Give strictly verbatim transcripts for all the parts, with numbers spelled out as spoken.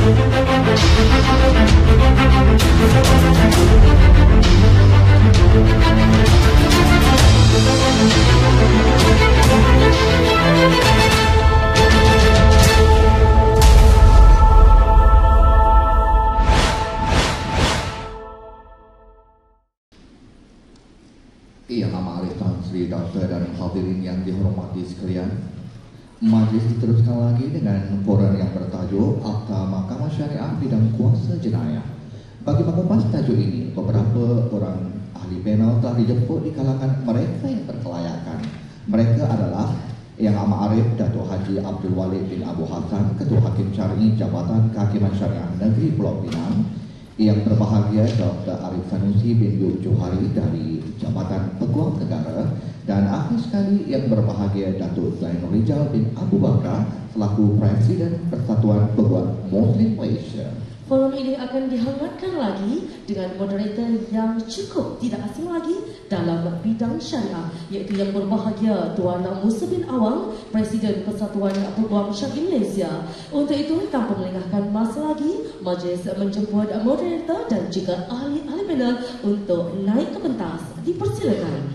Yang amat Tan Sri Doktor dan hadirin yang dihormati sekalian, majlis diteruskan lagi dengan forum yang bertajuk Akta Mahkamah Syariah Bidang Kuasa Jenayah. Bagi mengupas tajuk ini, beberapa orang ahli panel telah dijemput di kalangan mereka yang berkelayakan. Mereka adalah Yang Amat Arif Datuk Haji Abdul Walid bin Abu Hassan, Ketua Hakim Syar'i Jabatan Kehakiman Syariah Negeri Pulau Pinang. Yang berbahagia Doktor Arif Sanusi bin Yub Johari dari Jabatan Peguam Negara, dan akhir sekali yang berbahagia Datuk Zainul Rijal bin Abu Bakar selaku Presiden Persatuan Peguam Muslim Malaysia. Forum ini akan dihangatkan lagi dengan moderator yang cukup tidak asing lagi dalam bidang syariah, iaitu yang berbahagia Tuan Musa bin Awang, Presiden Persatuan Peguam Syar'i Malaysia. Untuk itu, tanpa melengahkan masa lagi, majlis menjemput moderator dan juga ahli-ahli panel untuk naik ke pentas. Dipersilakan.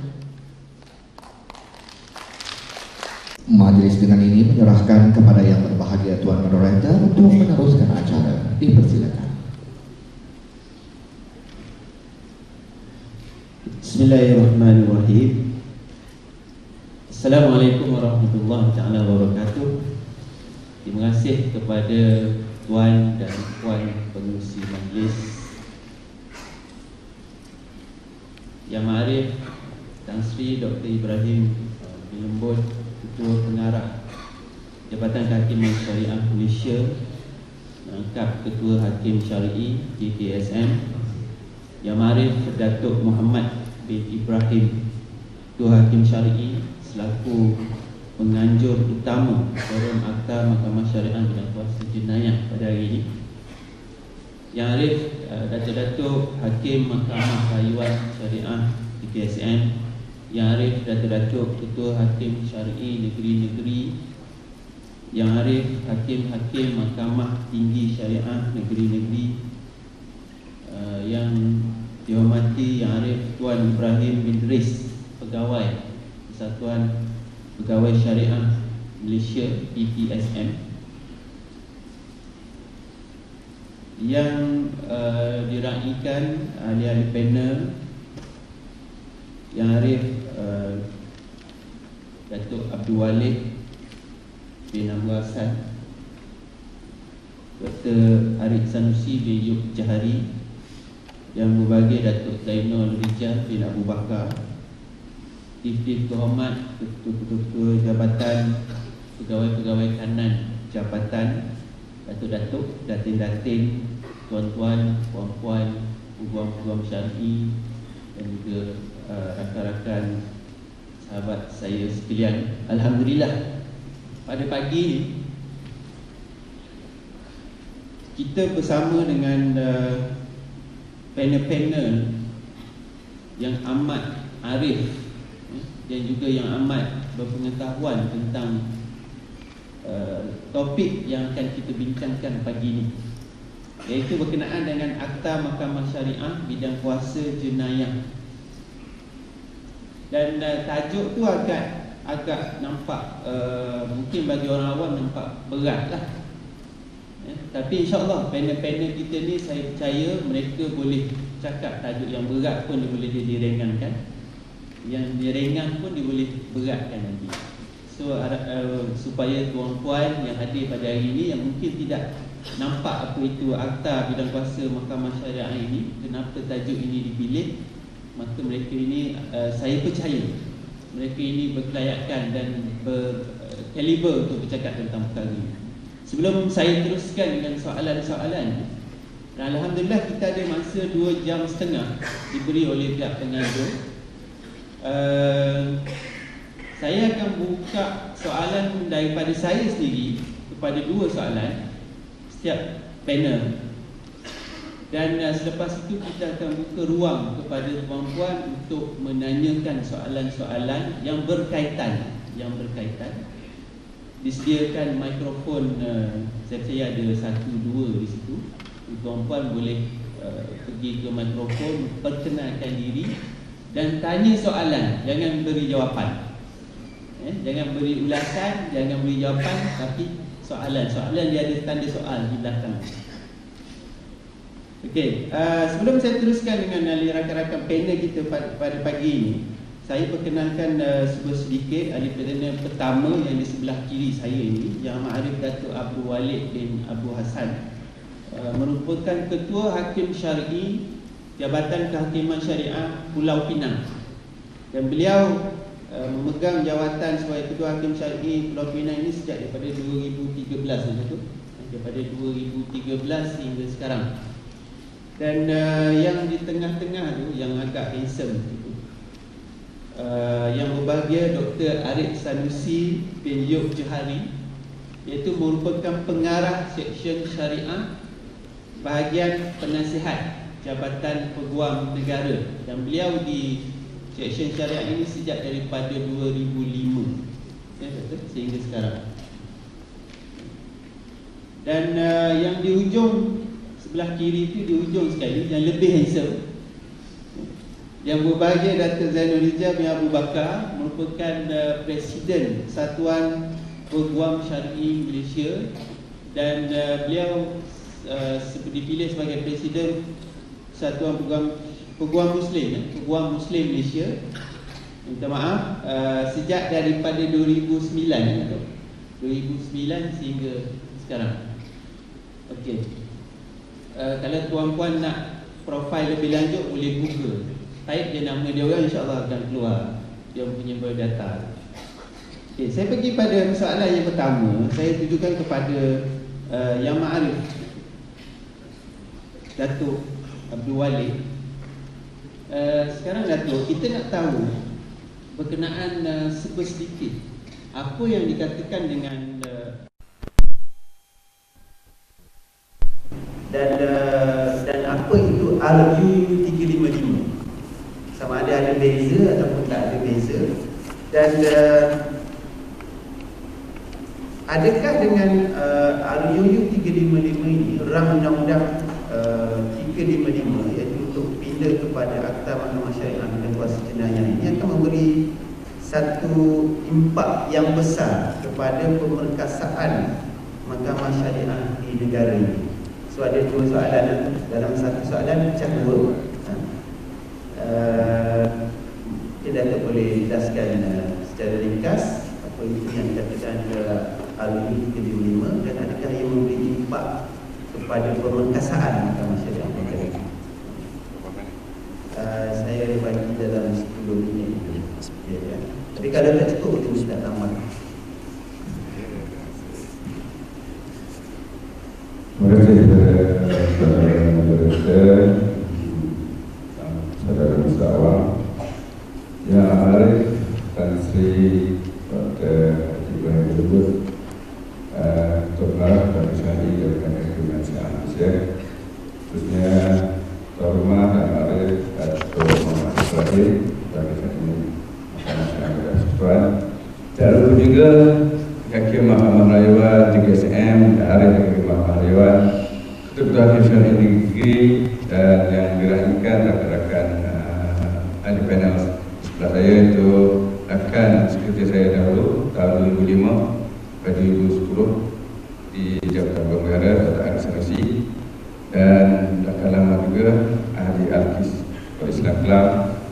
Majlis dengan ini menyerahkan kepada yang berbahagia Tuan Moderator untuk meneruskan acara. Dipersilakan. Bismillahirrahmanirrahim. Assalamualaikum warahmatullahi taala wabarakatuh. Terima kasih kepada Tuan dan Puan pengerusi majlis, Yang Ma'arif Tan Sri Doktor Ibrahim bin Lembut, Ketua Pengarah Jabatan Kehakiman Syariah Malaysia, Rangkap Ketua Hakim Syar'i J K S M, Yang Ma'arif Datuk Muhammad bin Ibrahim, Ketua Hakim Syar'i selaku penganjur utama Forum Akta Mahkamah Syariah Bidang Kuasa Jenayah pada hari ini, Yang Arif Datuk-Datuk Hakim Mahkamah Rayuan Syariah J K S M, Yang Arif Datuk-Datuk Ketua Hakim Syar'i Negeri-Negeri, Yang Arif Hakim-Hakim Mahkamah Tinggi Syariah Negeri-Negeri, uh, Yang dihormati Yang Arif Tuan Ibrahim bin Riz, Pegawai Persatuan Pegawai Syariah Malaysia P P S M, yang uh, diraikan ahli-ahli panel, Yang Arif uh, Datuk Abdul Walid bin Abu Hassan, Doktor Arif Sanusi bin Yub Johari, yang berbahagia Datuk Zainul Rijal bin Abu Bakar, Tiftif Kehormat Ketua-Ketua Jabatan Pegawai-Pegawai Kanan Jabatan, Datuk-Datuk, Datin-Datin, Tuan-Tuan, Puan-Puan, Peguam-Peguam Syar'i, dan juga uh, rakan-rakan sahabat saya sekalian. Alhamdulillah, pada pagi ini kita bersama dengan uh, panel-panel yang amat arif dan juga yang amat berpengetahuan tentang uh, topik yang akan kita bincangkan pagi ini, iaitu berkenaan dengan Akta Mahkamah Syariah Bidang Kuasa Jenayah. Dan uh, tajuk tu agak agak nampak uh, mungkin bagi orang awam nampak berat lah, ya, tapi insyaAllah panel-panel kita ni saya percaya mereka boleh cakap tajuk yang berat pun dia boleh diringankan, yang dia ringan pun dia boleh beratkan nanti. So uh, supaya tuan-puan yang hadir pada hari ini yang mungkin tidak nampak apa itu Akta Bidang Kuasa Mahkamah Syariah ini, kenapa tajuk ini dipilih, maka mereka ini uh, saya percaya mereka ini berkelayakan dan berkaliber untuk bercakap tentang perkara ini. Sebelum saya teruskan dengan soalan-soalan, alhamdulillah kita ada masa dua jam setengah diberi oleh pihak pengatur. Uh, saya akan buka soalan daripada saya sendiri kepada dua soalan setiap panel, dan uh, selepas itu kita akan buka ruang kepada tuan-puan untuk menanyakan soalan-soalan yang berkaitan yang berkaitan disediakan mikrofon, uh, saya percaya ada satu dua di situ. Tuan-tuan boleh uh, pergi ke mikrofon, perkenalkan diri dan tanya soalan, jangan beri jawapan. Eh, jangan beri ulasan, jangan beri jawapan, tapi soalan. Soalan dia ada tanda soal di belakang. Okey, uh, sebelum saya teruskan dengan ahli rakan-rakan panel kita pada, pada pagi ini, saya perkenalkan uh, sebuah sedikit ahli panel pertama yang di sebelah kiri saya ini, Yang Ma'arif Datuk Abdul Walid bin Abu Hassan, uh, merupakan Ketua Hakim Syar'i Jabatan Kehakiman Syariah Pulau Pinang, dan beliau uh, memegang jawatan sebagai Ketua Hakim Syar'i Pulau Pinang ini sejak daripada dua ribu tiga belas itu, daripada dua ribu tiga belas hingga sekarang. Dan uh, yang di tengah-tengah tu, yang agak handsome itu, uh, yang berbahagia Doktor Arif Sanusi bin Yub Johari, iaitu merupakan pengarah Seksyen Syariah bahagian penasihat Jabatan Peguam Negara, dan beliau di Seksyen Syariah ini sejak daripada dua ribu lima, ya, betul, sehingga sekarang. Dan uh, yang di ujung sebelah kiri itu, di ujung sekali, yang lebih handsome, yang berbahagia Datuk Zainul Rijal bin Abu Bakar, merupakan uh, Presiden Satuan Peguam Syar'i Malaysia, dan uh, beliau uh, dipilih sebagai Presiden Satuan Peguam, Peguam Muslim, eh? Peguam Muslim Malaysia. Minta maaf, uh, sejak daripada dua ribu sembilan, eh? dua ribu sembilan sehingga sekarang. Okey. Uh, kalau tuan-puan nak profil lebih lanjut, boleh Google, type je nama dia orang, insyaAllah akan keluar dia punya biodata. Okay, saya pergi pada soalan yang pertama. Saya tujukan kepada uh, Yang Ma'arif Datuk Abdul Walid. uh, Sekarang Datuk, kita nak tahu berkenaan uh, sedikit apa yang dikatakan dengan uh, Dan uh, dan apa itu R U U tiga lima lima, sama ada ada beza ataupun tak ada beza, dan uh, adakah dengan uh, R U U tiga lima lima ini, Ram Undang-Undang uh, tiga lima lima, iaitu untuk pindah kepada Akta Mahkamah Syariah dan Kuasa Jenayah ini, akan memberi satu impak yang besar kepada pemerkasaan Mahkamah Syariah di negara ini. So ada dua soalan, dalam satu soalan pecah dua. uh, Kita Datuk boleh jelaskan uh, secara ringkas apa itu yang dikatakan R U U tiga lima lima, dan adakah yang memberi impak kepada pemerkasaan Mahkamah Syariah negara. uh, Saya bagi dalam sepuluh minit, ya, ya. Tapi kalau tak cukup, kita mesti tak tambah. Terima kasih kepada moderator, saudara Musa Awang, Yang Arif, Tan Sri Doktor Ibrahim Lubus, Ketua Kami Syari Jabatan Kehakiman Syariah Malaysia, khususnya Tuan Rumah dan Arif Datuk Muhammad Ibrahim, Kami Syari Mahkamah Syariah Persekutuan, dan juga Hakim Mahkamah Rayuan tiga S M, Arif Hakim Mahkamah Rayuan, Ketua Hakim Syariah Negeri, dan yang dirahimkan rakan-rakan uh, ahli panel sebelah saya itu rakan sekretaris saya dahulu tahun dua ribu lima ke dua ribu sepuluh di Jabatan Peguam Negara, Datuk Arif Sanusi, dan rakan lama juga ahli Alkis Islam Club,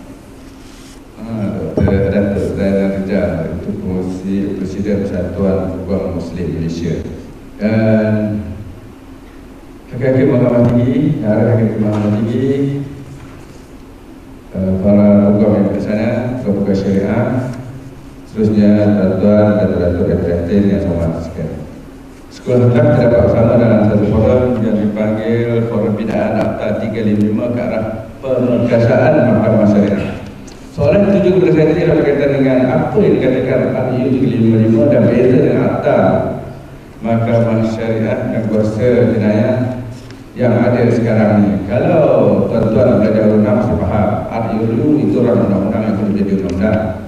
Doktor Datuk Zainul Rijal, itu pengurusi Presiden Persatuan Peguam Muslim Malaysia, dan Hakim Mahkamah Tinggi, Hakim Mahkamah Tinggi, para peguam yang di sana, peguam syariah, seterusnya tuan-tuan dan datuk datuk yang sama sekalian. Sekolah Akhlak terdapat bersama dalam satu forum yang dipanggil Forum Binaan Akta tiga lima lima ke arah pemerkasaan Mahkamah Syariah. Soalan itu juga kepada saya tadi adalah berkaitan dengan apa yang dikatakan R U U tiga lima lima dan beza dengan Akta Mahkamah Syariah dan Kuasa Jenayah yang ada sekarang ni. Kalau tuan-tuan belajar undang masih faham, R U U itu undang-undang yang sudah menjadi undang-undang.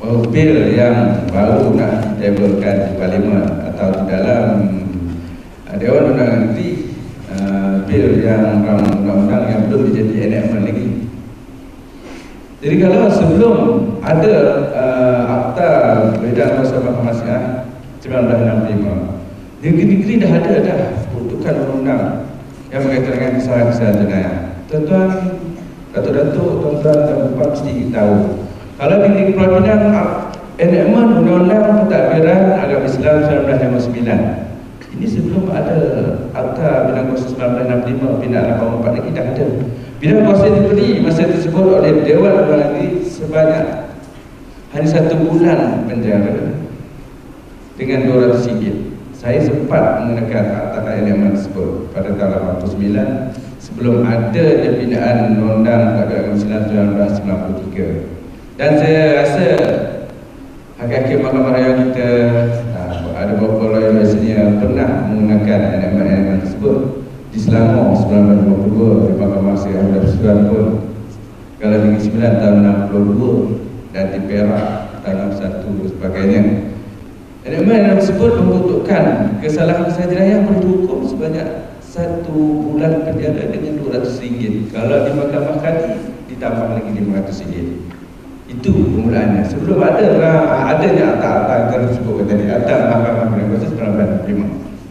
bahawa bil yang baru nak ditablkan di Parlimen atau di dalam uh, Dewan Undangan Negeri, uh, bil yang undang-undang yang belum dijadi enactment lagi. Jadi kalau sebelum ada uh, Akta Perbezaan Kuasa Mahkamah Syiah seribu sembilan ratus enam puluh lima, negeri-negeri dah ada dah peruntukan undang yang berkaitan dengan kesalahan-kesalahan jenayah. Tuan-tuan, datuk-datuk, tuan-tuan dan puan mesti tahu, kalau di negeri Pulau Pinang enactment undang-undang pentadbiran agama Islam seribu sembilan ratus lima puluh sembilan, ini sebelum ada Akta Bidang Kuasa seribu sembilan ratus enam puluh lima Bina lapan puluh empat lagi dah ada. Bidang kuasa diberi masa tersebut oleh Dewan Undangan Negeri sebanyak hanya satu bulan penjara dengan dua ratus ringgit. Saya sempat mengenakan akta enactment tersebut pada tahun lapan puluh sembilan sebelum ada pembinaan undang-undang Agama Islam seribu sembilan ratus sembilan puluh tiga. Dan saya rasa hakim-hakim Mahkamah Raya kita, ada beberapa lawyer senior pernah menggunakan enactment tersebut. Di Selangor seribu sembilan ratus lima puluh dua, di Mahkamah Syiah Ahmad Persatuan pun kalau Negeri Sembilan tahun enam puluh dua, dan di Perak tahun enam puluh satu dan sebagainya. Enactment tersebut membutuhkan kesalahan-kesalahan jenayah boleh dihukum sebanyak satu bulan penjara dengan dua ratus ringgit. Kalau di Mahkamah Kadi ditambah lagi lima ratus ringgit. Itu permulaannya. Sebelum ada adanya akta-akta yang tersebut tadi, Akta Mahkamah Bidang Kuasa seribu sembilan ratus enam puluh lima.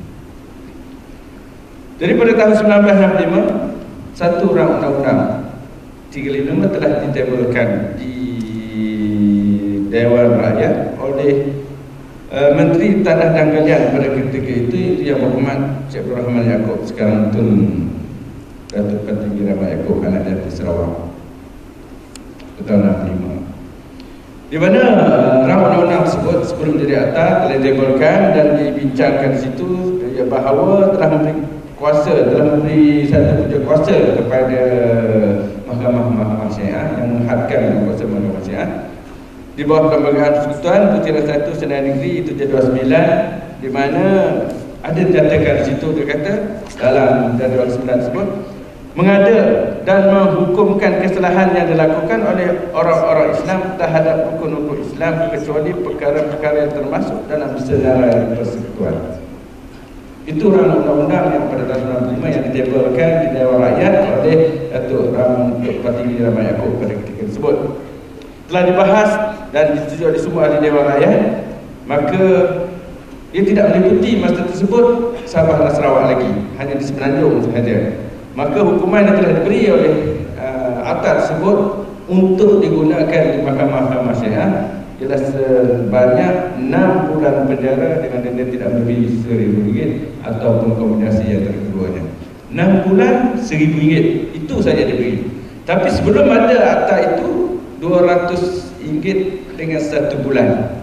Jadi pada tahun seribu sembilan ratus enam puluh lima, satu rang undang-undang tiga puluh lima telah ditablkan di Dewan Rakyat oleh uh, Menteri Tanah dan Galian pada ketika itu, itu yang berhormat Cik Abdul Rahman Yaakob, sekarang Tun Datuk Patinggi Rahmat Yaakob, anak dari Sarawak, tahun enam puluh lima. Di mana uh, rang undang-undang tersebut sebelum jadi akta telah ditablkan dan dibincangkan di situ, ya, bahawa telah memberi kuasa, telah memberi satu wujud kuasa kepada Mahkamah-Mahkamah Syiah yang menghadkan kuasa Mahkamah Syiah di bawah Perlembagaan Persekutuan Butiran satu Senayan Negeri itu jadual sembilan, di mana ada dinyatakan di situ, dia kata dalam jadual sembilan tersebut, mengada dan menghukumkan kesalahan yang dilakukan oleh orang-orang Islam terhadap rukun-rukun Islam kecuali perkara-perkara yang termasuk dalam sejarah persekutuan. Itu rang undang-undang yang pada tahun seribu sembilan ratus enam puluh lima yang ditablkan di Dewan Rakyat oleh Datuk Datuk Patinggi Rahmat Yaakob pada ketika tersebut. Telah dibahas dan disetujui oleh semua ahli Dewan Rakyat, maka ia tidak meliputi masa tersebut Sabah dan Sarawak lagi, hanya di Semenanjung sahaja. Maka hukuman yang telah diberi oleh uh, akta tersebut untuk digunakan di Mahkamah-Mahkamah Syiah ialah sebanyak enam bulan penjara dengan denda tidak melebihi seribu ringgit ataupun kombinasi antara keduanya. enam bulan seribu ringgit itu saja diberi. Tapi sebelum ada akta itu dua ratus ringgit dengan satu bulan.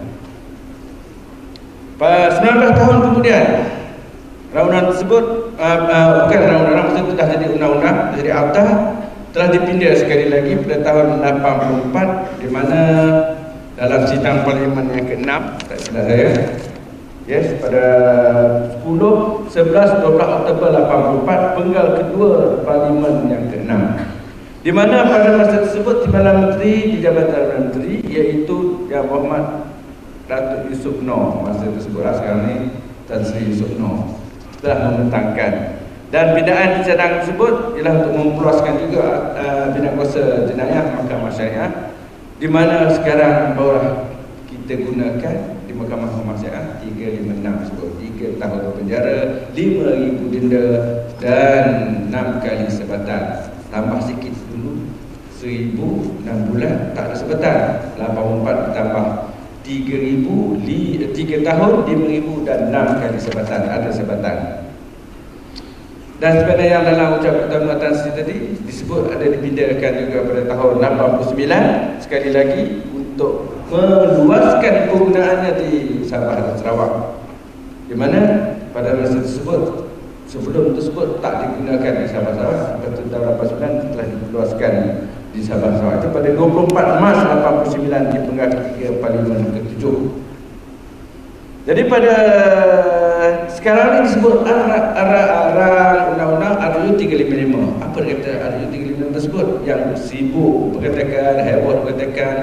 Pada sembilan belas tahun kemudian, undang-undang tersebut uh, uh, bukan undang-undang tersebut sudah jadi undang-undang, jadi akta telah dipindah sekali lagi pada tahun lapan puluh empat, di mana dalam sidang Parlimen yang keenam, tak silap saya, yes, pada sepuluh, sebelas, dua belas Oktober lapan puluh empat, penggal kedua Parlimen yang keenam, di mana pada masa tersebut Timbalan Menteri di Jabatan Perdana Menteri, iaitu Yang Berhormat Datuk Yusof Noh, masa tersebut sekarang ni Tan Sri Yusof Noh, telah membentangkan. Dan bidaan cadang tersebut ialah untuk memperluaskan juga uh, bidang kuasa jenayah Mahkamah Syariah, di mana sekarang barulah kita gunakan di Mahkamah Syiah tiga ratus lima puluh enam tersebut, tiga tahun penjara, lima ribu denda dan enam kali sebatan. Tambah sikit dulu, seribu, enam bulan tak ada sebatan, lapan puluh empat ditambah tiga ribu, tiga tahun, lima ribu dan enam kali sebatan, ada sebatan. Dan sebenarnya yang dalam ucapan Tuan Tan Sri tadi disebut ada dipindahkan juga pada tahun lapan puluh sembilan, sekali lagi untuk meluaskan penggunaannya di Sabah dan Sarawak, di mana pada masa tersebut, sebelum tersebut tak digunakan di Sabah Sarawak, pada tahun lapan puluh sembilan telah diluaskan di Sabah Sarawak. Itu pada dua puluh empat Mac lapan puluh sembilan di penggal ketiga Parlimen ketujuh. Jadi pada sekarang ini disebut arah-arah undang-undang R U tiga ratus lima puluh lima. Apa dia kata R U tiga ratus lima puluh lima tersebut? Yang sibuk berkatakan, heboh berkatakan,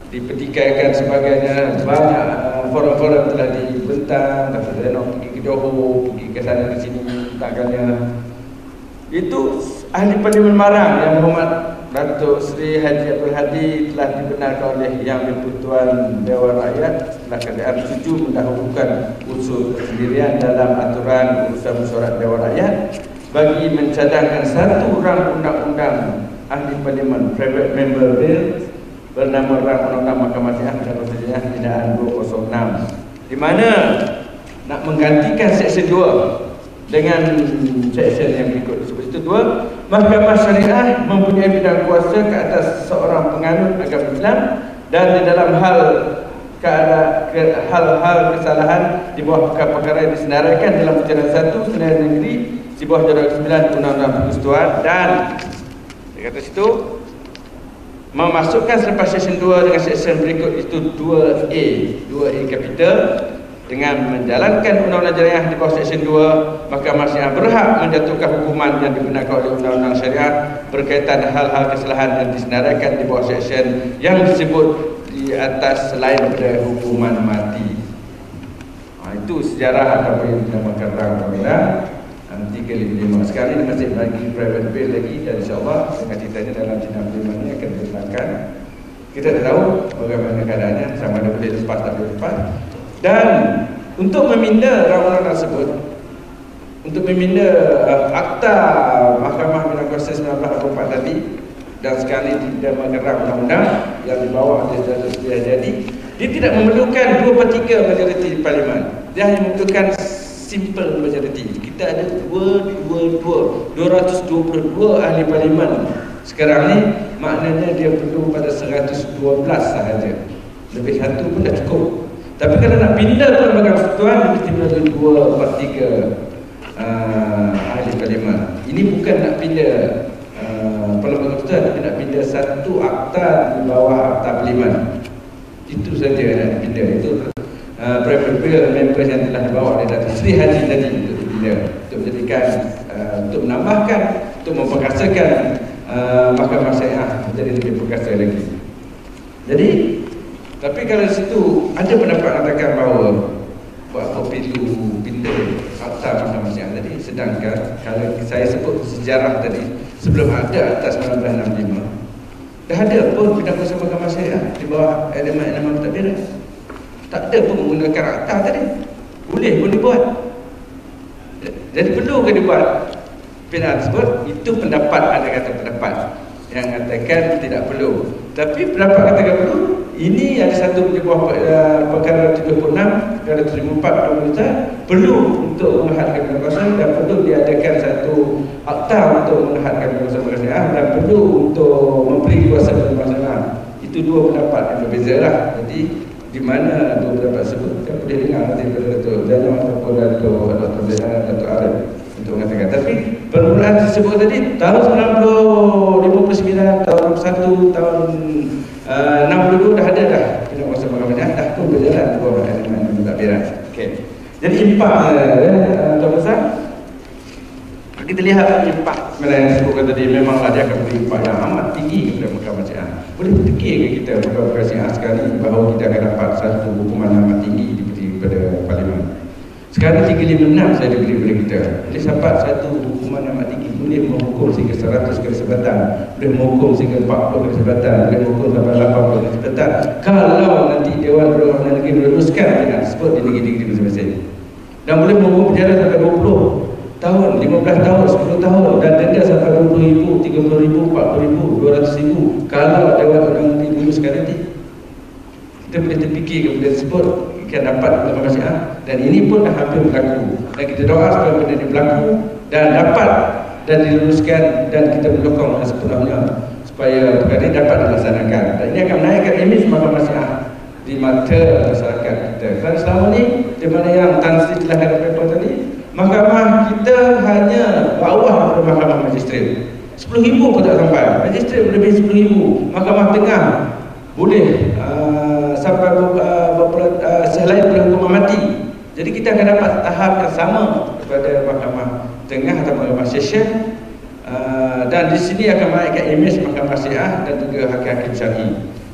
dipertikaikan sebagainya. Banyak uh, forum-forum telah dibentang, Datuk Zainal pergi ke Johor, pergi ke sana ke sini takkannya. Itu ahli Parlimen Marang yang Berhormat Datuk Seri Haji Abdul Hadi telah dibenarkan oleh Yang di-Pertuan Dewan Rakyat setelah kerajaan setuju mendahulukan unsur kesendirian dalam aturan urusan mesyuarat Dewan Rakyat bagi mencadangkan satu rang undang-undang ahli Parlimen Private Member Bill bernama Rang Undang-Undang Mahkamah Syiah dan Konstitusinya Bidaan dua kosong enam, di mana nak menggantikan Seksyen dua dengan seksyen yang berikut disebut itu. Dua, Mahkamah Syariah mempunyai bidang kuasa ke atas seorang penganut agama Islam dan di dalam hal keadaan ke, hal-hal kesalahan di bawah perkara-perkara yang disenaraikan dalam Perjalanan satu Senayan Negeri di bawah Jadual sembilan Undang-Undang Persekutuan, dan di kata situ memasukkan selepas seksyen dua dengan seksyen berikut itu dua A, dua A kapital. Dengan menjalankan undang-undang syariah di bawah seksyen dua, Mahkamah Syariah berhak menjatuhkan hukuman yang dibenarkan oleh undang-undang syariah berkaitan hal-hal kesalahan yang disenaraikan di bawah seksyen yang disebut di atas selain daripada hukuman mati. Ha, itu sejarah ataupun yang dinamakan Rang Undang-Undang tiga ribu lima. Sekarang ini masih lagi private bill lagi, dan insyaAllah dengan ceritanya dalam sidang parlimen ini akan dibenarkan. Kita tak tahu bagaimana keadaannya, sama ada boleh lepas tak boleh lepas. Dan untuk meminda rang-undang tersebut, untuk meminda uh, akta Mahkamah Bidang Kuasa seribu sembilan ratus lapan puluh empat tadi, dan sekarang ini tidak mengerang undang-undang yang dibawa oleh Datuk Seri Haji, dia tidak memerlukan dua per tiga majoriti di Parlimen. Dia hanya memerlukan simple majoriti. Kita ada dua dua dua dua ratus dua puluh dua ahli Parlimen sekarang ni, maknanya dia perlu pada seratus dua belas sahaja. Lebih satu pun dah cukup. Tapi kalau nak pindah ke lembaga persekutuan, dia mesti melalui dua per tiga uh, ahli Parlimen. Ini bukan nak pindah uh, lembaga persekutuan, tapi nak pindah satu akta di bawah akta Parlimen. Itu saja nak pindah. Itu uh, private bill members yang telah dibawa oleh Datuk Seri Haji tadi untuk dipindah, untuk menjadikan uh, untuk menambahkan, untuk memperkasakan uh, Mahkamah Syariah menjadi lebih perkasa lagi. Jadi, tapi kalau di situ ada pendapat mengatakan bahawa buat apa perlu pindah akta Mahkamah Syariah tadi, sedangkan kalau saya sebut sejarah tadi, sebelum ada Akta seribu sembilan ratus enam puluh lima dah ada pun bidang kuasa Mahkamah Syariah di bawah elemen-elemen pentadbiran. Tak ada pun menggunakan akta tadi, boleh pun dibuat. Jadi perlu ke dibuat pindahan tersebut? Itu pendapat, ada kata pendapat yang mengatakan tidak perlu. Tapi pendapat katakan perlu. Ini ada satu di bawah uh, perkara tujuh puluh enam, perkara tujuh puluh empat dua ribu dua perlu untuk menghadkan bidang kuasa, dan perlu diadakan satu akta untuk menghadkan bidang kuasa Mahkamah Syariah, dan perlu untuk memberi kuasa kepada Mahkamah Syariah. Itu dua pendapat yang berbeza lah. Jadi di mana dua pendapat tersebut kita boleh dengar nanti daripada Datuk Zainal ataupun Datuk Datuk Zainal, Datuk Arif untuk mengatakan. Tapi permulaan tersebut tadi tahun sembilan puluh lima puluh sembilan, tahun enam puluh satu, tahun uh, enam puluh dua dah ada dah bidang kuasa Mahkamah Syariah, dah pun berjalan di bawah elemen pentadbiran. Okey. Jadi impak uh, Tuan Besar, kita lihat impak sebenarnya yang disebutkan tadi, memanglah dia akan beri impak yang amat tinggi kepada Mahkamah Syariah. Boleh berfikir ke kita Mahkamah Syariah sekarang ini bahawa kita akan dapat satu hukuman yang amat tinggi diberi kepada Parlimen. Sekarang tiga ratus lima puluh enam saya diberi kepada kita. Boleh dapat satu hukuman yang amat tinggi, boleh menghukum sehingga seratus kali sebatan, boleh menghukum sehingga empat puluh kali sebatan, boleh menghukum sampai lapan puluh kali sebatan, kalau nanti Dewan Perundang-undangan Negeri meneruskan dengan tersebut di negeri-negeri masing-masing. Dan boleh menghukum penjara sampai dua puluh tahun, lima belas tahun, sepuluh tahun, dan denda sampai dua puluh ribu, tiga puluh ribu, empat puluh ribu, dua ratus ribu kalau Dewan Perundang-undangan Negeri meneruskan nanti. Kita boleh terfikir kemudian tersebut akan dapat Mahkamah Syariah, dan ini pun dah hampir berlaku, dan kita doa supaya benda ini berlaku dan dapat dan diluluskan, dan kita menyokong sepenuhnya supaya perkara ini dapat dilaksanakan, dan ini akan menaikkan imej Mahkamah Syariah di mata masyarakat kita. Kerana selama ni di mana yang Tan Sri telah kata paper tadi, mahkamah kita hanya bawah daripada mahkamah magistrat, sepuluh ribu pun tak sampai. Magistrat lebih sepuluh ribu, mahkamah tengah boleh uh, sampai uh, uh, selain hukuman mati. Jadi kita akan dapat tahap yang sama kepada mahkamah tengah atau mahkamah session, uh, dan di sini akan menaikkan imej Mahkamah Syariah dan juga hakim-hakim syar'i.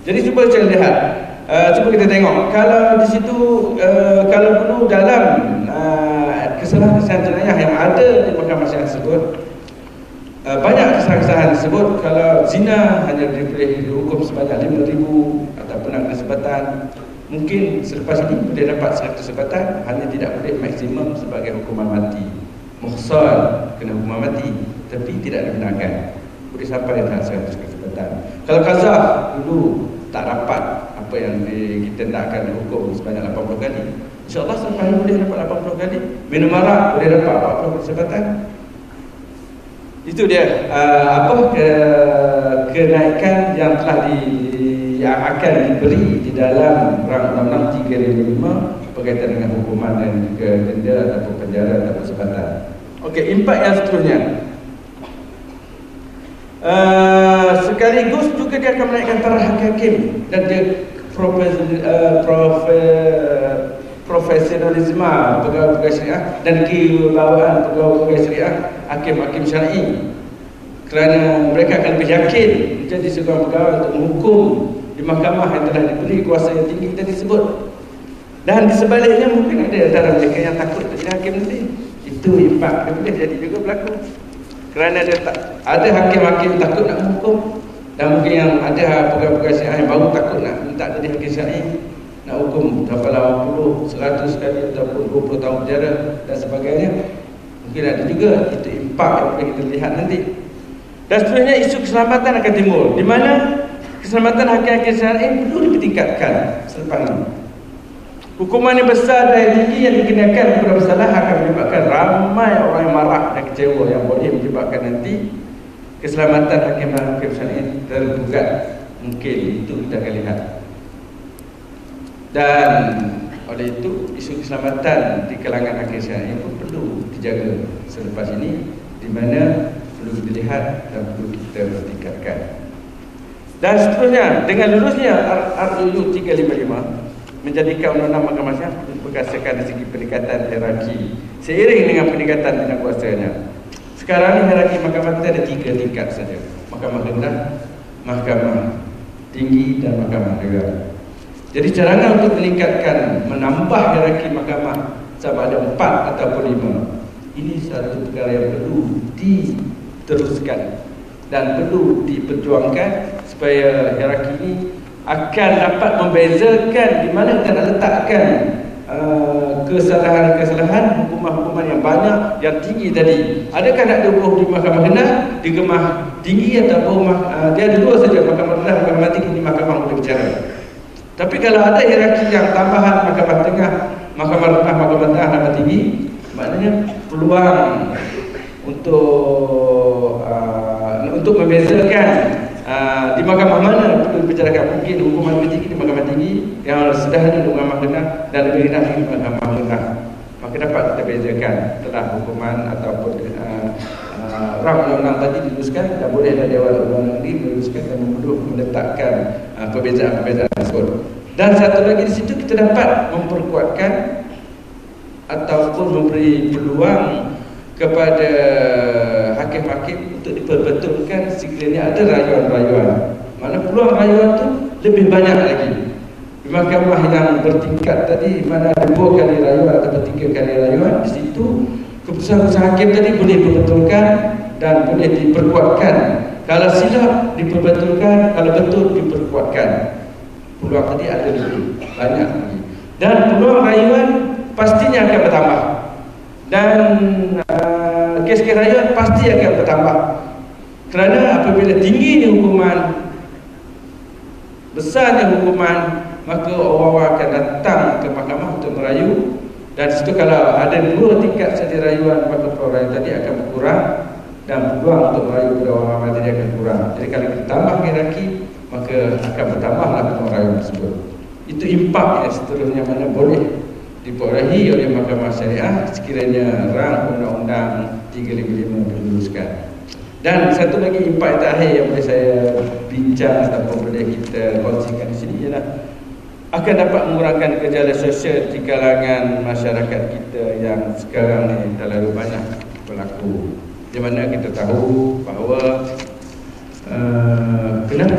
Jadi cuba saya lihat, uh, cuba kita tengok. Kalau di situ, uh, kalau dulu dalam uh, kesalahan-kesalahan jenayah yang ada di mahkamah syariah tersebut, uh, banyak kesalahan-kesalahan tersebut. Kalau zina hanya diberi dihukum sebanyak lima ribu ataupun ada sebatan, mungkin selepas ini boleh dapat seratus sebatan, hanya tidak boleh maksimum sebagai hukuman mati. Muhsal kena hukuman mati, tapi tidak dibenarkan. Boleh sampai tahap seratus kesempatan. Kalau qazaf dulu tak dapat apa yang di, kita hendakkan dihukum sebanyak lapan puluh kali, insya-Allah sampai boleh dapat lapan puluh kali. Minum arak boleh dapat empat puluh kesempatan. Itu dia uh, apa ke, kenaikan yang telah di yang akan diberi di dalam Rang Undang-Undang tiga lima lima berkaitan dengan hukuman dan juga denda ataupun penjara ataupun sebatan. Okey, impak yang seterusnya. Uh, sekaligus juga dia akan menaikkan taraf hakim dan dia profes, uh, profe, profesionalisme pegawai-pegawai syariah dan kewibawaan pegawai-pegawai syariah hakim-hakim syar'i, kerana mereka akan lebih yakin menjadi seorang pegawai untuk menghukum di mahkamah yang telah diberi kuasa yang tinggi tadi disebut. Dan di sebaliknya mungkin ada antara mereka yang takut jadi hakim nanti. Itu impak dia boleh jadi juga berlaku. Kerana dia tak, ada hakim-hakim takut nak menghukum, dan mungkin yang ada pegawai-pegawai syariah yang baru takut nak minta jadi hakim syar'i, nak hukum berapa lapan puluh, seratus kali ataupun dua puluh tahun penjara dan sebagainya. Mungkin ada juga itu impak yang boleh kita lihat nanti. Dan seterusnya isu keselamatan akan timbul, di mana keselamatan hakim-hakim syar'i perlu ditingkatkan selepas ini. Hukuman yang besar dan tinggi yang dikenakan kepada bersalah akan menyebabkan ramai orang yang marah dan kecewa, yang boleh menyebabkan nanti keselamatan hakim-hakim syar'i tergugat. Mungkin itu kita akan lihat. Dan oleh itu isu keselamatan di kalangan hakim syar'i pun perlu dijaga selepas ini, di mana perlu dilihat dan perlu kita tingkatkan. Dan seterusnya, dengan lulusnya R U U tiga lima lima menjadikan undang-undang mahkamah syariah berdasarkan dari segi peningkatan hierarki seiring dengan peningkatan bidang kuasanya. Sekarang ni hierarki mahkamah kita ada tiga tingkat saja: mahkamah rendah, mahkamah tinggi dan mahkamah negara. Jadi carangan untuk meningkatkan, menambah hierarki mahkamah sama ada empat ataupun lima, ini satu perkara yang perlu diteruskan dan perlu diperjuangkan supaya hierarki ini akan dapat membezakan di mana kita nak letakkan uh, kesalahan-kesalahan, hukuman-hukuman yang banyak, yang tinggi tadi. Adakah nak diubah di mahkamah rendah, di mahkamah tinggi, ataupun uh, dia ada dua saja, mahkamah rendah, mahkamah tinggi, di mahkamah boleh bicara. Tapi kalau ada hierarki yang tambahan, mahkamah tengah, mahkamah rendah, mahkamah tengah, mahkamah tinggi, maknanya peluang untuk uh, untuk membezakan Uh, di mahkamah mana perlu dibicarakan. Mungkin hukuman lebih tinggi di mahkamah tinggi, yang sedahnya di mahkamah rendah, dan lebih rendah di mahkamah rendah. Maka dapat kita bezakan telah hukuman ataupun uh, uh, rang undang-undang tadi diluluskan, dan bolehlah Dewan Undang-Undang ini meluluskan dan perlu meletakkan uh, perbezaan-perbezaan tersebut. Dan satu lagi di situ kita dapat memperkuatkan ataupun memberi peluang kepada hakim-hakim untuk diperbetulkan sekiranya ada rayuan-rayuan. Mana peluang rayuan itu lebih banyak lagi. Di mahkamah yang bertingkat tadi, mana ada dua kali rayuan atau tiga kali rayuan, di situ keputusan hakim tadi boleh diperbetulkan dan boleh diperkuatkan. Kalau silap diperbetulkan, kalau betul diperkuatkan. Peluang tadi ada lebih banyak lagi. Dan peluang rayuan pastinya akan bertambah. Dan uh, kes-kes rayuan pasti akan bertambah. Kerana apabila tinggi hukuman, besarnya hukuman, maka orang-orang akan datang ke mahkamah untuk merayu. Dan situ kalau ada dua tingkat saja rayuan, maka peluang rayuan tadi akan berkurang, dan peluang untuk merayu pada orang-orang tadi akan kurang. Jadi kalau kita tambah hierarki, maka akan bertambahlah peluang rayuan tersebut. Itu impak yang seterusnya mana boleh diperolehi oleh mahkamah syariah sekiranya rang undang-undang tiga lima lima diluluskan. Dan satu lagi impak terakhir yang boleh saya bincang ataupun boleh kita kongsikan di sini ialah akan dapat mengurangkan gejala sosial di kalangan masyarakat kita yang sekarang ni terlalu banyak berlaku. Di mana kita tahu bahawa uh, kenapa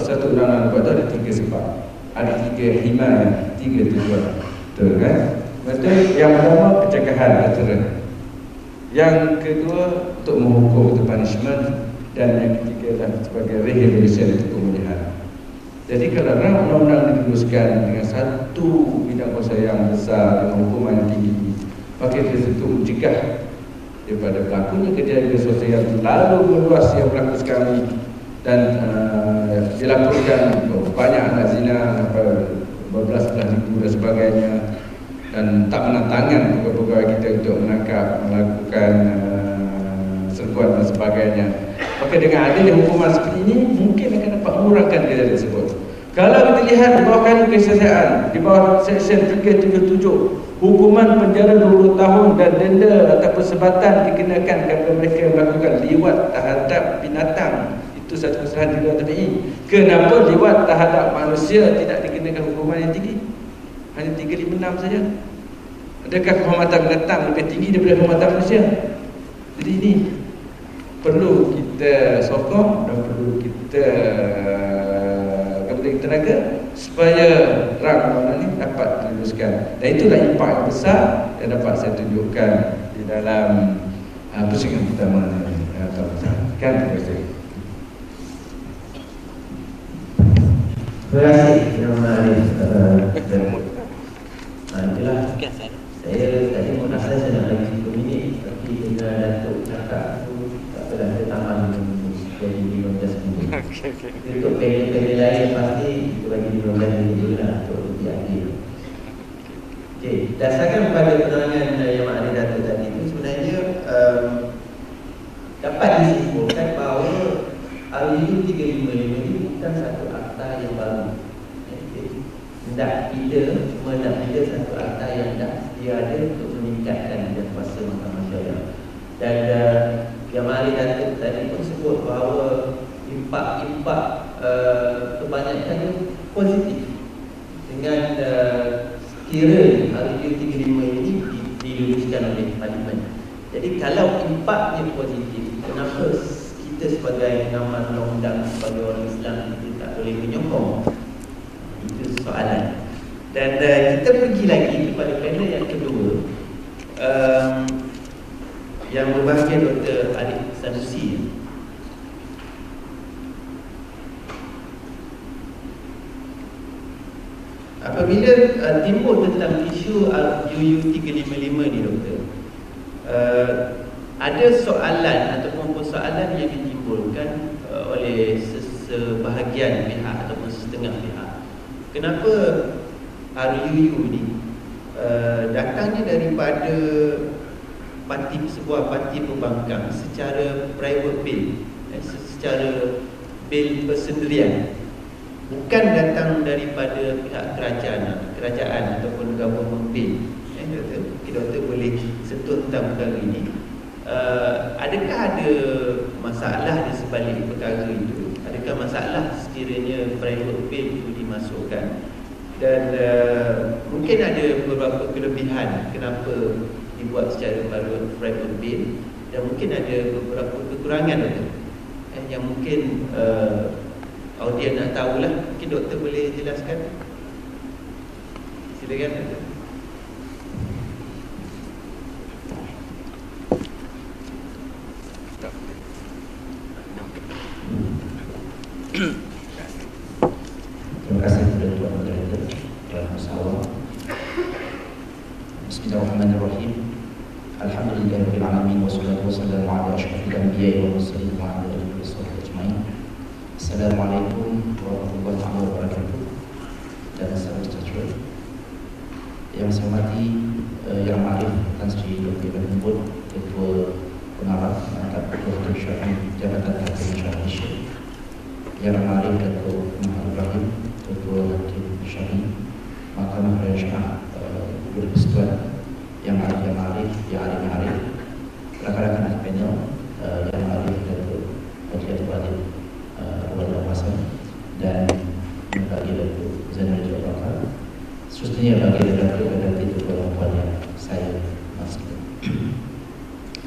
satu undang-undang buat tu ada tiga sebab, ada tiga himayah, tiga tujuan. Betul kan? Betul. Yang pertama pencegahan deterrent. Yang kedua untuk menghukum, untuk punishment, dan yang ketiga adalah sebagai rehabilitation, untuk pemulihan. Jadi kalau undang-undang diteruskan dengan satu bidang kuasa yang besar dengan hukuman yang tinggi, maka dia tentu mencegah daripada berlakunya kejadian sosial yang terlalu meluas yang berlaku sekarang ini. Dan uh, dilaporkan banyak anak zina, berbelas belas ribu dan sebagainya, dan tak menantangan pegawai-pegawai kita untuk menangkap, melakukan uh, serbuan dan sebagainya. Maka dengan adanya hukuman seperti ini, mungkin akan dapat mengurangkan kejadian tersebut. Kalau kita lihat di bawah kanun kesiasaan, di bawah seksyen tiga tujuh tujuh, hukuman penjara dua puluh tahun dan denda ataupun sebatan dikenakan kepada mereka yang melakukan liwat terhadap binatang. Itu satu kesalahan di luar tabi'i. Kenapa liwat terhadap manusia tidak dikenakan hukuman yang tinggi? Hanya tiga lima enam saja. Adakah kehormatan binatang lebih tinggi daripada kehormatan manusia? Jadi ini perlu kita sokong dan perlu kita kepada tenaga supaya rang undang-undang ini dapat diteruskan. Dan itulah impak yang besar yang dapat saya tunjukkan di dalam uh, persidangan pertama ini. Kan, terima kasih. Terima kasih Yang Arif. Nah, itulah saya tadi mau rasa saya nak lagi sepuluh minit, tapi dengan Datuk cakap tu tak apalah, saya tambah jadi lima belas minit. Untuk panel-panel lain pasti kita bagi lima belas minit dulu lah untuk lebih adil. Okey, dasarkan pada penerangan Yang Arif Datuk tadi itu, sebenarnya um, dapat disimpulkan bahawa R U tiga lima lima ini bukan satu akta yang baru. Hendak kita cuma nak bila satu akta yang dah dia ada untuk meningkatkan dan kuasa mahkamah syariah. Dan uh, Yang Mari Datuk tadi pun sebut bahawa impak-impak uh, kebanyakan positif. Dengan uh, kira R U tiga lima ini diluluskan oleh Parlimen. Jadi kalau impaknya positif, kenapa kita sebagai pengamat undang-undang, sebagai orang Islam, kita tak boleh menyokong? Itu soalan. Dan uh, kita pergi lagi kepada panel yang kedua, um, yang berbahagia Doktor Arif Sanusi. Apabila uh, timbul tentang isu R U tiga lima lima ni, Doktor, uh, ada soalan ataupun persoalan yang ditimbulkan uh, oleh sebahagian pihak ataupun setengah pihak. Kenapa R U ni uh, datangnya daripada parti, sebuah parti pembangkang secara private bail, eh, secara bail persendirian, bukan datang daripada pihak kerajaan kerajaan ataupun government bail. Eh, doktor, okay, doktor boleh sentuh tentang perkara ini. Uh, adakah ada masalah di sebalik perkara itu? Adakah masalah sekiranya private bail itu dimasukkan? Dan uh, mungkin ada beberapa kelebihan kenapa dibuat secara private bail, dan mungkin ada beberapa kekurangan, doktor, eh, yang mungkin uh, audiens nak tahulah. Mungkin doktor boleh jelaskan. Silakan, doktor. Terima kasih kepada Tuan Moderator dan Musawah. Bismillahirrahmanirrahim. Alhamdulillahirabbil alamin wassalatu wassalamu ala asyrafil anbiya'i wal mursalin wa ala alihi washabbihi ajmain. Assalamualaikum warahmatullahi wabarakatuh. Dan salam sejahtera. Yang saya hormati uh, Yang Arif Tan Sri Doktor Ibrahim Bud, Ketua Pengarah Mantap Doktor Syar'i Jabatan Hakim Syar'i Malaysia. Yang Arif Datuk Muhammad Ibrahim, Ketua Hakim Syar'i Mahkamah Raya Syariah Guru Persekutuan. Yang Arif Yang Arif Yang Arif Yang Arif rakan-rakan ahli panel, uh, Yang Arif Datuk Haji Atul Adil Wali Awasam, dan bagi Datuk Zainal Jabakar, seterusnya bagi Datuk dan Datuk Puan yang saya maksudkan.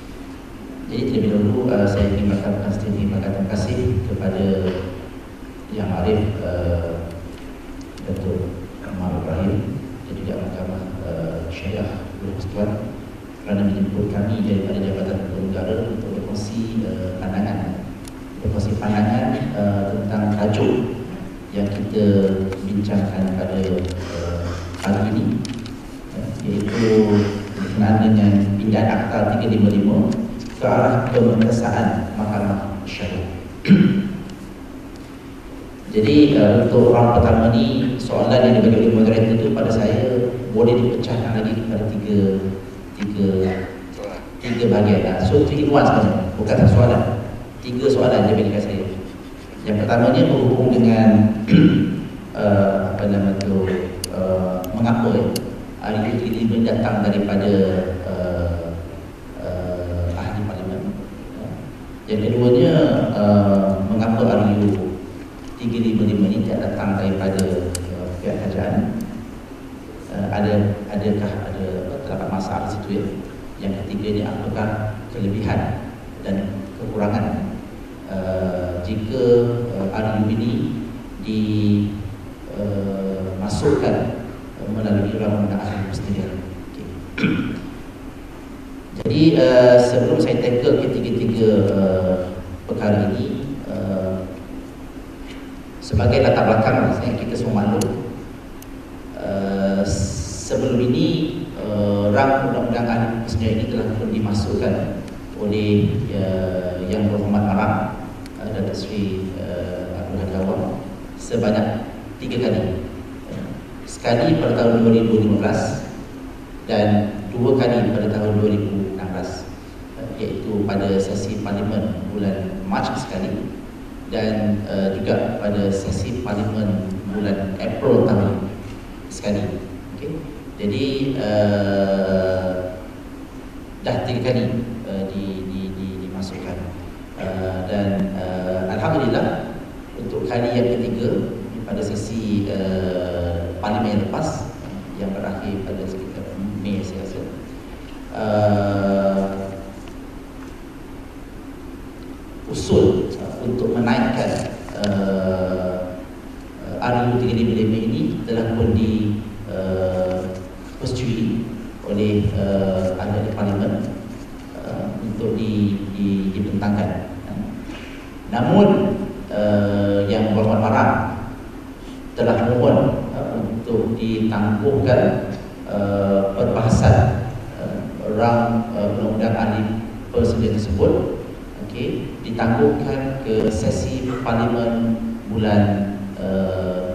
Jadi terlebih dahulu uh, saya ingin mengucapkan terima kasih kepada Yang Arif, uh, Datuk Kamal Ibrahim, dan juga Mahkamah uh, Syariah Persekutuan kerana menjemput kami daripada Jabatan Pertuan Negara untuk berkongsi uh, pandangan berkongsi pandangan uh, tentang tajuk yang kita bincangkan pada uh, hari ini, uh, iaitu berkenaan dengan pindahan Akta tiga lima lima ke arah pemerkasaan Mahkamah Syariah. Jadi uh, untuk round pertama ni, soalan yang dibagi oleh moderator itu pada saya boleh dipecahkan lagi kepada tiga tiga tiga bahagian. Nah, so three in one sebenarnya, bukan satu soalan. Tiga soalan dia bagi kat saya. Yang pertamanya berhubung dengan uh, apa nama tu uh, mengapa ya, ahli ini datang daripada uh, uh, ahli parlimen. Yang keduanya, uh, mengapa ahli tiga lima lima ini tidak datang daripada uh, pihak kerajaan. Uh, ada adakah ada terdapat masalah di situ ya? Yang ketiganya, apakah kelebihan dan kekurangan uh, jika uh, R U ini dimasukkan uh, melalui undang-undang ahli persendirian. Okay. Jadi uh, sebelum saya tackle ketiga-tiga uh, perkara ini, uh, sebagai latar belakang, saya kita semua maklum, uh, sebelum ini uh, rang undang-undang ahli persendirian ini telah pun dimasukkan oleh uh, Yang Berhormat Arang uh, Datuk Seri uh, Abdul Hadi Awang sebanyak tiga kali. Uh, sekali pada tahun dua ribu lima belas dan dua kali pada tahun dua ribu enam belas, uh, iaitu pada sesi parlimen bulan Mac sekali dan uh, juga pada sesi parlimen bulan April tahun ini sekali. Okay. Jadi uh, dah tiga kali uh, di, di, di, dimasukkan uh, dan uh, alhamdulillah untuk kali yang ketiga pada sesi uh, parlimen yang lepas yang berakhir pada sekitar Mei saya rasa, uh, usul uh, untuk menaikkan uh, uh, R U tiga lima lima ini telah pun di uh, persetujui oleh uh, ahli parlimen uh, untuk di, di, dibentangkan. Namun uh, Yang Berhormat Arang telah mohon uh, untuk ditangguhkan uh, perbahasan uh, rang uh, undang-undang ahli persendirian tersebut, okay, ditangguhkan ke sesi parlimen bulan uh,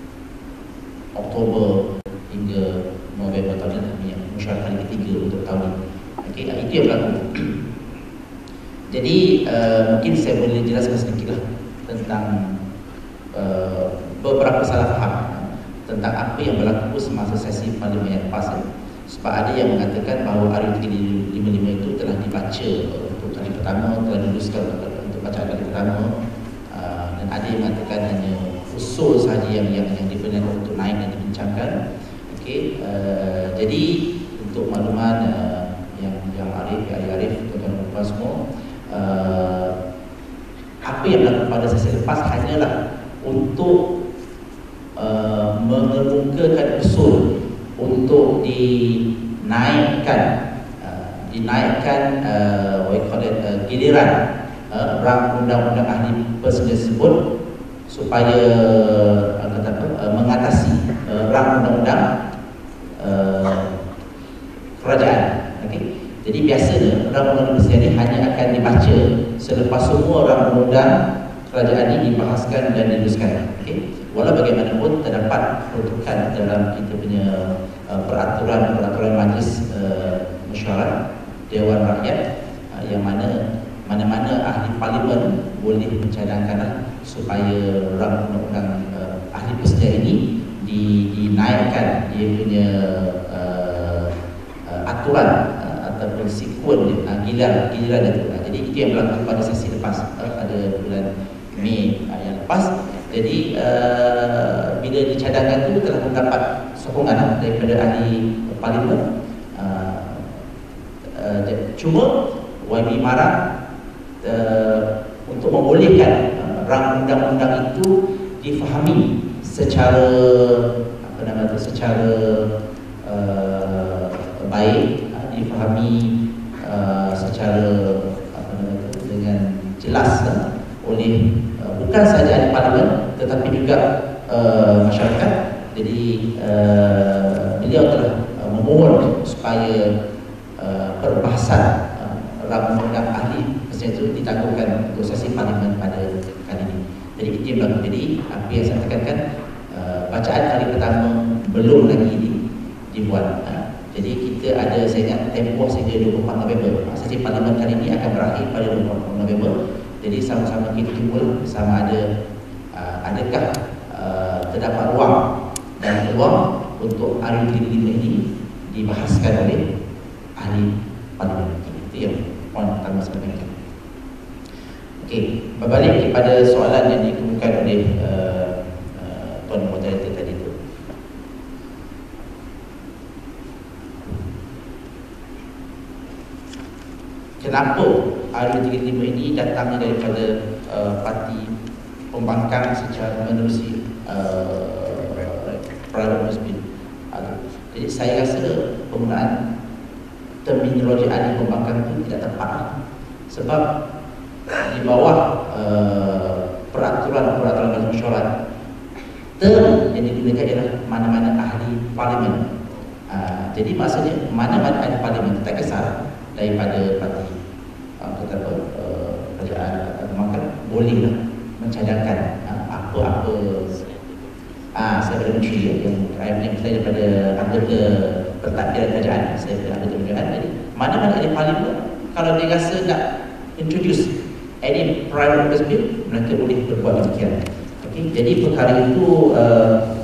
Oktober hingga November tahun ini, yang mesyuarat kali ketiga untuk tahun ini. Okay, itu yang berlaku. Jadi uh, mungkin saya boleh jelaskan sedikitlah tentang uh, beberapa salah faham tentang apa yang berlaku semasa sesi parlimen yang lepas. Sebab ada yang mengatakan bahawa R U tiga lima lima itu telah dibaca untuk kali pertama, telah diluluskan untuk bacaan kali pertama, uh, dan ada yang mengatakan hanya usul sahaja yang yang yang diperlukan untuk naik dan dibincangkan. Okay, uh, jadi untuk makluman uh, yang yang Arif, yang Arif, tuan-tuan semua, uh, apa yang berlaku pada sesi lepas hanyalah untuk uh, mengemukakan usul untuk dinaikkan uh, dinaikkan uh, what you call it, uh, giliran uh, rang undang-undang ahli persendirian tersebut supaya uh, kata apa, uh, mengatasi uh, rang undang-undang uh, kerajaan. Okay. Jadi biasanya rang undang-undang persendirian ini hanya akan dibaca selepas semua rang undang kerajaan ini dibahaskan dan diluluskan. Okay. Walau bagaimanapun terdapat peruntukan dalam kita punya uh, peraturan-peraturan majlis uh, mesyuarat Dewan Rakyat uh, yang mana mana-mana ahli parlimen boleh mencadangkan supaya rang undang-undang uh, ahli persendirian ini di, dinaikkan dia punya uh, uh, aturan uh, ataupun sekuen uh, giliran giliran itu. Uh, jadi itu yang berlaku pada sesi lepas uh, pada bulan Mei uh, yang lepas. Jadi uh, bila dicadangkan itu telah mendapat sokongan daripada ahli parlimen. Uh, uh, cuma Y B Marang uh, untuk membolehkan uh, rang undang-undang itu difahami secara apa nama itu secara uh, baik, uh, difahami uh, secara apa nama itu dengan jelas uh, oleh uh, bukan saja ahli parlimen tetapi juga uh, masyarakat. Jadi uh, beliau telah uh, memohon supaya uh, perbahasan uh, rang undang ahli itu ditangguhkan untuk sesi parlimen pada kali ini. Jadi itu yang berlaku. Jadi apa yang saya tekankan, uh, bacaan hari pertama belum lagi di, dibuat. Uh, jadi kita ada, saya ingat tempoh sehingga dua puluh empat November. Sesi parlimen kali ini akan berakhir pada dua puluh empat November. Jadi sama-sama kita tunggu sama ada uh, adakah uh, terdapat ruang dan peluang untuk R U T lima ini dibahaskan oleh ahli parlimen. Itu yang poin pertama saya ingatkan. Okey, berbalik kepada soalan yang dikemukakan oleh uh, uh, Tuan Moderator tadi itu. Kenapa R U tiga puluh lima ini datangnya daripada uh, parti pembangkang secara menerusi uh, Private Muslim. Jadi saya rasa penggunaan terminologi ahli pembangkang itu tidak tepat. Sebab di bawah uh, peraturan-peraturan dalam mesyuarat, term yang digunakan ialah mana-mana ahli parlimen. Uh, jadi maksudnya mana-mana ahli parlimen, tak kisah daripada parti uh, kata uh, kerajaan atau pembangkang, bolehlah mencadangkan uh, apa-apa. Ah, saya pada menteri yang yang saya daripada anggota pentadbiran kerajaan, saya pada anggota kerajaan. Jadi mana-mana ahli parlimen kalau dia rasa nak introduce any private bill, mereka boleh berbuat demikian. Okay, jadi perkara itu uh,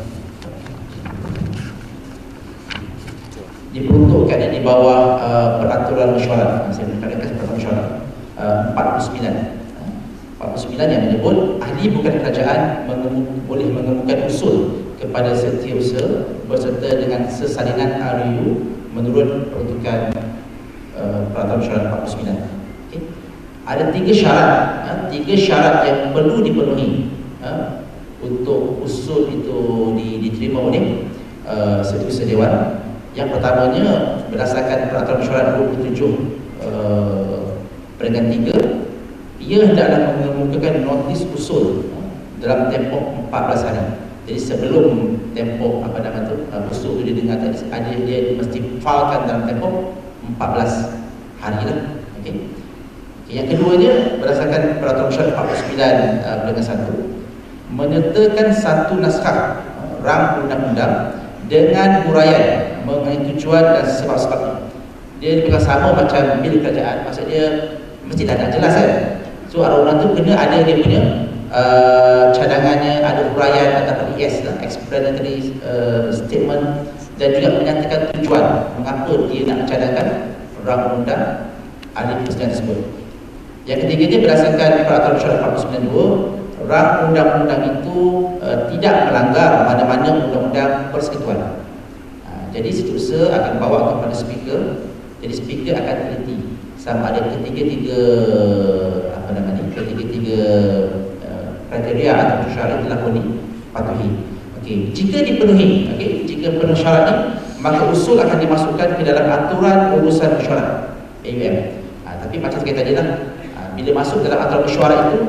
diperuntukkan di bawah uh, peraturan mesyuarat. Saya menyebutkan peraturan mesyuarat uh, empat puluh sembilan. empat puluh sembilan yang menyebut ahli bukan kerajaan mengemu, boleh mengemukakan usul kepada setiausaha berserta dengan sesalinan R U menurut peruntukan uh, peraturan mesyuarat empat puluh sembilan. Okay. Ada tiga syarat, ha, tiga syarat yang perlu dipenuhi ha, untuk usul itu diterima oleh uh, setiausaha dewan. Yang pertamanya berdasarkan peraturan mesyuarat dua puluh tujuh uh, peringkat tiga, ia hendaklah mengemukakan notis usul uh, dalam tempoh empat belas hari. Jadi sebelum tempoh apa nama tu uh, usul itu didengar tadi, ada dia mesti filekan dalam tempoh empat belas hari lah. Okey. Okay, yang keduanya berdasarkan peraturan mesyuarat empat puluh sembilan uh, peringkat satu, menyertakan satu naskah uh, rang undang-undang dengan huraian mengenai tujuan dan sebab-sebabnya. Dia juga sama macam bil kerajaan, maksud dia mesti dah nak jelas kan. So undang-undang tu kena ada dia punya uh, cadangannya, ada huraian ataupun E S lah, explanatory uh, statement, dan juga menyatakan tujuan mengapa dia nak mencadangkan rang undang ahli persediaan tersebut. Yang ketiganya berdasarkan peraturan mesyuarat empat puluh sembilan dua, rang undang-undang itu uh, tidak melanggar mana-mana undang-undang persekutuan. Uh, jadi setiausaha akan bawa kepada speaker. Jadi speaker akan teliti sama ada ketiga-tiga apa nama ni, ketiga-tiga uh, kriteria atau syarat telah pun dipatuhi. Okey, jika dipenuhi, okey, jika penuh syarat ini, maka usul akan dimasukkan ke dalam aturan urusan mesyuarat A U M. Uh, tapi macam saya tadi lah, uh, bila masuk dalam aturan mesyuarat itu,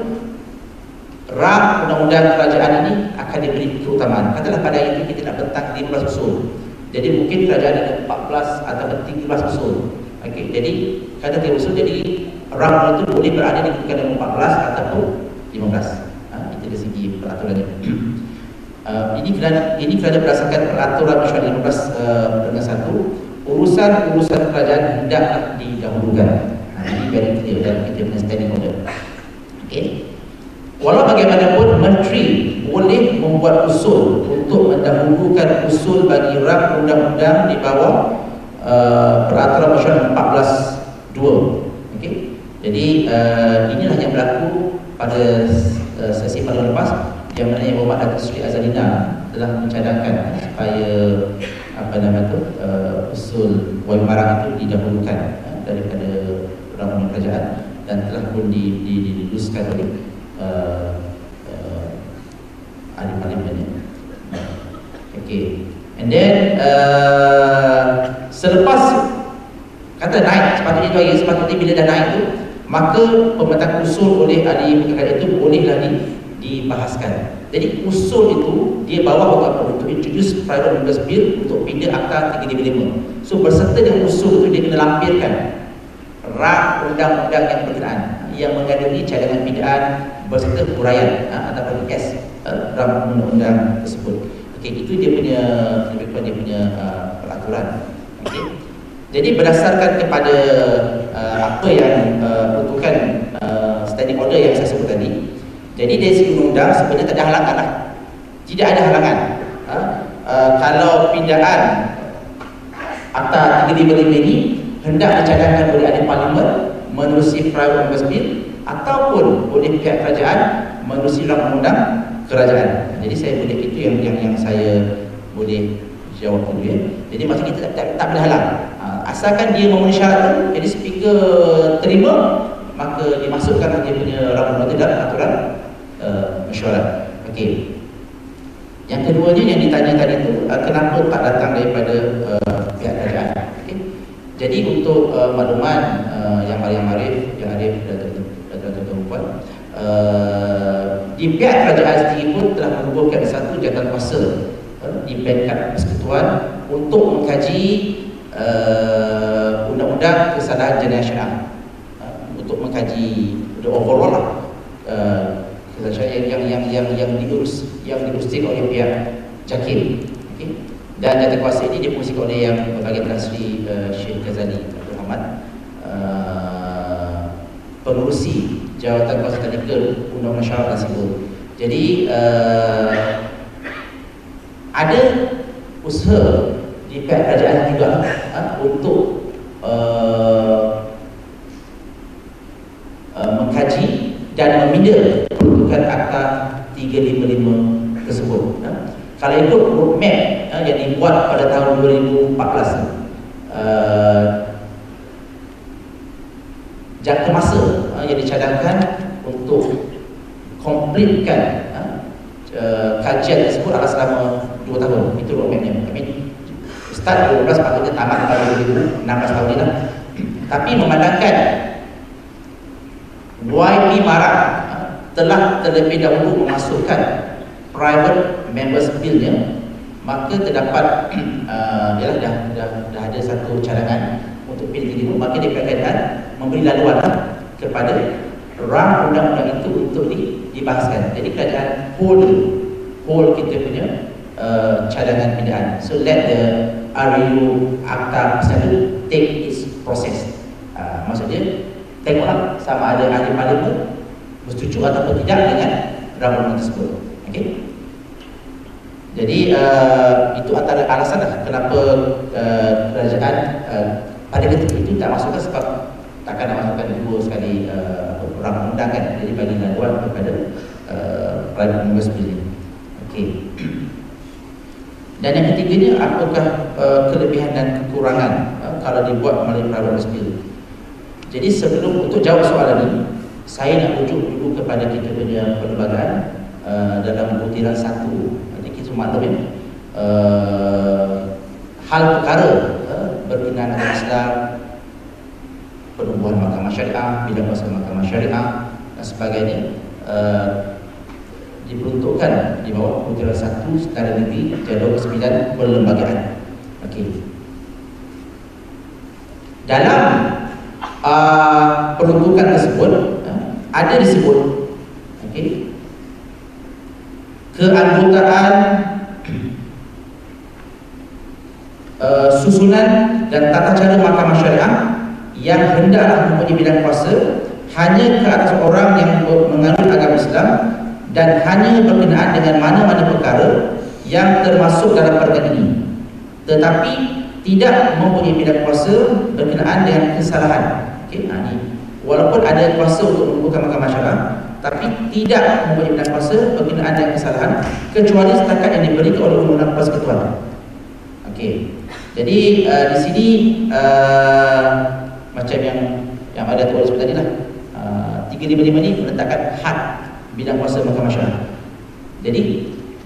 rang undang-undang kerajaan ini akan diberi keutamaan. Katalah pada hari itu kita nak bentang lima belas usul. Jadi mungkin kerajaan ada empat belas atau tiga belas usul. Okey, jadi kata tiga usul, jadi rang itu boleh berada di kedudukan empat belas ataupun lima belas. Ha, itu dari segi peraturannya. uh, ini kerana ini kerana berdasarkan peraturan mesyuarat lima belas peringkat satu, urusan-urusan kerajaan hendaklah didahulukan. Ha, ini very clear dalam kita punya standing order. Okey. Walau bagaimanapun, menteri boleh membuat usul untuk mendahulukan usul bagi rang undang-undang di bawah uh, peraturan mesyuarat empat belas dua. Okey. Jadi uh, inilah yang berlaku pada uh, sesi parlimen lepas, yang mana Yang Berhormat Datuk Seri Azalina telah mencadangkan supaya apa nama tu uh, usul wang barang itu didahulukan uh, daripada undang-undang kerajaan, dan telah pun diluluskan oleh Uh, uh, ahli parlimen. Okay. And then uh, selepas kata naik, sepatutnya itu lagi, sepatutnya bila dah naik tu, maka pemetaan usul oleh ahli perkara itu bolehlah di, dibahaskan. Jadi usul itu dia bawa untuk apa? Untuk introduce private members bill untuk pindah akta tiga lima lima. So berserta dengan usul itu dia kena lampirkan rang undang-undang yang berkenaan yang mengandungi cadangan pindaan berserta huraian uh, ataupun kes uh, rang undang-undang tersebut. Okey, itu dia punya lebih kurang dia punya uh, peraturan. Okey. Jadi berdasarkan kepada uh, apa yang uh, peruntukan uh, standing order yang saya sebut tadi, jadi dari segi undang sebenarnya tak ada halangan lah. Tidak ada halangan. Ha? Uh, kalau pindaan akta tiga lima lima ini hendak dicadangkan oleh ahli parlimen menerusi private members bill ataupun oleh pihak kerajaan menerusi rang undang kerajaan. Jadi saya boleh itu yang yang, yang saya boleh jawab dulu ya. Jadi maksud kita tak, tak, tak boleh halang. Uh, asalkan dia memenuhi syarat, jadi speaker terima, maka dimasukkan dia punya rang undang dalam aturan Uh, mesyuarat. Okey. Yang keduanya yang ditanya tadi itu uh, kenapa tak datang daripada uh, pihak kerajaan. Okey. Jadi untuk uh, makluman uh, yang Mariam Arif, yang Arif dan tuan-tuan, uh, di pihak kerajaan sendiri pun telah menubuhkan satu jawatan kuasa uh, di peringkat persekutuan untuk mengkaji uh, undang-undang kesalahan jenayah syariah, uh, untuk mengkaji the overall lah uh, yang yang yang yang yang diurus yang diuruskan oleh pihak JAKIM. Okay. Dan jawatan kuasa ini dipengurusi oleh yang berbagai Tan Sri uh, Syekh Ghazali Abdul Hamad, uh, pengurusi jawatan kuasa teknikal undang-undang syariah dan sivil. Jadi uh, ada usaha di pihak kerajaan juga uh, untuk uh, uh, mengkaji dan meminda peruntukan akta tiga lima lima tersebut. Ha? Kalau ikut roadmap ha, yang dibuat pada tahun dua ribu empat belas, uh, jangka masa ha, yang dicadangkan untuk komplitkan ha, uh, kajian tersebut adalah selama dua tahun. Itu roadmapnya. Kami start dua ribu dua belas, patutnya tamat pada dua ribu enam belas tahun ini lah. Tapi memandangkan Y P Marak telah terlebih dahulu memasukkan private members bill-nya, maka terdapat uh, ialah dah, dah, dah ada satu cadangan untuk bil ini, maka dia berkaitan memberi laluan kepada rang undang-undang itu untuk di, dibahaskan. Jadi kerajaan hold hold kita punya uh, cadangan pindaan. So let the R U akta tersebut take its process. Uh, maksudnya tengoklah sama ada ahli parlimen bersetuju ataupun tidak dengan rang undang tersebut. Okey. Jadi uh, itu antara alasan lah kenapa uh, kerajaan uh, pada ketika itu tak masukkan, sebab takkan nak masukkan dua sekali uh, rang undang kan. Jadi bagi laluan kepada uh, private members bill. Okey. Dan yang ketiganya, apakah uh, kelebihan dan kekurangan uh, kalau dibuat melalui private members bill? Jadi sebelum untuk jawab soalan ini, saya nak rujuk dulu kepada kita punya perlembagaan uh, dalam butiran satu. Nanti kita maklum ya, uh, hal perkara uh, berkenaan dengan Islam, penubuhan mahkamah syariah, bidang kuasa mahkamah syariah dan sebagainya uh, diperuntukkan di bawah butiran satu Setara Negeri Jadual Kesembilan Perlembagaan. Okey. Dalam Uh, peruntukan tersebut uh, ada disebut okay, keanggotaan uh, susunan dan tata cara mahkamah syariah yang hendaklah mempunyai bidang kuasa hanya ke atas orang yang menganut agama Islam dan hanya berkenaan dengan mana-mana perkara yang termasuk dalam perkara ini, tetapi tidak mempunyai bidang kuasa berkenaan dengan kesalahan. Okay, nah ini walaupun ada kuasa untuk membuka mahkamah syariah, tapi tidak mempunyai bidang kuasa berkenaan dengan kesalahan kecuali setakat yang diberikan oleh undang-undang persekutuan. Okey. Jadi uh, di sini uh, macam yang yang ada tulis tadi lah, uh, tiga lima lima ni meletakkan had bidang kuasa mahkamah syariah. Jadi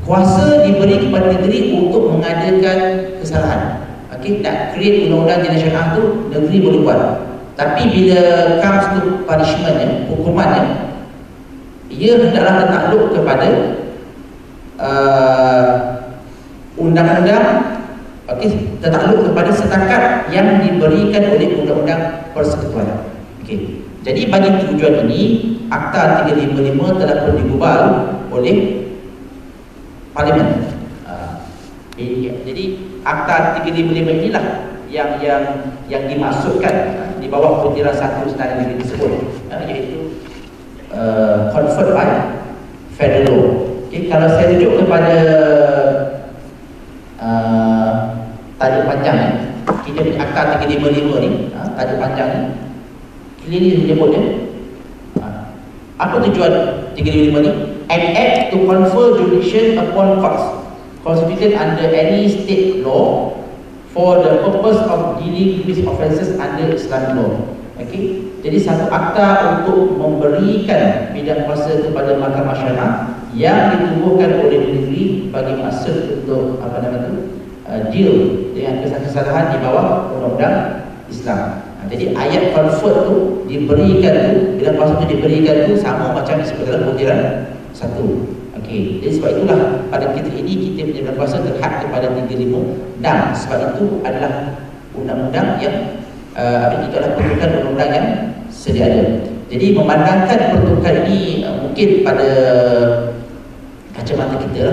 kuasa diberi kepada negeri untuk mengadakan kesalahan. Okey, nak create undang-undang jenayah syariah tu negeri boleh buat. Tapi bila comes to punishmentnya, hukumannya, ia hendaklah tertakluk kepada uh, undang-undang, okey, tertakluk kepada setakat yang diberikan oleh undang-undang persekutuan. Okey. Jadi bagi tujuan ini, Akta tiga lima lima telah perlu digubal oleh Parlimen. Uh, jadi Akta tiga lima lima inilah yang yang yang dimasukkan uh, di bawah butiran satu Undang-Undang Negeri tersebut, uh, iaitu uh, conferred by federal law. Okay, kalau saya rujuk kepada uh, tajuk panjang ni, kita punya Akta tiga lima lima ni, uh, tajuk panjang ni clearly menyebutnya uh, apa tujuan tiga lima lima ni? An act to confer jurisdiction upon courts constituted under any state law for the purpose of dealing with offences under Islamic law. Okey, jadi satu akta untuk memberikan bidang kuasa kepada mahkamah syariah yang ditubuhkan oleh negeri bagi maksud untuk apa nama tu uh, deal dengan kesalahan di bawah undang-undang Islam. Nah, jadi ayat convert tu diberikan tu, bidang kuasa tu diberikan tu sama macam disebut dalam butiran satu. Okey, jadi sebab itulah pada ketika ini kita punya kuasa terhad kepada tiga lima, dan sebab itu adalah undang-undang yang uh, apa itu adalah pertukan undang-undang yang sedia ada. Jadi memandangkan pertukan ini uh, mungkin pada kacamata kita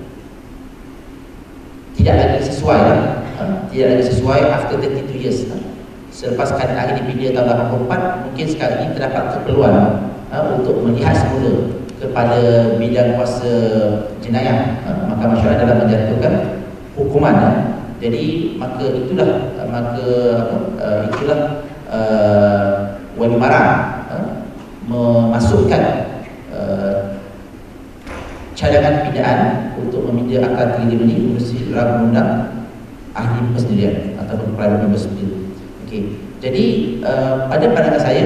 tidak lagi sesuai lah. Uh, tidak lagi sesuai after tiga puluh dua years. Uh. Selepas keadaan dipindah tahun lapan puluh empat, mungkin sekarang ini terdapat keperluan uh, untuk melihat semula kepada bidang kuasa jenayah uh, mahkamah syariah dalam menjatuhkan hukuman. Uh. Jadi maka itulah uh, maka apa, uh, itulah uh, Wali Marang uh, memasukkan uh, cadangan pindaan untuk meminda Akta tiga lima lima mesti dalam undang ahli persendirian ataupun private member sendiri. Okay. Jadi uh, pada pandangan saya,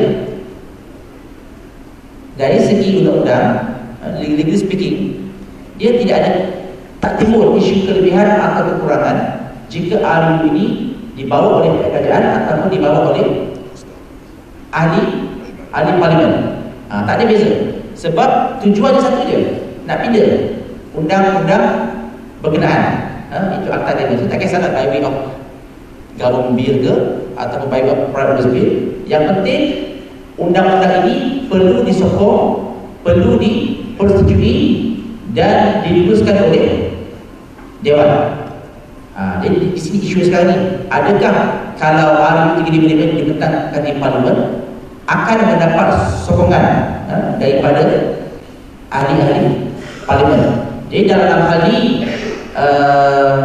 dari segi undang-undang, uh, legally speaking, dia tidak ada, tak timbul isu kelebihan atau kekurangan jika ahli ini dibawa oleh kerajaan ataupun dibawa oleh ahli ahli parlimen. Ha, tak ada beza. Sebab tujuannya satu je, nak pindah undang-undang berkenaan. Ha, itu akta dia. Tak kisahlah by way of government bill ke ataupun by way of private bill. Yang penting undang-undang ini perlu disokong, perlu dipersetujui dan diluluskan oleh Dewan. Ha, jadi di sini isu sekarang ni, adakah kalau R U tiga lima lima diletakkan di parlimen akan mendapat sokongan ha, daripada ahli-ahli parlimen. Jadi dalam hal ini uh,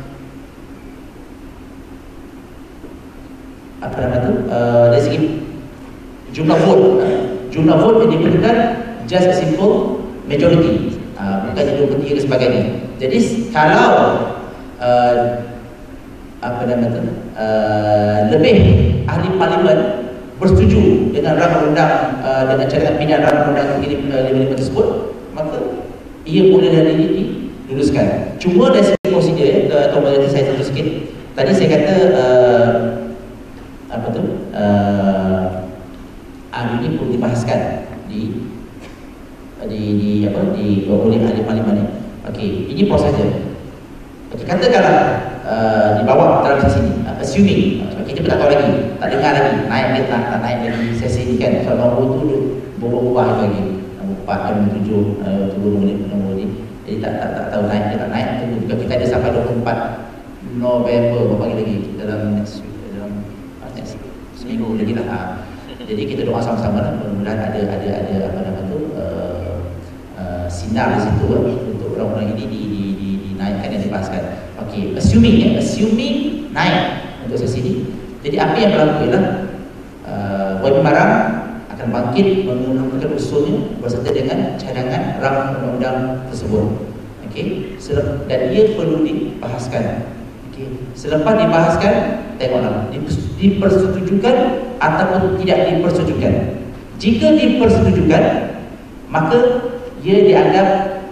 apa nama tu uh, dari segi jumlah vote, uh, jumlah vote yang diperlukan just a simple majority, uh, bukan dua per tiga dan sebagainya. Jadi kalau uh, apa nama tu uh, lebih ahli parlimen bersetuju dengan rang undang uh, dengan cadangan pindaan rang undang tiga lima lima tersebut, maka ia boleh dari ini diluluskan. Cuma dari segi prosedur, atau uh, saya tentu sikit. Tadi saya kata uh, apa tu uh, ahli ini perlu dibahaskan di di, di apa di oleh ahli parlimen ini. Okey, ini prosesnya. Okey, katakanlah uh, dibawa dalam sesi ini, uh, assuming uh, kita tak tahu lagi, tak dengar lagi, naik ke tak, tak naik lagi sesi ini kan. So nombor tu berubah lagi, nombor empat, nombor tujuh, uh, turun nombor, nombor ni. Jadi tak, tak, tak tahu naik ke tak naik. Jika kita ada sampai dua puluh empat November, berapa lagi lagi dalam next week, dalam uh, next seminggu lagi lah. Uh, jadi kita doa sama-sama lah, mudah-mudahan ada ada ada apa nama tu uh, uh, sinar di situ uh, untuk orang-orang ini di, di, di, dinaikkan dan dibahaskan. Okey, assuming ya, assuming naik untuk sesi ini. Jadi apa yang berlaku ialah uh, Wali Marang akan bangkit menggunakan usulnya berserta dengan cadangan rang undang-undang tersebut. Okey, dan ia perlu dibahaskan. Okey, selepas dibahaskan, tengoklah dipersetujukan ataupun tidak dipersetujukan. Jika dipersetujukan, maka ia dianggap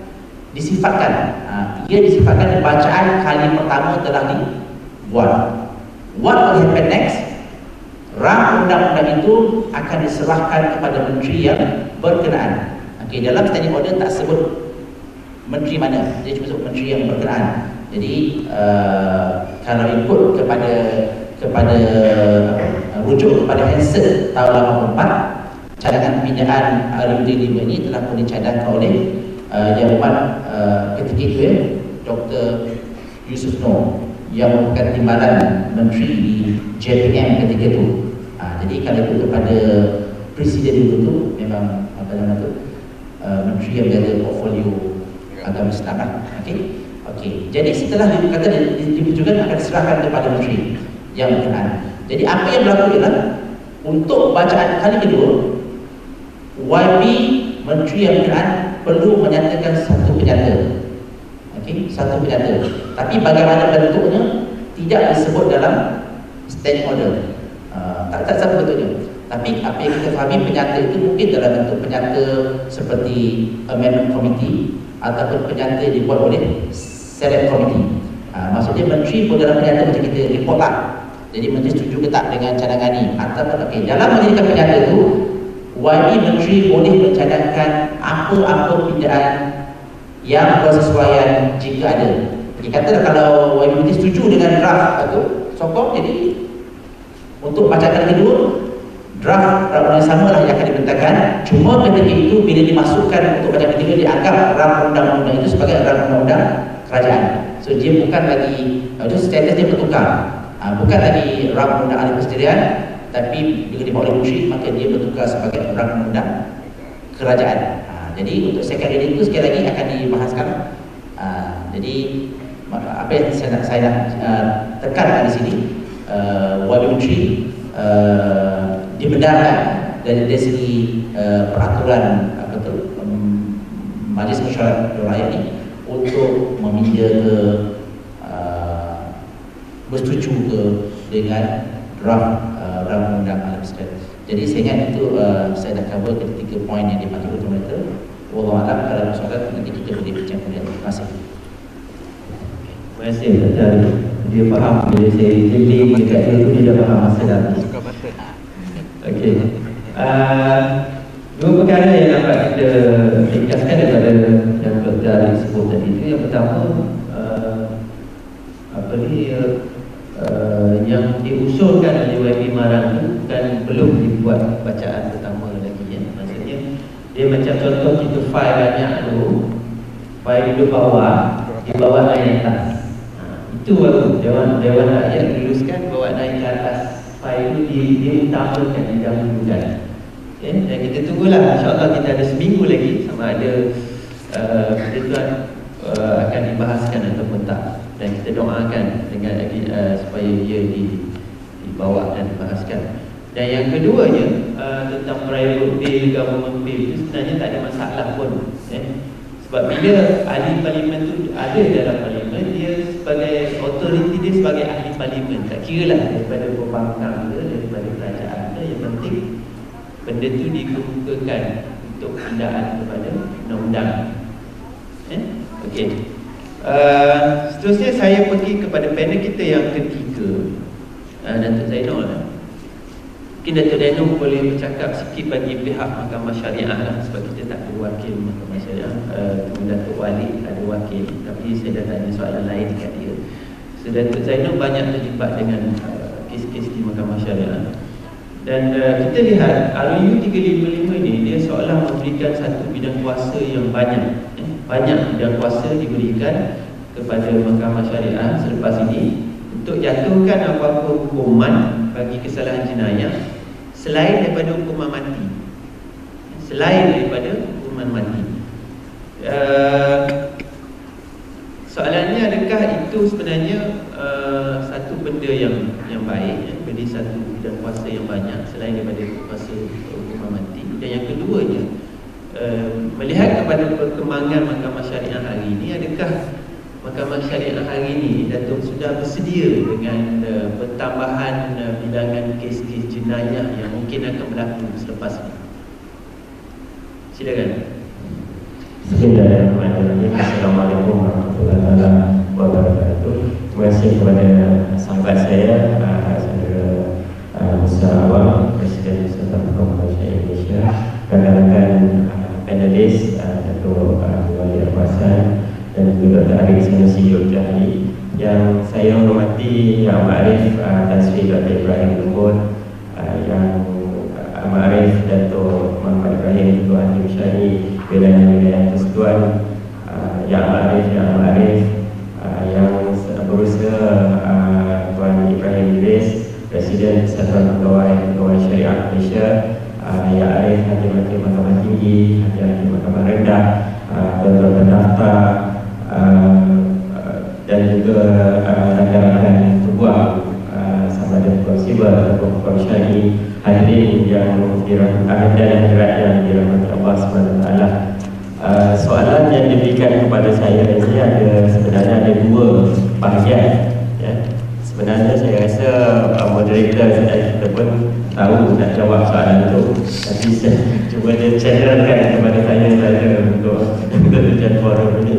disifatkan. Uh, ia disifatkan bacaan kali pertama telah dibuat. What will happen next? Rang undang-undang itu akan diserahkan kepada menteri yang berkenaan. Okey, dalam standing order tak sebut menteri mana, dia cuma sebut menteri yang berkenaan. Jadi uh, kalau ikut kepada kepada uh, rujuk kepada Hansen tahun lapan puluh empat, cadangan pembinaan R U D lima ini telah pun dicadangkan oleh uh, Jawapan uh, ketika itu ya, Doktor Yusuf Noor yang merupakan timbalan menteri di J P M ketika itu. Uh, jadi kalau itu kepada presiden dulu tu memang apa nama tu uh, menteri yang berada portfolio agama Islam lah. Okey. Okey. Jadi setelah dikata dibujukan akan diserahkan kepada menteri yang berkenaan. Jadi apa yang berlaku ialah untuk bacaan kali kedua, Y P menteri yang berkenaan perlu menyatakan satu penyata. Okey, satu penyata. Tapi bagaimana bentuknya tidak disebut dalam standing order. Uh, tak tak sama bentuknya. Tapi apa yang kita fahami, penyata itu mungkin dalam bentuk penyata seperti amendment committee ataupun penyata yang dibuat oleh select committee. Uh, maksudnya menteri pun dalam penyata macam kita report lah. Jadi menteri setuju ke tak dengan cadangan ni ataupun okey, dalam menjadikan penyata itu Y P menteri boleh mencadangkan apa-apa pindaan yang bersesuaian jika ada. Jadi kata kalau Y P menteri setuju dengan draft itu sokong, jadi untuk bacaan kedua draft draft yang sama lah yang akan dibentangkan. Cuma ketika itu bila dimasukkan untuk bacaan ketiga dianggap draft undang-undang itu sebagai draft undang-undang kerajaan. So dia bukan lagi, itu status dia bertukar. Ha, bukan lagi draft undang ahli persendirian, tapi bila dibawa oleh menteri maka dia bertukar sebagai draft undang kerajaan. Ha, jadi untuk second reading itu sekali lagi akan dibahaskan. Ha, jadi apa yang saya nak, saya nak uh, tekankan di sini, uh, Y P menteri uh, dibenarkan dari, dari segi uh, peraturan apa tu um, Majlis Mesyuarat Rakyat ini untuk meminda ke uh, bersetuju ke dengan draft uh, draft undang ahli persendirian. Jadi saya ingat itu uh, saya dah cover ketiga poin yang dipanggil oleh moderator. Wallahualam, kalau soalan nanti kita boleh bincang kemudian. Terima kasih. Terima kasih Doktor. Dia faham bila saya jeling dekat dia tu, dia dah faham masa dah. Okey. Uh, dua perkara yang dapat kita ringkaskan daripada yang Doktor Ali sebut tadi itu. Yang pertama, uh, apa ni, uh, yang diusulkan oleh Y P Marang itu bukan belum dibuat bacaan pertama lagi ya. Maksudnya dia macam contoh kita file banyak dulu, file duduk bawah, di bawah naik atas. Itu waktu Dewan Dewan Rakyat luluskan bawa naik ke atas file itu, di, dia utamakan, didahulukan. Okay? Dan kita tunggulah, insyaAllah kita ada seminggu lagi sama ada uh, ketentuan uh, akan dibahaskan ataupun tak. Dan kita doakan dengan uh, supaya ia di, dibawa dan dibahaskan. Dan yang keduanya uh, tentang private bill, government bill itu sebenarnya tak ada masalah pun. Eh? Sebab bila ahli parlimen tu ada dalam parlimen, dia sebagai autoriti, dia sebagai ahli parlimen. Tak kira lah daripada pembangkang ke, daripada kerajaan ke, yang penting benda tu dikemukakan untuk pindaan kepada undang-undang. Eh? Okey. Uh, seterusnya saya pergi kepada panel kita yang ketiga, uh, Datuk Zainul. Mungkin Datuk Zainul boleh bercakap sikit bagi pihak Mahkamah Syariah lah, sebab kita tak ada wakil Mahkamah Syariah. uh, Datuk Wali ada wakil, tapi saya dah tanya soalan lain dekat dia. So Datuk Zainul banyak terlibat dengan uh, kes-kes di Mahkamah Syariah. Dan uh, kita lihat R U tiga lima lima ni dia seolah memberikan satu bidang kuasa yang banyak. eh? Banyak bidang kuasa diberikan kepada Mahkamah Syariah selepas ini untuk jatuhkan apa-apa hukuman bagi kesalahan jenayah selain daripada hukuman mati. Selain daripada hukuman mati. Uh, soalannya, adakah itu sebenarnya uh, satu benda yang yang baik, ya? Beri satu bidang kuasa yang banyak selain daripada kuasa hukuman mati. Dan yang keduanya, uh, melihat kepada perkembangan Mahkamah Syariah hari ini, adakah Mahkamah Syariah hari ini Datuk sudah bersedia dengan uh, pertambahan uh, bilangan kes-kes jenayah yang mungkin akan berlaku selepas ini? Silakan. Bismillahirrahmanirrahim. Assalamualaikum warahmatullahi wabarakatuh. Terima kasih kepada sahabat saya, saudara Musa Awang, Presiden Persatuan Peguam Malaysia Indonesia, rakan-rakan panelis, Dato' Wali Arwasan dan juga Doktor Arif Sanusi Yogyakarta, yang saya hormati Yang Ma'arif Tan Sri Doktor Ibrahim Lembut, Yang Ma'arif Dato' Muhammad Ibrahim Ketua Hakim Syar'i wilayah-wilayah Persekutuan, Yang Ma'arif Yang Ma'arif yang berusaha Tuan Ibrahim Idris, Presiden Persatuan Pegawai Pegawai Syariah Malaysia, Yang Arif Hakim-Hakim Mahkamah Tinggi, Hakim-Hakim Mahkamah Rendah, tuan-tuan pendaftar, dan juga rakan-rakan peguam sama ada peguam siber ataupun peguam syar'i, hadirin yang dirahmati dan yang dirahmati Allah subhanahu wa taala. Soalan yang diberikan kepada saya ini ada sebenarnya ada dua bahagian, ya. Sebenarnya saya rasa moderator kita pun tahu nak jawab soalan itu, tapi saya cuba dia channelkan kepada saya saja untuk untuk tujuan forum ini.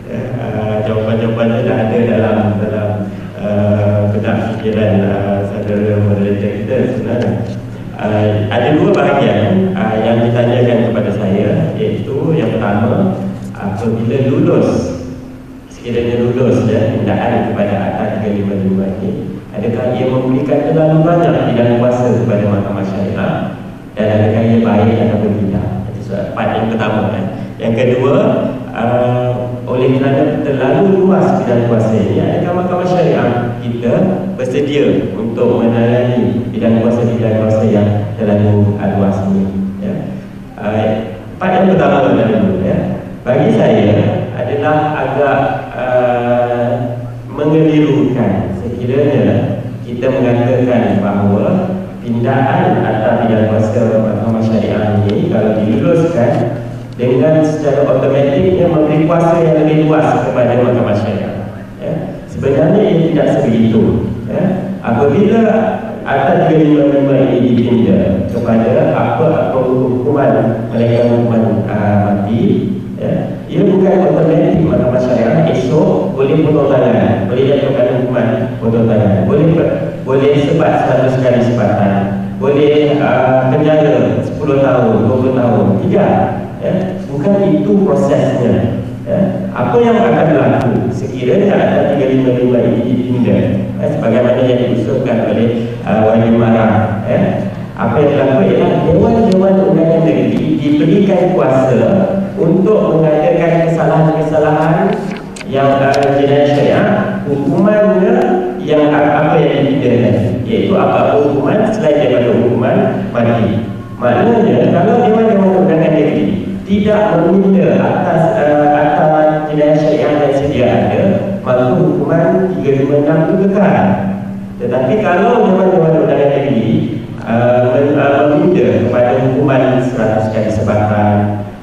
Uh, jawapan-jawapannya dah ada dalam dalam uh, benak fikiran uh, saudara moderator kita sebenarnya. Uh, ada dua bahagian uh, yang ditanyakan kepada saya, iaitu yang pertama, apabila lulus, sekiranya lulus dan pindaan kepada Akta tiga lima lima ini, adakah ia memberikan terlalu banyak bidang kuasa kepada Mahkamah Syariah, dan adakah ia baik ataupun tidak? Itu soalan part yang pertama, kan? Yang kedua, uh, oleh kerana terlalu luas bidang kuasa ini, adakah Mahkamah Syariah kita bersedia untuk menangani bidang kuasa-bidang kuasa yang terlalu luas ini, ya? Uh, part yang pertama dulu, ya, bagi saya adalah agak uh, mengelirukan sekiranya kita mengatakan bahawa pindaan atau bidang kuasa Mahkamah Syariah ini kalau diluluskan dengan secara automatiknya memberi kuasa yang lebih luas kepada Mahkamah Syariah, ya. Sebenarnya ia tidak sebegitu, ya. Apabila Akta tiga lima lima ini dipindah kepada apa-apa hukuman, melainkan hukuman uh, mati, ya, ia bukan automatik Mahkamah Syariah esok boleh potong tangan, boleh jatuhkan hukuman potong tangan, boleh boleh sebat seratus kali sebatan, boleh uh, penjara sepuluh tahun, dua puluh tahun. Tidak, ya, bukan itu prosesnya, ya. Apa yang akan berlaku sekiranya Akta tiga lima lima ini dipindah, ya, sebagaimana yang diusulkan oleh uh, Wali Marah, ya, apa yang berlaku ialah Dewan-Dewan Undangan Negeri diberikan kuasa untuk mengadakan kesalahan-kesalahan yang uh, jenayah syariah, hukumannya yang apa yang dipindahkan, iaitu apa hukuman selain daripada hukuman mati. Maknanya kalau Dewan-Dewan Undangan Negeri tidak meminta atas uh, atas jenayah syariah yang sedia ada, maka hukuman tiga lima enam itu kekal. Tetapi kalau Dewan-Dewan Undangan Negeri uh, meminta kepada hukuman seratus kali sebatan,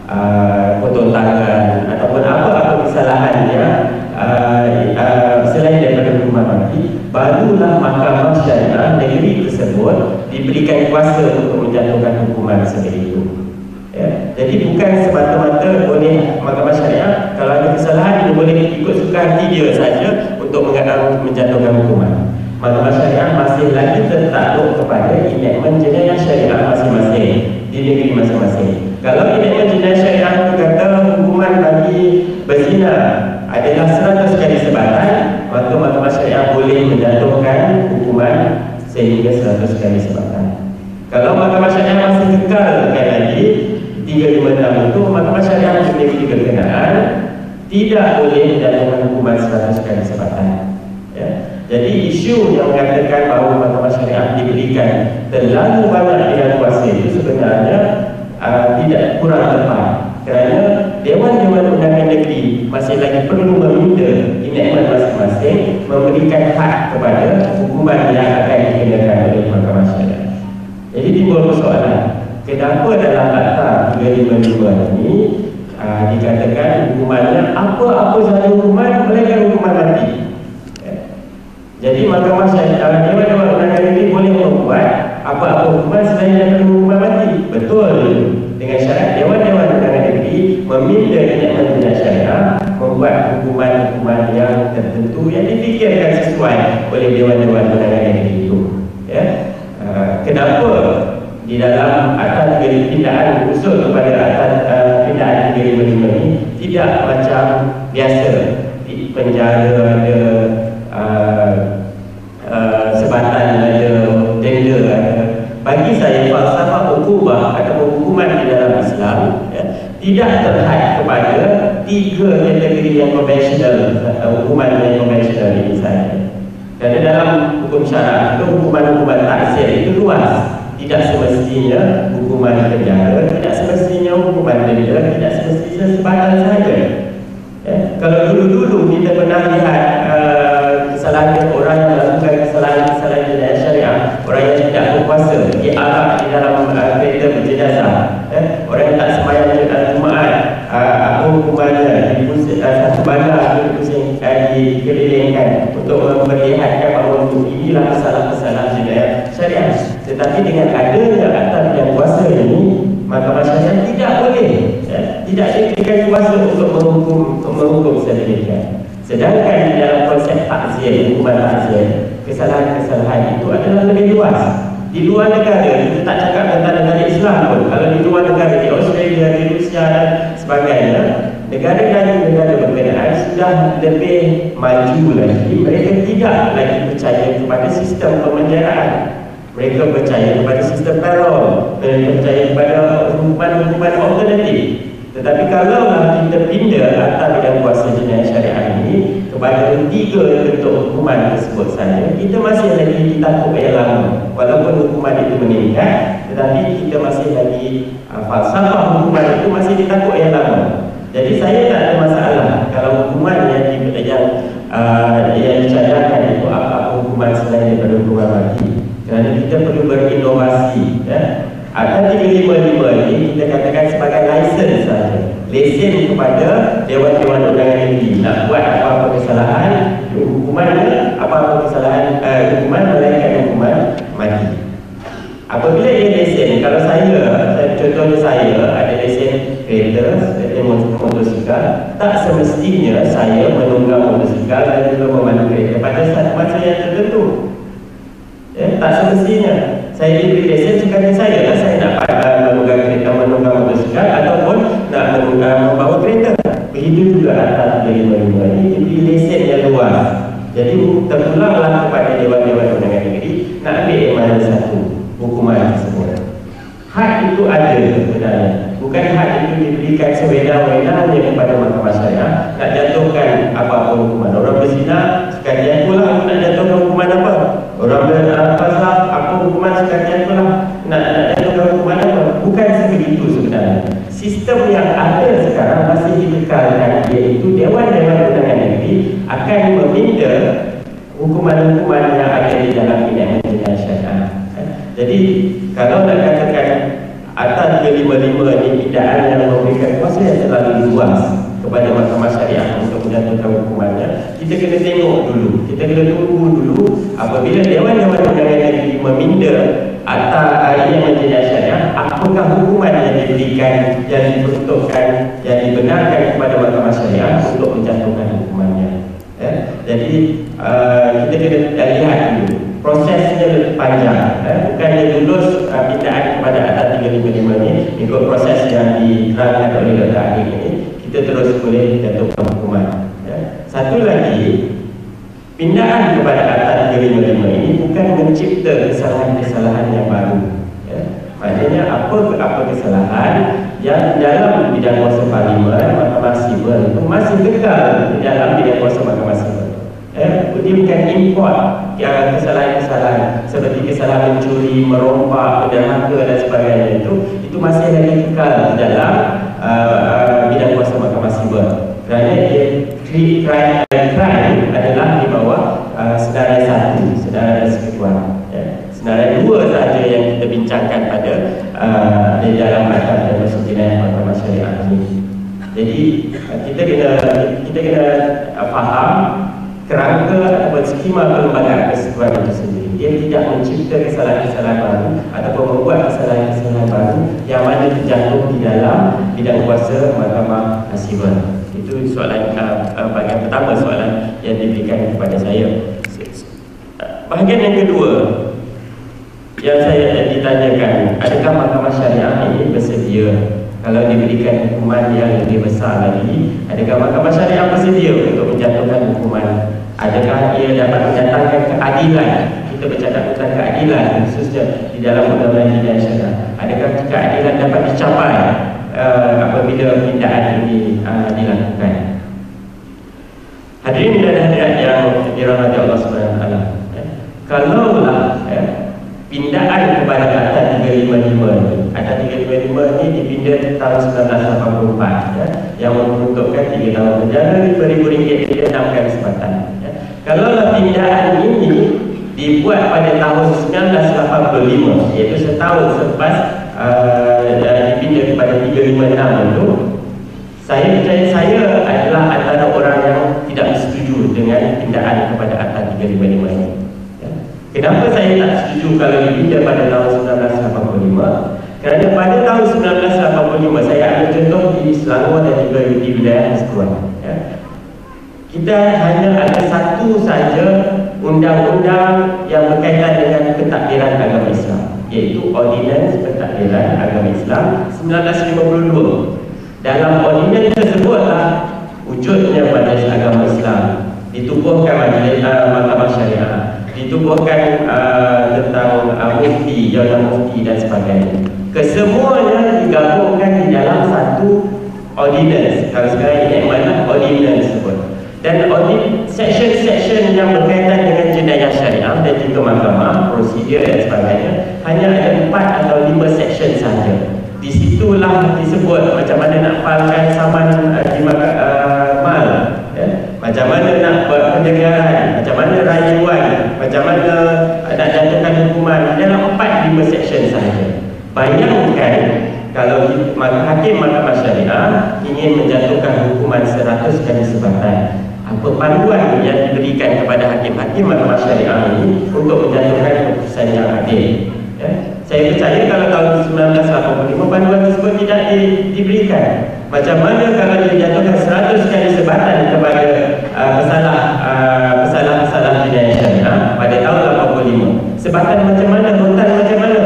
uh, potong tangan ataupun apa-apa kesalahannya uh, uh, selain daripada hukuman mati, barulah Mahkamah Syariah negeri tersebut diberikan kuasa untuk menjatuhkan hukuman seperti itu, ya. Jadi bukan semata-mata boleh Mahkamah Syariah kalau ada kesalahan dia boleh ikut suka hati dia saja untuk menjatuhkan hukuman. Mahkamah Syariah masih lagi tertakluk kepada enakmen jenayah syariah masing-masing di negeri masing-masing. Kalau enakmen jenayah syariah itu kata hukuman bagi berzina adalah seratus kali sebatan, maka Mahkamah Syariah boleh menjatuhkan hukuman sehingga seratus kali sebatan. Kalau Mahkamah Syariah masih kekalkan lagi tiga lima enam itu, Mahkamah Syariah memiliki kekenaan tidak boleh menjatuhkan hukuman seratus kali sebatan, ya. Jadi isu yang mengatakan bahawa Mahkamah Syariah diberikan terlalu banyak bidang kuasa itu sebenarnya uh, tidak kurang tepat, kerana Dewan-Dewan Undangan Negeri masih lagi perlu meminta enakmen masing-masing memberikan hak kepada hukuman yang akan dikenakan oleh Mahkamah Syariah. Jadi timbul persoalan, kenapa dalam Akta tiga lima lima ini uh, dikatakan hukumannya apa-apa sahaja hukuman melainkan hukuman mati, ya. Jadi Mahkamah Syariah, Dewan-Dewan Undangan Negeri boleh membuat apa-apa hukuman selain daripada hukuman mati. Betul, dengan syarat Dewan-Dewan Undangan Negeri meminta enakmen membuat hukuman-hukuman yang tertentu yang difikirkan sesuai oleh Dewan-Dewan Penanganan Negeri itu. Ya. Uh, kenapa di dalam Akta tiga puluh lima pindaan usul kepada Akta uh, pindaan tiga puluh lima ini tidak macam biasa di penjara ada uh, uh, sebatan ada denda ada. Bagi saya falsafah ukubah atau hukuman di dalam Islam ya, tidak terhad kepada tiga kategori yang konvensional, hukuman yang konvensional ini saja. Dan dalam hukum syarak itu hukuman-hukuman takzir itu luas. Tidak semestinya hukuman penjara, tidak semestinya hukuman denda, tidak semestinya sebatan saja. Ya, kalau dulu-dulu kita pernah lihat uh, kesalahan orang yang melakukan kesalahan-kesalahan dalam syariah, orang yang tidak berpuasa, diarak di dalam uh, kereta berjenazah, ya, orang yang tak sembahyang Jumaat, uh, apa hukumannya, dipusing uh, satu bandar dipusing uh, dikelilingkan untuk memperlihatkan bahawa inilah kesalahan-kesalahan dalam syariah. Tetapi dengan adanya Akta Bidang Kuasa ini, maka masyarakat tidak boleh, ya, tidak diberikan kuasa untuk menghukum menghukum sedemikian. Sedangkan di dalam konsep takzir, hukuman takzir, kesalahan-kesalahan itu adalah lebih luas. Di luar negara, kita tak cakap tentang negara Islam pun. Kalau di luar negara, di Australia, di Rusia dan sebagainya, negara dan negara berkenaan sudah lebih maju lagi. Mereka tidak lagi percaya kepada sistem pemenjaraan. Mereka percaya kepada sistem parol. Mereka percaya kepada hukuman-hukuman alternatif. Tetapi kalaulah kita pindah Akta Bidang Kuasa Jenayah Syariah ini kepada tiga bentuk hukuman tersebut saja, kita masih lagi ditakut yang lama. Walaupun hukuman itu meningkat, tetapi kita masih lagi uh, falsafah hukuman itu masih ditakut yang lama. Jadi saya tak ada masalah kalau hukuman yang di, yang, uh, yang dicadangkan itu apa hukuman selain daripada hukuman mati. Kerana kita perlu berinovasi, ya. Akta tiga puluh lima ini kita katakan sebagai license saja, lesen kepada Dewan-Dewan Undangan Negeri nak buat apa-apa kesalahan, hukumannya apa-apa kesalahan, uh, hukuman melainkan hukuman mati. Apabila ia lesen, kalau saya, contohnya saya ada lesen kereta, lesen motosikal, tak semestinya saya menunggang motosikal dan juga memandu kereta pada saat masa yang tertentu. Ya, tak semestinya. Saya diberi lesen sekali saya lah, saya nak uh, menunggang kereta, menunggang motosikal ataupun nak menunggang membawa kereta. Begitu juga Akta tiga puluh lima ini diberi lesen yang luas. Jadi terpulanglah kepada Dewan-Dewan Undangan Negeri nak ambil yang mana satu hukuman tersebut. Hak itu ada sebenarnya. Bukan hak itu diberikan sewenang-wenangnya kepada mahkamah syariah nak jatuhkan apa-apa hukuman. Orang berzina sekalian pula nak jatuhkan hukuman apa? Orang berfaslah apa hukuman sekalian pula nak, nak jatuhkan hukuman apa? Bukan sebegitu sebenarnya. Sistem yang ada sekarang masih dikekalkan, iaitu Dewan-Dewan Undangan Negeri akan meminta hukuman-hukuman yang ada di dalam pidana jenayah syariah. Jadi kalau nak katakan Akta tiga puluh lima ini pidaan yang memberikan kuasa yang terlalu luas kepada mahkamah syariah untuk menjatuhkan hukumannya, kita kena tengok dulu, kita kena tunggu dulu apabila Dewan-Dewan Undangan Negeri meminta Akta yang menjenayah syariah, apakah hukuman yang diberikan, yang diperuntukkan, yang dibenarkan kepada mahkamah syariah untuk menjatuhkan hukumannya. Ya? Jadi uh, kita kena lihat dulu prosesnya panjang, eh? Bukannya lulus uh, pindaan kepada Akta tiga puluh lima ini ikut proses yang diterangkan oleh Doktor Akhil ini, kita terus boleh jatuhkan hukuman. Ya? Satu lagi, pindaan kepada Akta tiga puluh lima ini bukan mencipta kesalahan-kesalahan yang baru. Ya? Maknanya apa-apa kesalahan yang dalam bidang kuasa parlimen, mahkamah sivil itu masih kekal di dalam bidang kuasa mahkamah sivil. Eh, dia bukan import ya, kesalahan-kesalahan seperti kesalahan mencuri, merompak, berderhaka dan sebagainya itu itu masih lagi kekal di dalam uh, uh, bidang kuasa mahkamah sivil. Kerana dia crime, crime adalah di bawah uh, senarai satu, senarai persekutuan. Ya. Senarai dua sahaja yang kita bincangkan pada uh, di dalam Akta dan Kuasa Jenayah Mahkamah Syariah ini. Jadi uh, kita kena kita kena uh, faham kerangka ataupun skema pelembagaan persekutuan itu sendiri. Dia tidak mencipta kesalahan-kesalahan baru ataupun membuat kesalahan-kesalahan baru yang mana terjatuh di dalam bidang kuasa mahkamah sivil. Itu Itu soalan uh, uh, bahagian pertama soalan yang diberikan kepada saya. Bahagian yang kedua yang saya ditanyakan, adakah mahkamah syariah ini bersedia kalau diberikan hukuman yang lebih besar lagi, adakah mahkamah syariah bersedia untuk menjatuhkan hukuman? Adakah ia dapat mendatangkan keadilan? Kita bercakap tentang keadilan khususnya di dalam undang-undang jinayah syariah. Adakah keadilan dapat dicapai uh, apabila pindaan ini uh, dilakukan? Hadirin dan hadirat yang dirahmati Allah Subhanahu Wa Taala, ya, kalaulah ya, pindaan kepada Akta tiga lima lima ini, Akta tiga lima lima ini dipinda tahun seribu sembilan ratus lapan puluh empat, ya, yang memperuntukkan tiga tahun penjara, lima ribu ringgit dia enam kali sebatan. Ya. Kalaulah pindaan ini dibuat pada tahun seribu sembilan ratus lapan puluh lima, iaitu setahun selepas uh, dipinda kepada tiga lima enam itu, saya percaya saya adalah antara orang yang tidak setuju dengan pindaan kepada Akta tiga lima lima ini. Kenapa saya tak setuju kalau dipindah pada tahun seribu sembilan ratus lapan puluh lima? Kerana pada tahun seribu sembilan ratus lapan puluh lima, saya ambil contoh di Selangor dan juga di wilayah Persekutuan, ya. Kita hanya ada satu saja undang-undang yang berkaitan dengan pentadbiran agama Islam, iaitu Ordinans Pentadbiran Agama Islam seribu sembilan ratus lima puluh dua. Dalam ordinans tersebutlah wujudnya Majlis Agama Islam, ditubuhkan Majlis uh, Mahkamah Syariah, ditubuhkan uh, tentang uh, mufti, jawatan mufti dan sebagainya. Kesemuanya digabungkan di dalam satu ordinance. Kalau sekarang ini mana ordinance tersebut. Dan ordinance section-section yang berkaitan dengan jenayah syariah dan juga mahkamah, prosedur dan sebagainya, hanya ada empat atau lima section saja. Di situlah disebut macam mana nak falkan saman uh, di uh, mal, ya? Macam mana nak buat pendegaran, macam mana rayuan, macam mana nak jatuhkan hukuman, dalam empat lima section sahaja. Bayangkan kalau hakim mahkamah syariah ingin menjatuhkan hukuman seratus kali sebatan, apa panduan yang diberikan kepada hakim-hakim mahkamah syariah ini untuk menjatuhkan keputusan yang adil, ya? Saya percaya kalau tahun seribu sembilan ratus lapan puluh lima panduan tersebut tidak di, diberikan. Macam mana kalau dijatuhkan seratus kali sebatan kepada uh, pesalah uh, pesalah-pesalah jenayah syariah pada tahun lapan puluh lima? Sebatan macam mana? Rotan macam mana?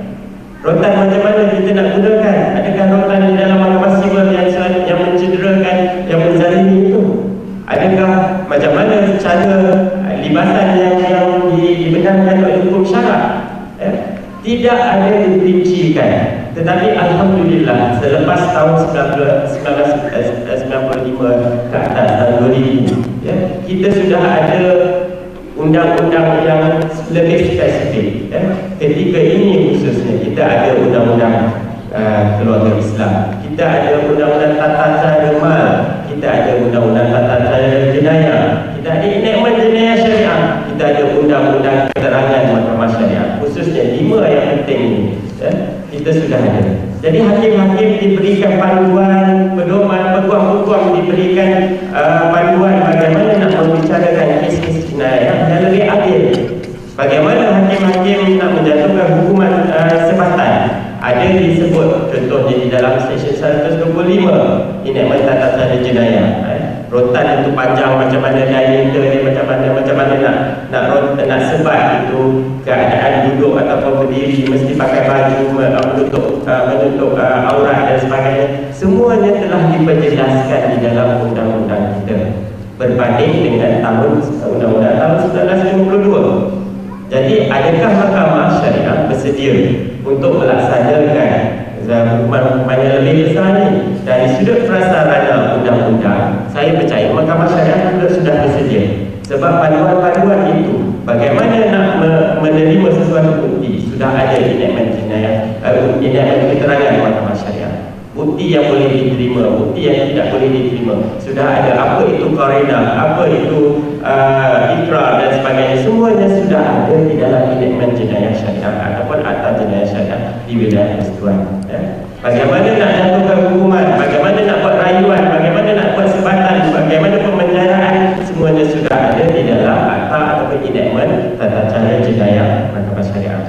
Rotan macam mana kita nak gunakan? Adakah rotan di dalam mahkamah sivil yang yang mencederakan, yang menzalimi itu? Adakah macam mana cara uh, libasan yang yang dibenarkan oleh hukum syarak? Eh? Tidak ada diperincikan. Tetapi Alhamdulillah selepas tahun seribu sembilan ratus sembilan puluh lima ke atas, tahun dua ribu, ya, kita sudah ada undang-undang yang lebih spesifik, ya. Ketika ini khususnya kita ada undang-undang uh, keluarga Islam, kita ada undang-undang tata cara mal, kita ada undang-undang tata cara jenayah, kita ada enactment jenayah syariah, kita ada undang-undang keterangan mahkamah syariah, khususnya lima yang penting ini, ya, kita sudah ada. Jadi hakim-hakim diberikan panduan, pedoman, peguam-peguam diberikan uh, panduan bagaimana nak membicarakan kes-kes jenayah yang lebih adil. Bagaimana hakim-hakim nak menjatuhkan hukuman uh, sebatan. Ada disebut contohnya di dalam seksyen seratus dua puluh lima enactment tata cara jenayah. Eh? Rotan itu panjang macam mana, diameter dia macam mana, macam mana nak nak rotan, nak sebat itu, keadaan duduk ataupun berdiri, mesti pakai baju menutup uh, menutup uh, aurat dan sebagainya. Semuanya telah diperjelaskan di dalam undang-undang kita berbanding dengan tahun undang-undang tahun seribu sembilan ratus lima puluh dua. Jadi adakah mahkamah syariah bersedia untuk melaksanakan hukuman-hukuman yang lebih besar ini? Dari sudut prasarana undang-undang, saya percaya mahkamah syariah juga sudah bersedia. Sebab panduan-panduan itu, bagaimana nak menerima sesuatu bukti, sudah ada enactment jenayah, uh, enactment keterangan mahkamah syariah. Bukti yang boleh diterima, bukti yang tidak boleh diterima, sudah ada. Apa itu qarinah, apa itu uh, ikrar dan sebagainya, semuanya sudah ada di dalam enactment jenayah syariah ataupun akta jenayah syariah di wilayah Persekutuan, ya. Bagaimana nak jatuhkan hukuman, bagaimana nak buat rayuan, bagaimana nak buat sebatan, bagaimana pemenjaraan, semuanya sudah ada di dalam akta ataupun enactment tata cara jenayah mahkamah syariah.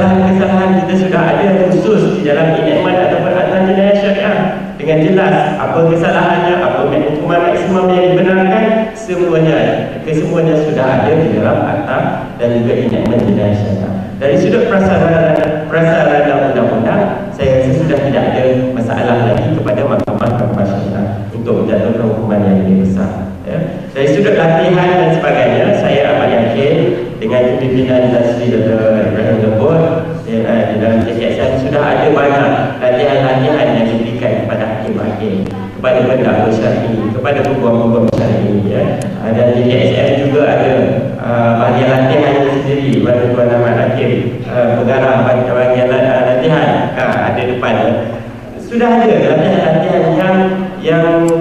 Kesalahan-kesalahan kita sudah ada khusus di dalam enactment ataupun akta jenayah syariah dengan jelas apa apa kesalahannya, apa hukuman maksimum yang dibenarkan, semuanya kesemuanya sudah ada di dalam akta dan juga enactment jenayah syariah. Dari sudut prasarana prasarana undang-undang, saya rasa sudah tidak ada masalah lagi kepada mahkamah-mahkamah syariah untuk menjatuhkan hukuman yang lebih besar. Ya. Dari sudut latihan dan sebagainya, saya amat yakin dengan kepimpinan Tan Sri Doktor Ibrahim Lembut ya, di dalam T K S M sudah ada banyak latihan-latihan yang diberikan kepada hakim-hakim, kepada pendakwa syar'i, kepada peguam-peguam syar'i ya. Dan T K S M juga ada uh, bahagian latihan sendiri pada Tuan Ahmad Hakim, uh, pengarah bahagian latihan uh, ada depan ya. Sudah ada latihan-latihan yang yang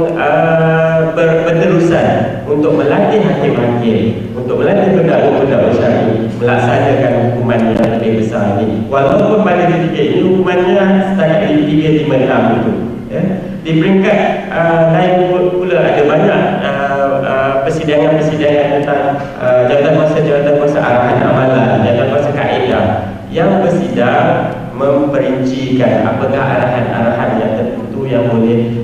uh, ber, berterusan untuk melatih hakim-hakim, untuk melatih pendakwa-pendakwa syar'i melaksanakan hukuman yang lebih besar ini. Walaupun pada ketika ini hukumannya setakat di tiga lima enam itu. Ya. Di peringkat uh, lain pula ada banyak uh, uh, persidangan-persidangan tentang uh, jawatan kuasa jawatan kuasa arahan amalan, jawatan kuasa kaedah yang bersidang memperincikan apakah arahan-arahan yang tertentu yang boleh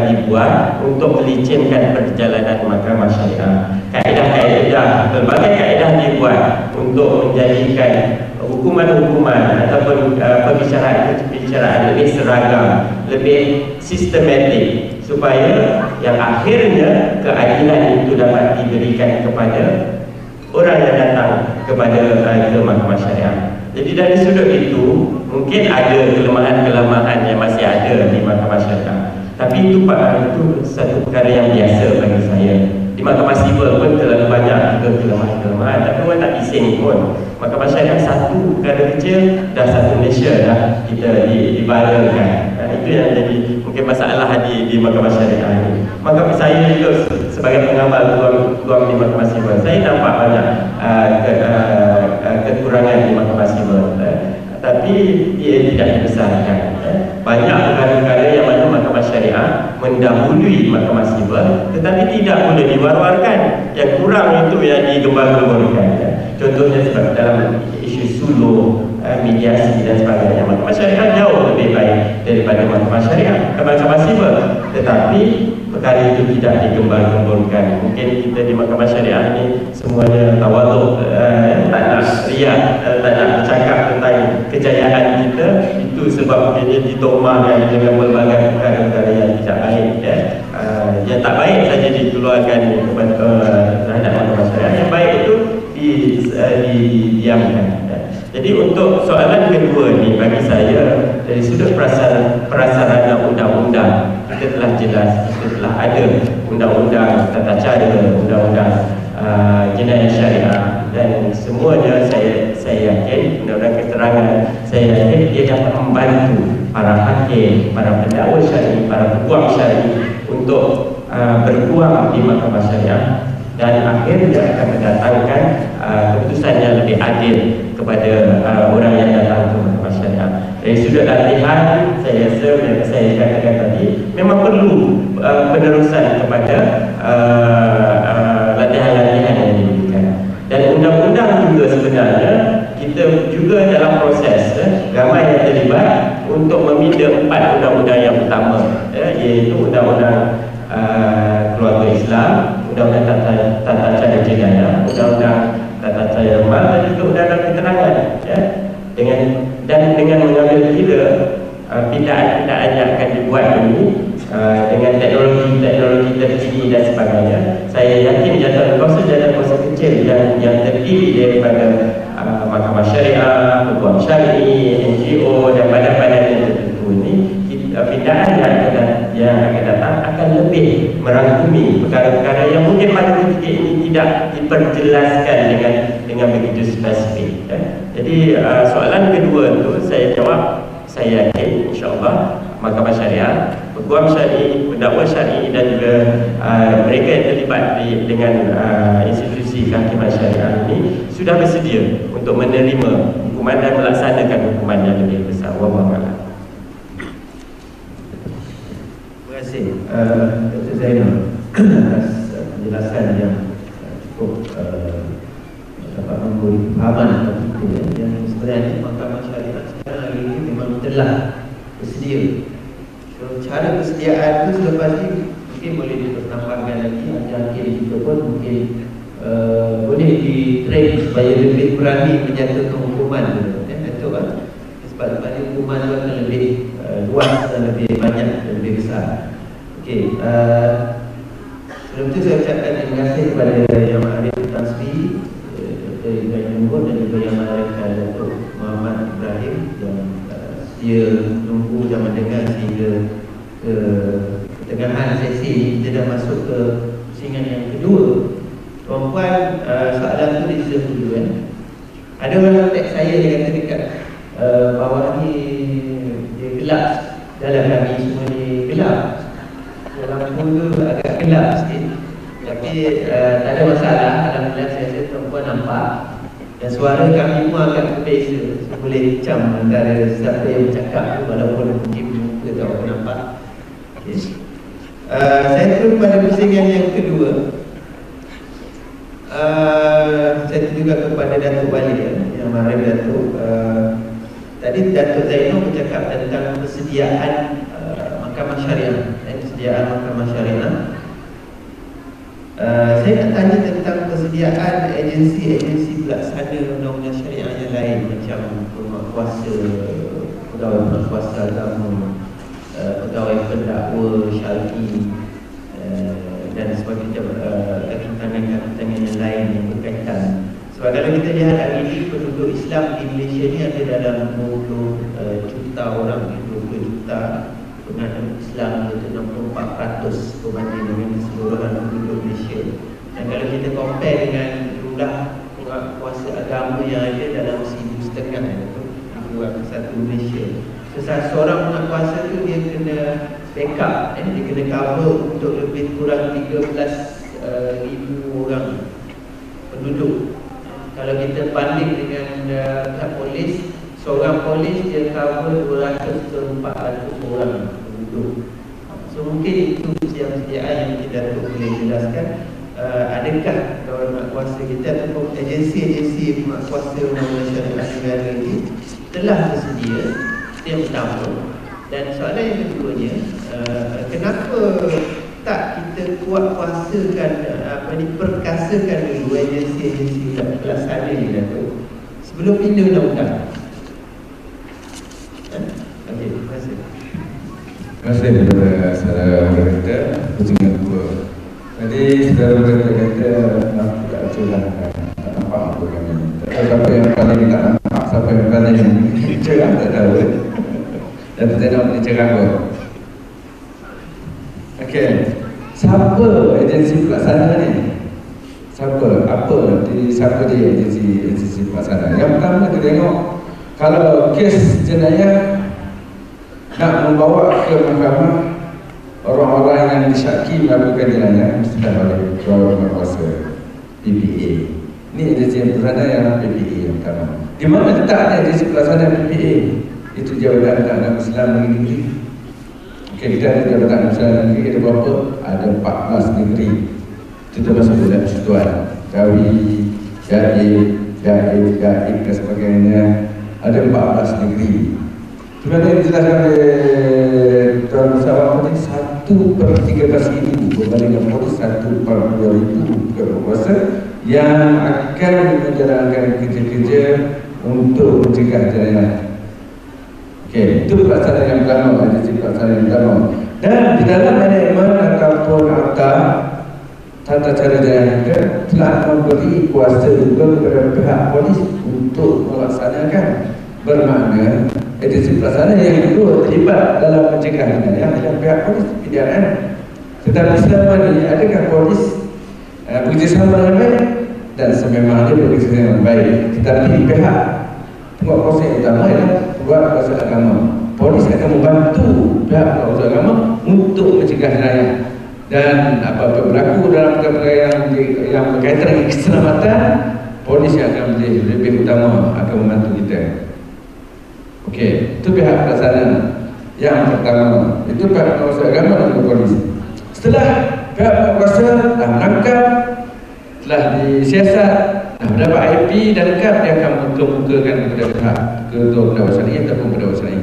dibuat untuk melicinkan perjalanan mahkamah syariah. Kaedah-kaedah, berbagai kaedah dibuat untuk menjadikan hukuman-hukuman ataupun uh, pembicaraan-pembicaraan lebih seragam, lebih sistematik, supaya yang akhirnya keadilan itu dapat diberikan kepada orang yang datang kepada uh, ke mahkamah syariah. Jadi dari sudut itu mungkin ada kelemahan-kelemahan yang masih ada di mahkamah syariah. Tapi itu Pak, itu satu perkara yang biasa bagi saya. Di mahkamah sivil pun terlalu banyak juga kelemahan-kelemahan, tapi orang tak bising pun. Mahkamah syariah satu perkara kecil dah satu Malaysia dah kita dibaralkan. Nah, itu yang jadi mungkin masalah di, di mahkamah syariah ini. Maka saya juga sebagai pengamal guam di mahkamah sivil, saya nampak banyak uh, ke, uh, uh, kekurangan di mahkamah sivil. Uh, tapi ia tidak dibesarkan. Banyak perkara-perkara yang mana mahkamah syariah mendahului mahkamah sivil, tetapi tidak boleh diwar-warkan. Yang kurang itu yang digembar-gemburkan. Contohnya sebab dalam isu suluh, mediasi dan sebagainya, mahkamah syariah jauh lebih baik daripada mahkamah syariah, mahkamah sivil. Tetapi perkara itu tidak digembar-gemburkan. Mungkin kita di mahkamah syariah ini semuanya tawaduk, eh, tak nak riak, eh, tak nak bercakap tentang kejayaan kita. Itu sebab mungkin ditomahkan dengan berbagai perkara-perkara yang tidak baik ya. Uh, yang tak baik saja dikeluarkan kepada uh, terhadap mahkamah syariah. Yang baik itu di, uh, didiamkan ya. Jadi untuk soalan kedua ni, bagi saya dari sudut prasarana, prasarana undang-undang, kita telah jelas, kita telah ada undang-undang tata cara, undang-undang uh, jenayah syariah, dan semuanya saya saya yakin undang-undang keterangan, saya yakin dia dapat membantu para hakim, para pendakwa syar'i, para peguam syar'i untuk uh, berguam di mahkamah syariah, dan akhirnya akan mendatangkan uh, keputusan yang lebih adil kepada uh, orang yang datang ke mahkamah syariah. Dari sudut latihan, saya rasa yang saya katakan tadi memang perlu uh, penerusan kepada uh, uh, latihan-latihan yang diberikan. Dan undang-undang juga sebenarnya kita juga dalam proses eh, ramai yang terlibat untuk meminda empat undang-undang yang utama, eh, iaitu undang-undang uh, keluarga Islam, undang-undang tata, tata cara jenayah, undang-undang tata cara mal, dan juga undang-undang keterangan ya. Dengan dan dengan mengambil kira uh, pindaan-pindaan yang akan dibuat ini uh, dengan teknologi-teknologi terkini dan sebagainya, saya yakin jatuh kuasa jatuh kuasa kecil yang yang terdiri daripada uh, mahkamah syariah, peguam syar'i, N G O dan badan-badan yang tertentu ini, pindaan yang akan, yang akan datang akan lebih merangkumi perkara-perkara yang mungkin pada ketika ini tidak diperjelaskan dengan dengan begitu spesifik ya. Jadi uh, soalan kedua itu saya jawab, saya yakin insya-Allah mahkamah syariah, peguam syar'i, pendakwa syar'i dan juga uh, mereka yang terlibat di, dengan uh, institusi kehakiman syariah ini sudah bersedia untuk menerima hukuman dan melaksanakan hukuman yang lebih besar. Wallahu a'lam. Terima kasih uh, Doktor Zainal atas penjelasan yang cukup uh, dapat memberi pemahaman kepada kita ya, yang sebenarnya mahkamah syariah sekarang hari ini memang telah bersedia So cara persediaan tu selepas ni mungkin boleh ditambahkan lagi. Akhir kita pun mungkin uh, boleh di-train supaya lebih berani menjatuhkan hukuman tu. Ya, betul kan? Sebab lepas ni hukuman tu akan lebih uh, luas dan lebih banyak dan lebih besar. Okey, uh, sebelum tu saya ucapkan terima kasih kepada Yang Maha Tan Sri, Doktor Ibrahim Nunggu dan juga Yang Maha Datuk Muhammad Ibrahim yang uh, dia tunggu dan mendengar sehingga ke pertengahan sesi ini. Kita dah masuk ke pusingan yang kedua. Tuan-puan, uh, soalan tu reserve dulu kan. Ada orang teks saya dia kata dekat uh, bawah ni dia gelap. Dalam kami semua ni gelap. Lampu tu agak gelap sikit. Tapi uh, tak ada masalah. Alhamdulillah saya rasa tuan-puan nampak. Dan suara kami pun agak berbeza. Saya boleh cam antara siapa yang bercakap tu, walaupun mungkin muka tak orang nampak. Okay. Uh, saya terus pada pusingan yang kedua. Uh, saya juga kepada Datuk Balik ya, Yang Maha Datuk. uh, Tadi Datuk Zainul bercakap tentang persediaan uh, Mahkamah Syariah, eh, persediaan Mahkamah Syariah. uh, Saya nak tanya tentang persediaan agensi-agensi pelaksana undang-undang syariah yang lain, macam penguatkuasa, pegawai penguatkuasa agama, uh, pegawai pendakwa syar'i, dan sebagainya, ketentangan-ketentangan yang lain yang berkaitan. Sebab kalau kita lihat hari ini penduduk Islam di Malaysia ni ada dalam dua puluh juta orang, dua puluh juta penganut Islam, iaitu enam puluh empat peratus berbanding dengan keseluruhan penduduk Malaysia. Dan kalau kita compare dengan jumlah kuasa agama yang ada dalam seribu setengah itu dibuat satu Malaysia. So, seorang penguasa tu dia kena backup, eh, dia kena cover untuk lebih kurang tiga belas ribu orang penduduk. Kalau kita banding dengan uh, pihak polis, seorang polis dia cover dua ratus ke empat ratus orang penduduk. So mungkin itu persediaan yang kita boleh jelaskan. uh, Adakah kawan kuasa kita ataupun agensi-agensi kuasa undang-undang syariah negara ini telah tersedia? Itu yang pertama. Dan soalan yang keduanya, uh, kenapa tak kita kuat kuasakan, apa ni, perkasakan dulu agensi-agensi pelaksana ni Datuk sebelum pindah undang-undang? Eh? Okey, terima kasih. Terima kasih kepada saudara moderator pusingan kedua. Tadi saudara moderator kata aku tak celah, tak nampak apa kami. Tak tahu siapa yang paling tak nampak, siapa yang paling cerah tak tahu. Dan kita nak boleh cerah pun. Okey, siapa agensi pelaksana ni? Siapa? Apa? Di, siapa dia agensi, agensi pelaksana? Yang pertama kita tengok, kalau kes jenayah nak membawa ke mahkamah orang-orang yang disyaki melakukan jenayah, mesti dah oleh keluarga penguasa P P A. Ini agensi pelaksana yang P P A yang pertama. Di mana letaknya agensi pelaksana P P A? Itu Jabatan Agama Islam Negeri. Okay, kita ada Jabatan Islam Negeri, ada berapa? Ada empat belas negeri. Itu termasuk dalam persekutuan Jawi, Jaib, Jaib, Jaib dan sebagainya. Ada empat belas negeri. Sebenarnya dijelaskan oleh Tuan Bersawang tadi, satu per tiga belas ribu berbanding dengan polis satu per dua ribu berkuasa yang akan menjalankan kerja-kerja untuk mencegah jenayah. Okey, itu pelaksanaan yang pertama, agensi pelaksanaan yang pertama. Dan di dalam manajemen ataupun akta tata cara jenayah telah memberi kuasa juga kepada pihak polis untuk melaksanakan. Bermakna agensi pelaksanaan yang kedua terlibat dalam mencegah jenayah adalah pihak polis P D R M. Tetapi selama ini adakah polis uh, bekerjasama dengan baik? Dan sememangnya bekerjasama dengan baik. Tetapi pihak penguatkuasa yang utama ialah penguatkuasa agama. Polis akan membantu pihak penguatkuasa agama untuk mencegah jenayah. Dan apa-apa berlaku dalam perkara yang, yang berkaitan dengan keselamatan, polis yang akan menjadi lebih utama akan membantu kita. Okey, itu pihak pelaksana yang pertama. Itu pihak penguasa agama dan polis. Setelah pihak penguasa dah menangkap, telah disiasat, dah mendapat I P dan kad, dia akan muka-mukakan kepada pihak ketua pendakwa syariah ataupun pendakwa syariah. Ini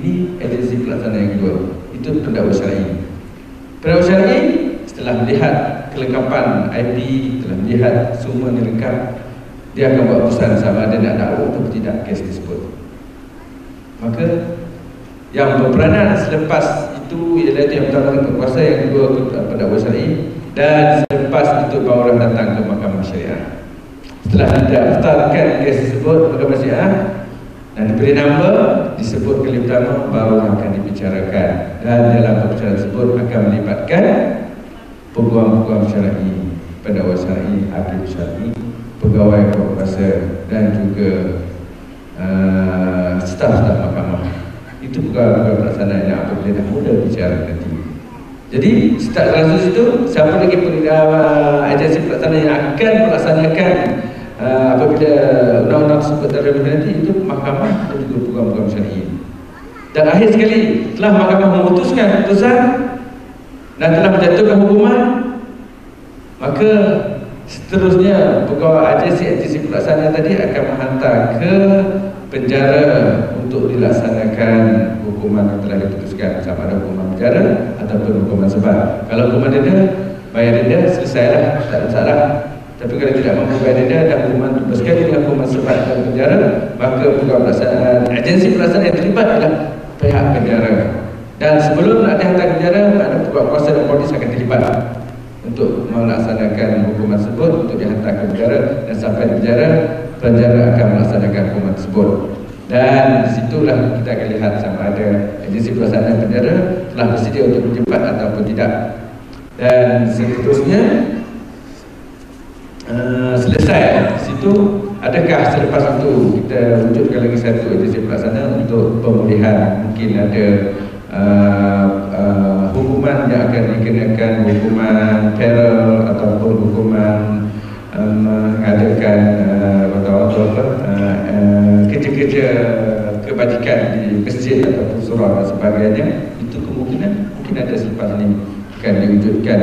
Ini agensi pelaksana yang kedua, itu pendakwa syar'i. Pendakwa syar'i setelah melihat kelengkapan I P, telah melihat semua yang lengkap, dia akan buat keputusan sama ada nak dakwa atau tidak kes tersebut. Maka yang berperanan selepas itu ialah itu yang pertama kuasa, yang kedua pendakwa syar'i, dan selepas itu barulah datang ke mahkamah syariah. Setelah didaftarkan kes tersebut mahkamah syariah dan diberi nama, disebut kali pertama, baru akan dibicarakan, dan dalam pembicaraan tersebut akan melibatkan peguam-peguam syar'i, pendakwa syar'i, hakim syar'i, pegawai kuasa dan juga uh, staf-staf mahkamah. Itu pegawai-pegawai pelaksanaan yang apabila dah mula bicara nanti. Jadi start langsung situ, siapa lagi uh, agensi pelaksanaan yang akan melaksanakan uh, apabila undang-undang tersebut terlalu nanti, itu mahkamah dan juga peguam-peguam syar'i. Dan akhir sekali, setelah mahkamah memutuskan keputusan dan telah menjatuhkan hukuman, maka seterusnya pegawai agensi-agensi pelaksanaan tadi akan menghantar ke penjara untuk dilaksanakan hukuman yang telah diputuskan, sama ada hukuman penjara ataupun hukuman sebat. Kalau hukuman denda, bayar denda, selesailah, tak ada masalah. Tapi kalau tidak mampu bayar denda dan hukuman dibebaskan dengan hukuman sebat dan penjara, maka pegawai pelaksanaan, agensi pelaksanaan yang terlibat adalah pihak penjara. Dan sebelum nak dihantar ke penjara, ada pegawai kuasa dan polis akan terlibat untuk melaksanakan hukuman tersebut, untuk dihantar ke penjara, dan sampai di penjara, penjara akan melaksanakan hukuman tersebut. Dan disitulah kita akan lihat sama ada agensi pelaksanaan penjara telah bersedia untuk menjempat ataupun tidak. Dan seterusnya uh, selesai situ, adakah selepas itu kita wujudkan lagi satu agensi pelaksanaan untuk pemulihan? Mungkin ada uh, uh, hukuman yang akan dikenakan, hukuman penal ataupun hukuman mengadakan uh, uh, uh, kerja-kerja kebajikan di masjid ataupun surau dan sebagainya. Itu kemungkinan mungkin ada selepas ini akan diwujudkan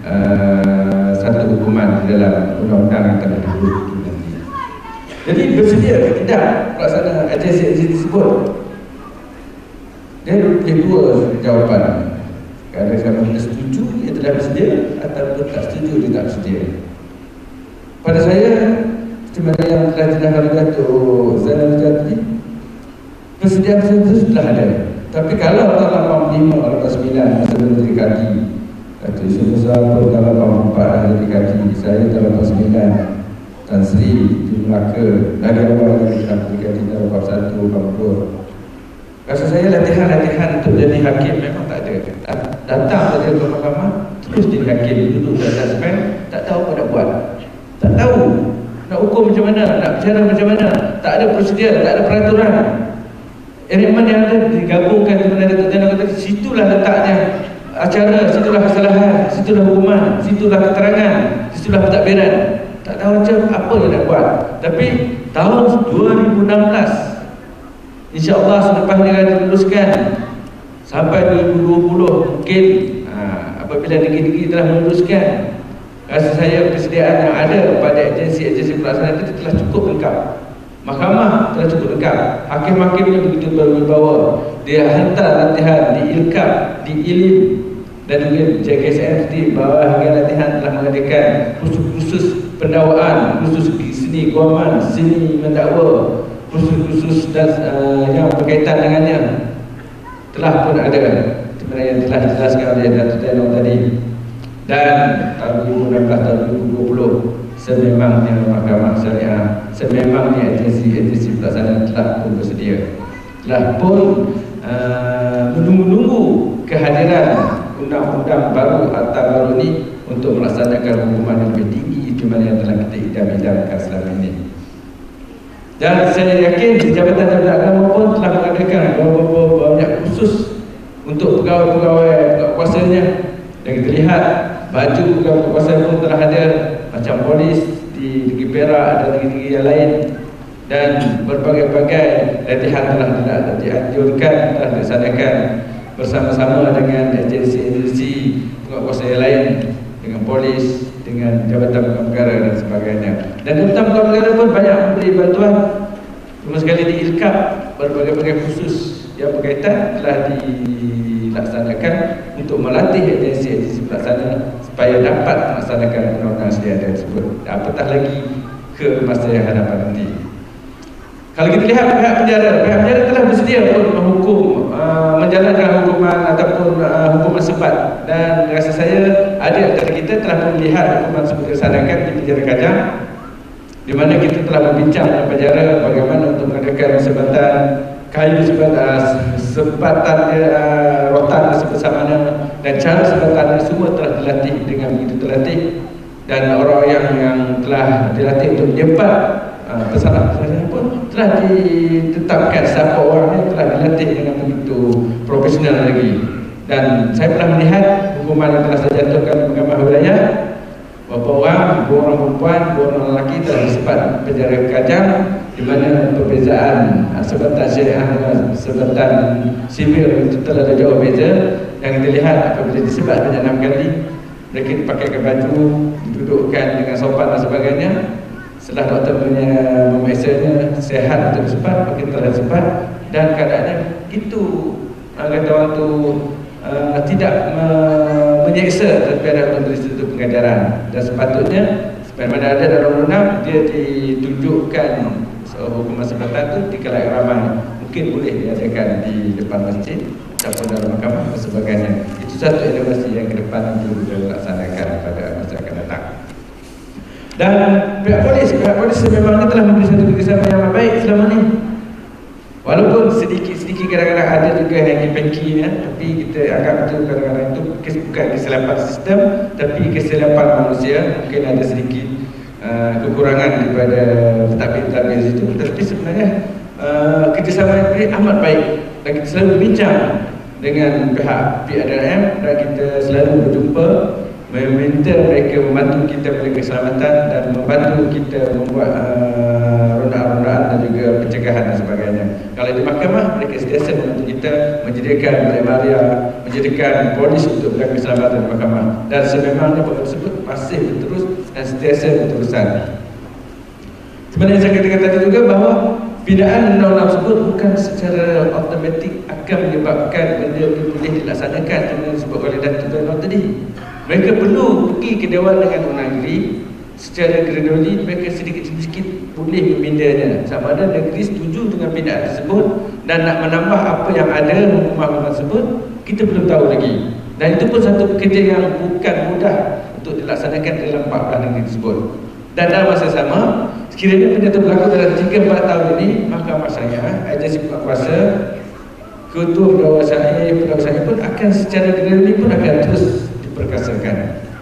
uh, satu hukuman di dalam undang-undang yang telah dibuat nanti. Jadi bersedia atau tidak pelaksanaan agensi-agensi tersebut? Dia ada dua jawapan. Kadang-kadang kita setuju, dia tidak bersedia, ataupun tak setuju, dia tak bersedia. Pada saya, seperti mana yang telah dijelaskan Datuk Zainal Jati, persediaan itu sudah ada. Tapi kalau tahun lapan puluh lima, lapan puluh sembilan masa Menteri Kaki, Datuk Yusuf Besar pun tahun lapan puluh empat Menteri Kaki, saya tahun lapan puluh sembilan, Tan Sri di Melaka, lagi awal lagi Menteri Kaki tahun lapan puluh satu, lapan puluh. Rasa saya latihan-latihan untuk jadi hakim memang tak ada. Datang saja ke mahkamah, terus jadi hakim, duduk di atas pen, tak tahu apa nak buat. Tak tahu nak hukum macam mana, nak bicara macam mana, tak ada prosedur, tak ada peraturan. Elemen yang ada digabungkan dengan Datuk Zainal kata, situlah letaknya acara, situlah kesalahan, situlah hukuman, situlah keterangan, situlah pentadbiran. Tak tahu macam apa yang nak buat. Tapi tahun dua ribu enam belas, insya-Allah selepas dia diluluskan sampai dua ribu dua puluh mungkin ha, apabila negeri-negeri telah meluluskan, rasa saya persediaan yang ada pada agensi-agensi pelaksanaan itu telah cukup lengkap. Mahkamah telah cukup lengkap. Hakim-hakimnya begitu berwibawa. Dia hantar latihan di Ilkap, di Ilim, dan juga J K S M T bawah harga latihan telah mengadakan khusus-khusus pendakwaan, khusus seni guaman, seni mendakwa, khusus-khusus dan uh, yang berkaitan dengannya telah pun ada. Sebenarnya yang telah dijelaskan oleh Datuk Zainal tadi. Dan tahun dua ribu enam belas, tahun dua ribu dua puluh, sememangnya mahkamah syariah, sememangnya agensi-agensi pelaksanaan telah pun bersedia, telah pun uh, menunggu-nunggu kehadiran undang-undang baru atau baru ini untuk melaksanakan hukuman yang lebih tinggi cuma yang telah kita idam-idamkan selama ini. Dan saya yakin Jabatan-Jabatan Agama pun telah mengadakan beberapa banyak khusus untuk pegawai-pegawai kuasanya. Dan kita lihat baju pegawai kuasa pun telah ada, macam polis di negeri Perak dan negeri-negeri yang lain, dan berbagai-bagai latihan telah dianjurkan, telah dilaksanakan bersama-sama dengan agensi-agensi pegawai kuasa yang lain, dengan polis, dengan jabatan negara dan sebagainya. Dan jabatan negara pun banyak memberi bantuan, cuma sekali di Ilkap berbagai-bagai khusus yang berkaitan telah dilaksanakan untuk melatih agensi-agensi pelaksana supaya dapat melaksanakan undang-undang sedia ada tersebut, apatah lagi ke masa yang hadapan nanti. Kalau kita lihat pihak penjara, pihak penjara telah bersedia untuk menghukum, uh, menjalankan hukuman ataupun uh, hukuman sebat, dan rasa saya ada antara kita telah pun melihat hukuman tersebut dilaksanakan di penjara Kajang, di mana kita telah berbincang dengan penjara bagaimana untuk mengadakan sebatan kayu sebat, sebatan uh, rotan sebesar-mana, dan cara sebatannya semua telah dilatih dengan begitu terlatih, dan orang yang yang telah dilatih untuk menyebat uh, pesanan-pesanan pun telah ditetapkan siapa orangnya, telah dilatih dengan begitu profesional lagi. Dan saya pernah melihat hukuman yang telah saya jatuhkan di Mahkamah Wilayah, beberapa orang, dua orang perempuan, dua orang lelaki telah disebat penjara Kajang, di mana perbezaan sebatan syariah dengan sebatan sivil itu telah ada jauh beza. Yang kita lihat apabila disebat banyak enam kali, mereka dipakaikan baju, didudukkan dengan sopan dan sebagainya. Setelah doktor punya memaksanya sehat untuk disebat, maka telah disebat, dan keadaannya itu kata orang tu uh, tidak me menyeksa, tapi ada untuk institusi pengajaran. Dan sepatutnya sebagaimana ada dalam undang-undang, dia ditunjukkan so, hukuman sebatan itu di kala ramai mungkin boleh diadakan di depan masjid ataupun dalam mahkamah dan sebagainya. Itu satu inovasi yang ke depan nanti kita laksanakan pada masa akan datang. Dan pihak polis, pihak polis memangnya telah memberi satu kerjasama yang baik selama ini. Walaupun sedikit-sedikit kadang-kadang ada juga hanky-panky ya, tapi kita anggap itu kadang-kadang itu bukan kesilapan sistem, tapi kesilapan manusia. Mungkin ada sedikit uh, kekurangan daripada pentadbir-pentadbir itu, tapi sebenarnya uh, kerjasama yang beri amat baik. Dan kita selalu berbincang dengan pihak P R D M, dan kita selalu berjumpa, meminta mereka membantu kita beri keselamatan dan membantu kita membuat uh, rondaan-rondaan dan juga pencegahan dan sebagainya. Kalau di mahkamah, mereka sentiasa membantu kita menyediakan balai-balai, menyediakan polis untuk beri keselamatan di mahkamah, dan sememangnya perkara tersebut masih berterus dan sentiasa berterusan. Sebenarnya saya katakan tadi juga bahawa pindaan undang-undang tersebut bukan secara automatik akan menyebabkan benda itu boleh dilaksanakan dengan disebut oleh Datuk Tuan tadi. Mereka perlu pergi ke Dewan dengan Undang Negeri secara gradually, mereka sedikit-sedikit boleh memindahnya. Sama ada negeri setuju dengan pindaan tersebut dan nak menambah apa yang ada hukuman tersebut, kita belum tahu lagi. Dan itu pun satu kerja yang bukan mudah untuk dilaksanakan dalam empat belas negeri tersebut. Dan dalam masa sama, sekiranya benda itu berlaku dalam tiga empat tahun ini, Mahkamah Syariah, agensi penguasa, ketua pegawai syariah, pegawai syariah pun akan secara gradually pun akan terus perkasakan.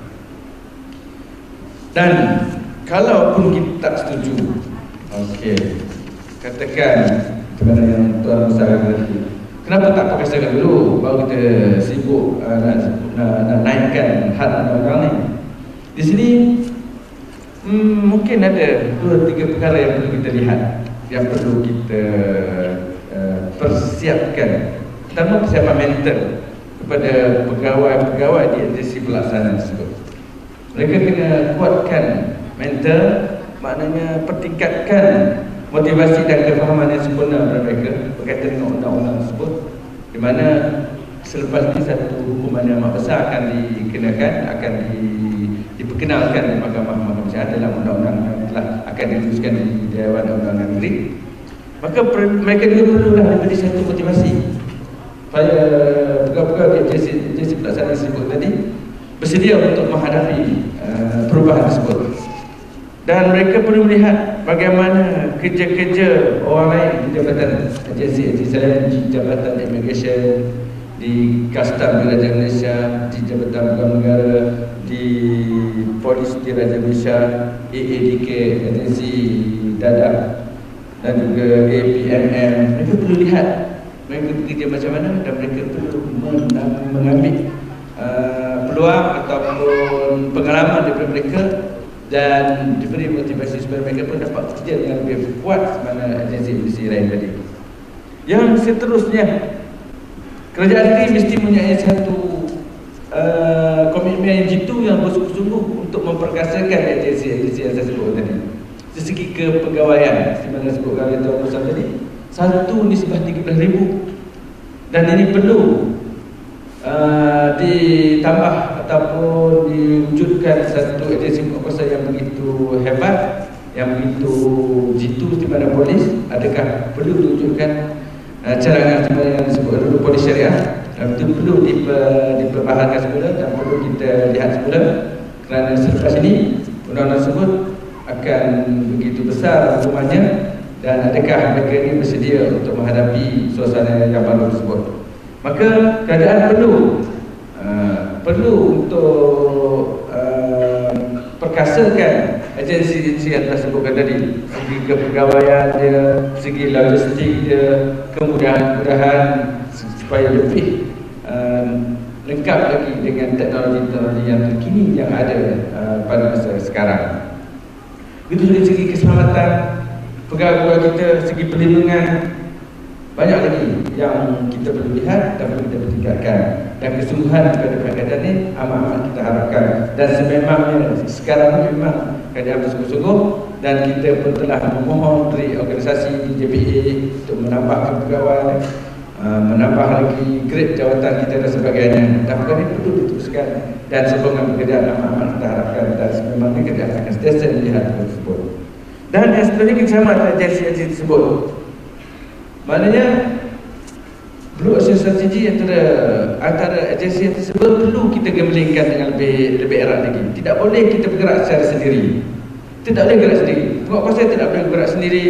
Dan kalaupun kita tak setuju, okey, katakan kepada yang Tuan Musa tadi, kenapa tak perkasakan dulu baru kita sibuk uh, nak, nak, nak naikkan had undang-undang ni? Di sini hmm, mungkin ada dua tiga perkara yang perlu kita lihat, yang perlu kita uh, persiapkan. Pertama, persiapan mental kepada pegawai-pegawai di agensi pelaksanaan tersebut. Mereka kena kuatkan mental, maknanya pertingkatkan motivasi dan kefahaman yang sempurna kepada mereka berkaitan dengan undang-undang tersebut, di mana selepas ini satu hukuman yang amat besar akan dikenakan, akan di, diperkenalkan di Mahkamah-Mahkamah Syariah dalam undang-undang yang telah akan diteruskan di Dewan Undang-Undang Negeri. Maka mereka juga perlulah diberi satu motivasi supaya pegawai-pegawai di agensi pelaksanaan tersebut tadi bersedia untuk menghadapi uh, perubahan tersebut. Dan mereka perlu melihat bagaimana kerja-kerja orang lain di jabatan agensi-agensi selain di Jabatan Immigration, di Kastam di Raja Malaysia, di Jabatan Pegawai Negara, di Polis di Raja Malaysia, A A D K, agensi Dadap, dan juga A P M M. Mereka perlu lihat mereka bekerja macam mana, dan mereka perlu mengambil uh, peluang ataupun pengalaman daripada mereka dan diberi motivasi supaya mereka pun dapat bekerja dengan lebih kuat mana agensi-agensi lain tadi. Yang seterusnya, kerajaan negeri mesti mempunyai satu uh, komitmen yang jitu yang bersungguh-sungguh untuk memperkasakan agensi-agensi yang saya sebut tadi. Dari segi kepegawaian, di mana sebut oleh Tuan Musa tadi, satu nisbah tiga belas ribu dan ini perlu uh, ditambah ataupun diwujudkan satu agensi kuasa yang begitu hebat, yang begitu jitu di mana polis. Adakah perlu diwujudkan uh, cadangan yang disebut dulu polis syariah? Dan itu perlu diperbaharkan semula dan perlu kita lihat semula, kerana selepas ini undang-undang tersebut akan begitu besar hukumannya, dan adakah mereka ini bersedia untuk menghadapi suasana yang baru tersebut. Maka kerajaan perlu uh, perlu untuk uh, perkasakan agensi-agensi yang telah sebutkan tadi, segi kepegawaian dia, segi logistik dia, kemudahan-kemudahan supaya lebih um, lengkap lagi dengan teknologi-teknologi yang terkini yang ada uh, pada masa sekarang. Begitu dari segi keselamatan pegawai kita, segi perlindungan, banyak lagi yang kita perlu lihat dan perlu kita pertingkatkan, dan kesungguhan kepada kerajaan ini amat-amat kita harapkan. Dan sememangnya sekarang ini memang kerajaan bersungguh-sungguh, dan kita pun telah memohon dari organisasi J P A untuk menambah pegawai, menambah lagi grade jawatan kita dan sebagainya. Dan perkara ini perlu diteruskan, dan sokongan pekerjaan amat-amat kita harapkan, dan sememangnya kerajaan akan sentiasa melihat tersebut. Dan yang sebenarnya kita sama agensi-agensi tersebut, maknanya perlu action strategi antara antara agensi tersebut perlu kita gemblengkan dengan lebih lebih erat lagi. Tidak boleh kita bergerak secara sendiri. Tidak boleh bergerak sendiri. Penguatkuasa tidak boleh bergerak sendiri.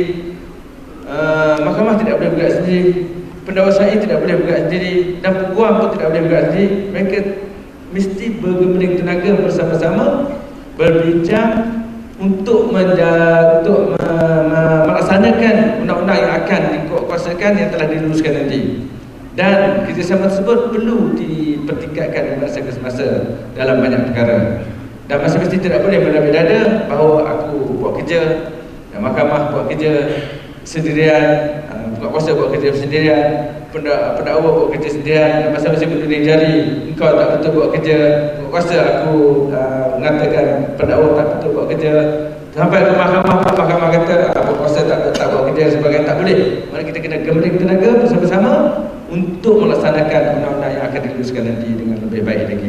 Uh, mahkamah tidak boleh bergerak sendiri. Pendakwa syar'i tidak boleh bergerak sendiri, dan peguam pun tidak boleh bergerak sendiri. Mereka mesti bergembling tenaga bersama-sama, berbincang untuk menja, untuk me, me, melaksanakan undang-undang yang akan dikuatkuasakan yang telah diluluskan nanti. Dan kerjasama tersebut perlu dipertingkatkan masa ke semasa dalam banyak perkara. Dan masing-masing tidak boleh menambil dada bahawa aku buat kerja dan mahkamah buat kerja sendirian, penguatkuasa buat kerja sendirian, pendakwa buat kerja sendirian, dan masing-masing berdiri jari. Engkau tak betul buat kerja, penguatkuasa aku uh, mengatakan pendakwa tak betul buat kerja, sampai ke mahkamah, mahkamah kata penguatkuasa tak, tak buat kerja dan sebagainya. Tak boleh. Mari kita kena gembling tenaga bersama-sama untuk melaksanakan undang-undang yang akan diluluskan nanti dengan lebih baik lagi.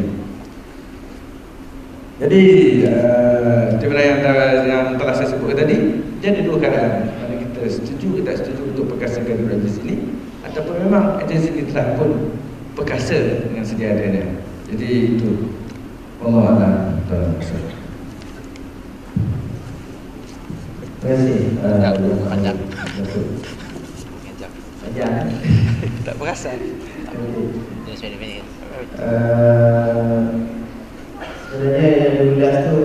Jadi uh, seperti yang, yang telah saya sebutkan tadi, jadi dua keadaan, mana kita setuju kita setuju untuk perkasakan dua agensi ini, ataupun memang agensi ini telah pun perkasa dengan sedia adanya. Jadi itu Wallahualam. Terima kasih. Panjang. Panjang. Tak perasan. Dia sudah ini. Sebenarnya yang dua belas tu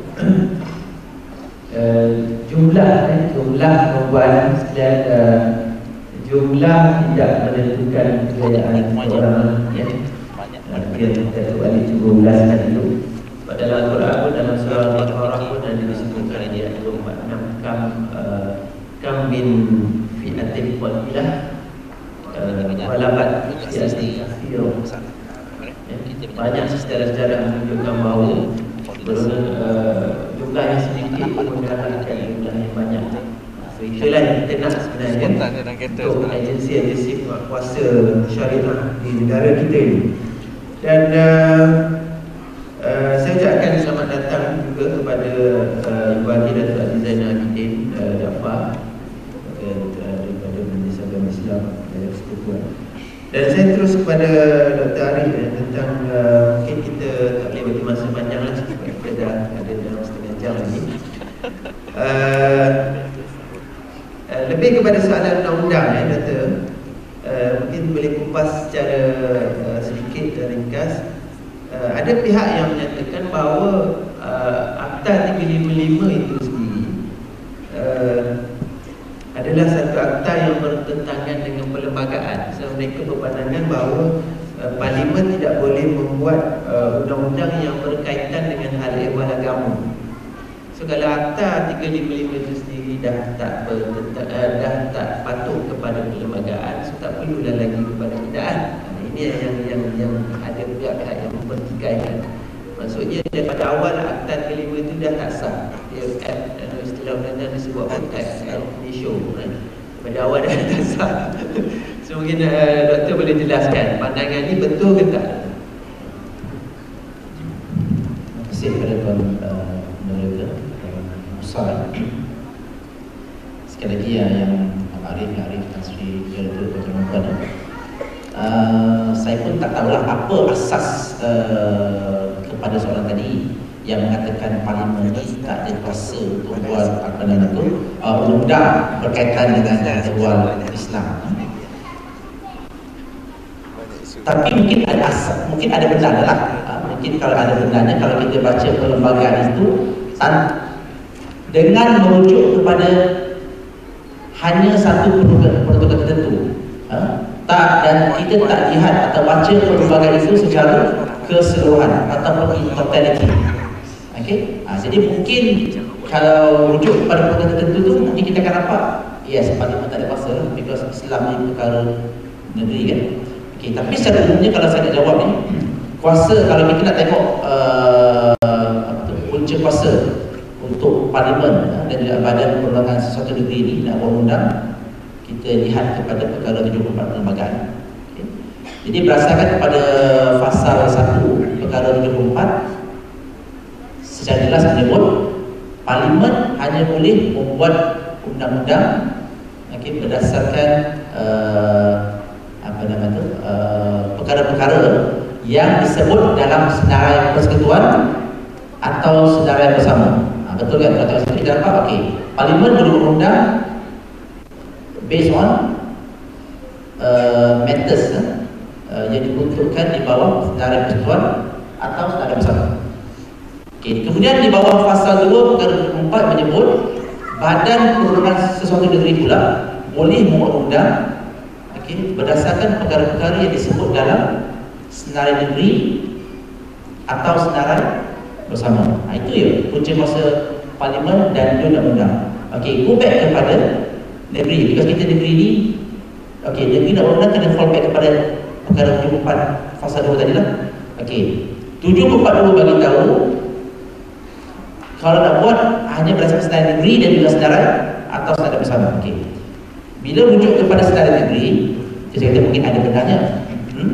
uh, jumlah eh, jumlah perbualan sekalian uh, jumlah tidak menentukan kejayaan orang, ya. Dia kita balik dua belas kan itu. Dalam Al-Quran pun dalam surah Al-Baqarah pun ada disebutkan ayat dua puluh empat enam kam uh, kam bin fi'atin qalilah walabat fi'atin kathirah. Banyak sejarah-sejarah menunjukkan bahawa uh, jumlah yang sedikit mengalahkan jumlah yang banyak. So, itulah yang kita nak sebenarnya untuk agensi-agensi kuasa syariah di negara kita ini. Dan uh, uh, saya ucapkan selamat datang juga kepada uh, Ibu Haji Datuk Azizaina Abidin uh, Jaafar daripada Majlis Agama Islam dari Persekutuan. Dan saya terus kepada Doktor Arif eh, tentang uh, mungkin kita tak boleh bagi masa panjang lah, sebab kita dah ada dalam setengah jam lagi. Uh, uh, lebih kepada soalan undang-undang eh, Doktor, uh, mungkin boleh kupas secara uh, sedikit dan ringkas. Uh, ada pihak yang menyatakan bahawa uh, Akta tiga lima lima itu sendiri uh, adalah satu akta yang bertentangan dengan perlembagaan. So, mereka berpandangan bahawa uh, Parlimen tidak boleh membuat uh, undang-undang yang berkaitan dengan hal ehwal agama. So, kalau akta tiga lima lima itu sendiri dah tak ber, uh, dah tak patuh kepada perlembagaan, so tak perlulah lagi kepada keadaan. Uh, ini yang yang yang ada pihak-pihak yang mempertikaikan. Maksudnya daripada awal akta tiga lima itu dah tak sah. Dia act, uh, istilah undang-undang disebut act, act, show kan. Pada awal dah tak sah. So So mungkin uh, doktor boleh jelaskan pandangan ni betul ke tak? Terima kasih kepada Tuan uh, Moderator Musa. Sekali lagi ya, yang Arif, Arif Tan Sri Direktur Pertanian. Uh, saya pun tak tahulah apa asas uh, kepada soalan tadi yang mengatakan parlimen ini tak ada kuasa untuk buat apa nama itu uh, undang berkaitan dengan ehwal Islam. Tapi mungkin ada asas, mungkin ada benda lah. Uh, mungkin kalau ada bendanya, kalau kita baca perlembagaan itu tan- dengan merujuk kepada hanya satu peruntukan tertentu, uh, tak, dan kita tak lihat atau baca perlembagaan itu secara keseluruhan ataupun in totality. Okay? Ha, jadi mungkin kalau rujuk kepada perkara tertentu tu, mungkin kita akan nampak yes, parlimen tak ada kuasa because Islam ni perkara negeri kan. Okay, tapi secara umumnya kalau saya nak jawab ni, kuasa kalau kita nak tengok uh, punca kuasa untuk parlimen dan juga badan perundangan sesuatu negeri ni nak undang, kita lihat kepada perkara tujuh puluh empat perlembagaan. Okay. Jadi berdasarkan kepada pasal satu perkara tujuh puluh empat secara jelas menyebut parlimen hanya boleh membuat undang-undang okay, berdasarkan uh, apa nama tu uh, perkara-perkara yang disebut dalam senarai persekutuan atau senarai bersama. Ha, betul kan? Kalau kita nampak, okey, parlimen boleh berundang based on uh, matters uh, yang diperuntukkan di bawah senarai persekutuan atau senarai bersama. Okay. Kemudian di bawah pasal dua perkara empat menyebut badan perundangan sesuatu negeri pula boleh mengundang okay, berdasarkan perkara-perkara yang disebut dalam senarai negeri atau senarai bersama. Nah, itu ya punca kuasa parlimen dan undang-undang. Okey, go back kepada negeri, because kita negeri ni okey, negeri nak undang kena fall back kepada perkara tujuh puluh empat pasal dua tadi lah. Okey, tujuh puluh empat dua bagi tahu kalau nak buat hanya berdasarkan senarai negeri dan juga senarai atau senarai bersama. Okey, bila rujuk kepada senarai negeri, saya kata mungkin ada benarnya. hmm?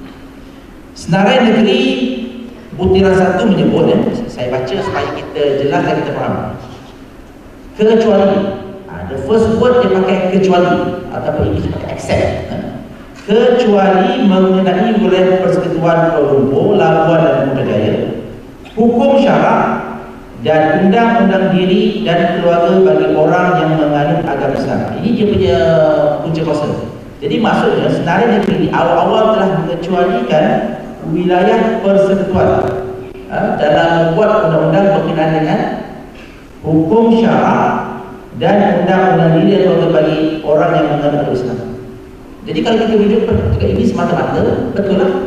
Senarai negeri butiran satu menyebut, eh, saya baca supaya kita jelas dan kita faham. Kecuali, ha, the first word dia pakai kecuali ataupun English pakai except. Ha? Kecuali mengenai wilayah persekutuan Kuala Lumpur, Labuan dan Putrajaya, hukum syarak dan undang-undang diri dan keluarga bagi orang yang menganut agama Islam. Ini dia punya punca kuasa. Jadi maksudnya senarai negeri awal-awal telah mengecualikan wilayah persekutuan ha, dalam membuat undang-undang berkenaan dengan hukum syarak dan undang-undang diri dan keluarga bagi orang yang menganut Islam. Jadi kalau kita rujuk kepada ini semata-mata betul lah,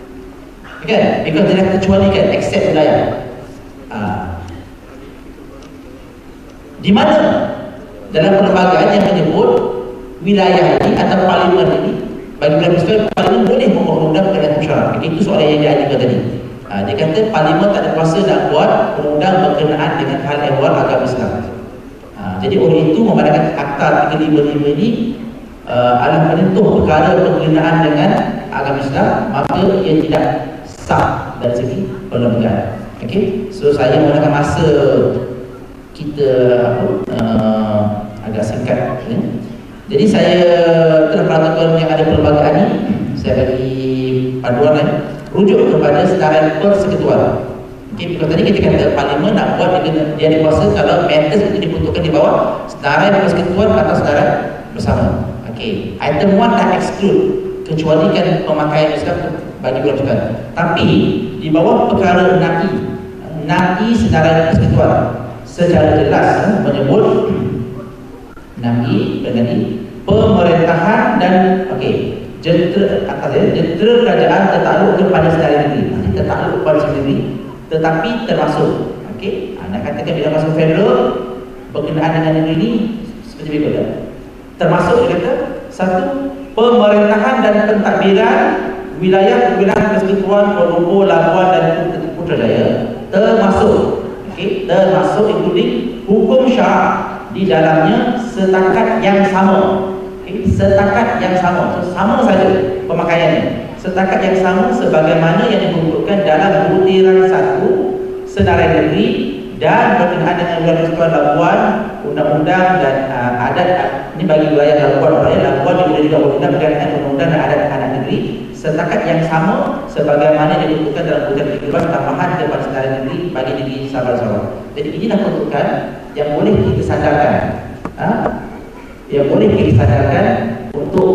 kan? Because dia dah kecualikan except wilayah. Ha. Di mana dalam perlembagaan yang menyebut wilayah ini atau parlimen ini bagi wilayah persekutuan, parlimen boleh membuat undang berkenaan hukum syarak. Itu soalan yang dia ajukan tadi. Ha, dia kata parlimen tak ada kuasa nak buat undang berkenaan dengan hal ehwal agama Islam. Ha, jadi oleh itu memandangkan Akta tiga lima lima ini uh, adalah menyentuh perkara berkenaan dengan agama Islam, maka ia tidak sah dari segi perlembagaan. Okey, so saya menggunakan masa kita apa, uh, agak singkat. Ya. Jadi saya telah perhatikan yang ada perlembagaan ini, saya bagi panduan lain, rujuk kepada senarai persekutuan. Okey, because tadi kita kata parlimen nak buat dia, dia ada kuasa kalau matters itu diperuntukkan di bawah senarai persekutuan atau senarai bersama. Okey, item one dah exclude, kecualikan pemakaian Islam bagi persekutuan. Tapi di bawah perkara na'i, na'i senarai persekutuan secara jelas eh, menyebut na'i mengenai pemerintahan dan okey, jentera atas jentera kerajaan tertakluk kepada senarai negeri. Nanti tertakluk kepada senarai negeri, tetapi termasuk okey, anda katakan bila masuk federal berkenaan dengan negeri ini seperti berikut ya. Termasuk dia kata satu, pemerintahan dan pentadbiran wilayah-wilayah persekutuan Kuala Lumpur, Labuan dan Putrajaya, termasuk okey, termasuk including hukum syarak di dalamnya setakat yang sama. Okay. setakat yang sama, so, sama saja pemakaiannya, setakat yang sama sebagaimana yang diperuntukkan dalam butiran satu Senarai Negeri dan berkenaan dengan wilayah persekutuan Labuan, undang-undang dan uh, adat. Ini bagi wilayah Labuan, wilayah Labuan juga juga undang berkenaan undang-undang dan adat adat negeri setakat yang sama sebagaimana yang diperuntukkan dalam butiran kehidupan tambahan kepada Senarai Negeri bagi negeri Sabah Sarawak. Jadi inilah peruntukan yang boleh kita sandarkan, ha? yang boleh kita sandarkan untuk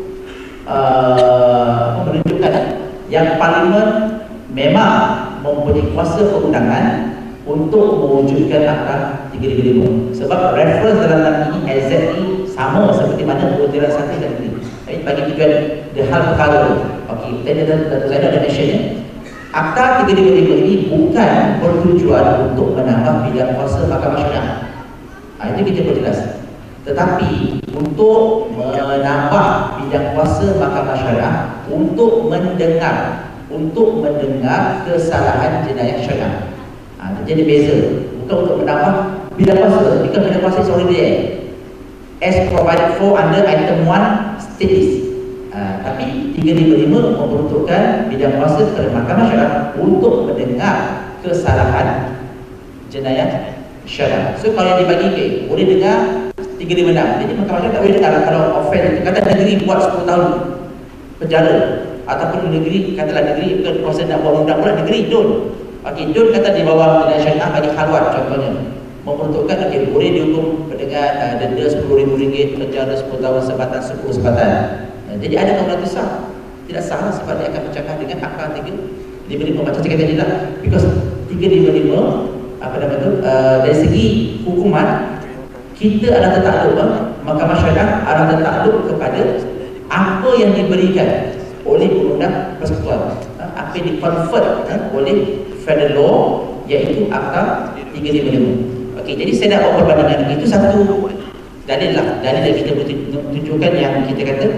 uh, menunjukkan yang Parlimen memang mempunyai kuasa perundangan untuk mewujudkan Akta tiga ribu lima. Sebab reference dalam dalam ini exactly sama seperti mana butiran satu dan tiga. Jadi bagi tujuan the hal perkara. Okey, dan Datuk Zainal ada mentionnya, Akta tiga ribu lima ini bukan bertujuan untuk menambah bidang kuasa Mahkamah Syariah. Ha, itu kita perjelas. Tetapi untuk menambah bidang kuasa Mahkamah Syariah untuk mendengar untuk mendengar kesalahan jenayah syariah. Ha, jadi beza, bukan untuk menambah bidang kuasa, because bidang kuasa is already there as provided for under item one status. Ha, tapi tiga ribu lima memperuntukkan bidang kuasa kepada Mahkamah Syariah untuk mendengar kesalahan jenayah syariah. So kalau yang dibagi ke, boleh dengar tiga ribu enam. Jadi Mahkamah Syariah tak boleh dengar kalau offense. Kata negeri buat sepuluh tahun penjara, ataupun negeri, katalah negeri bukan kuasa nak buat undang pula, negeri Dun. Okey, Dun kata di bawah jenayah syariah bagi khalwat contohnya, memperuntukkan okey boleh dihukum dengan uh, denda sepuluh ribu ringgit, penjara sepuluh tahun, sebatan sepuluh sebatan. Uh, jadi ada kemudian itu sah, tidak sah sebab dia akan bercakap dengan Akta tiga ribu lima macam cakap tadi lah, because tiga ribu lima apa nama tu uh, dari segi hukuman kita ada tertakluk, Mahkamah Syariah ada tertakluk kepada apa yang diberikan oleh Undang-Undang Persekutuan, apa yang di-convert oleh Federal Law, iaitu Akta tiga ribu lima. Okey, jadi saya nak buat perbandingan. Itu satu dalil lah, dalil yang kita tunjukkan yang kita kata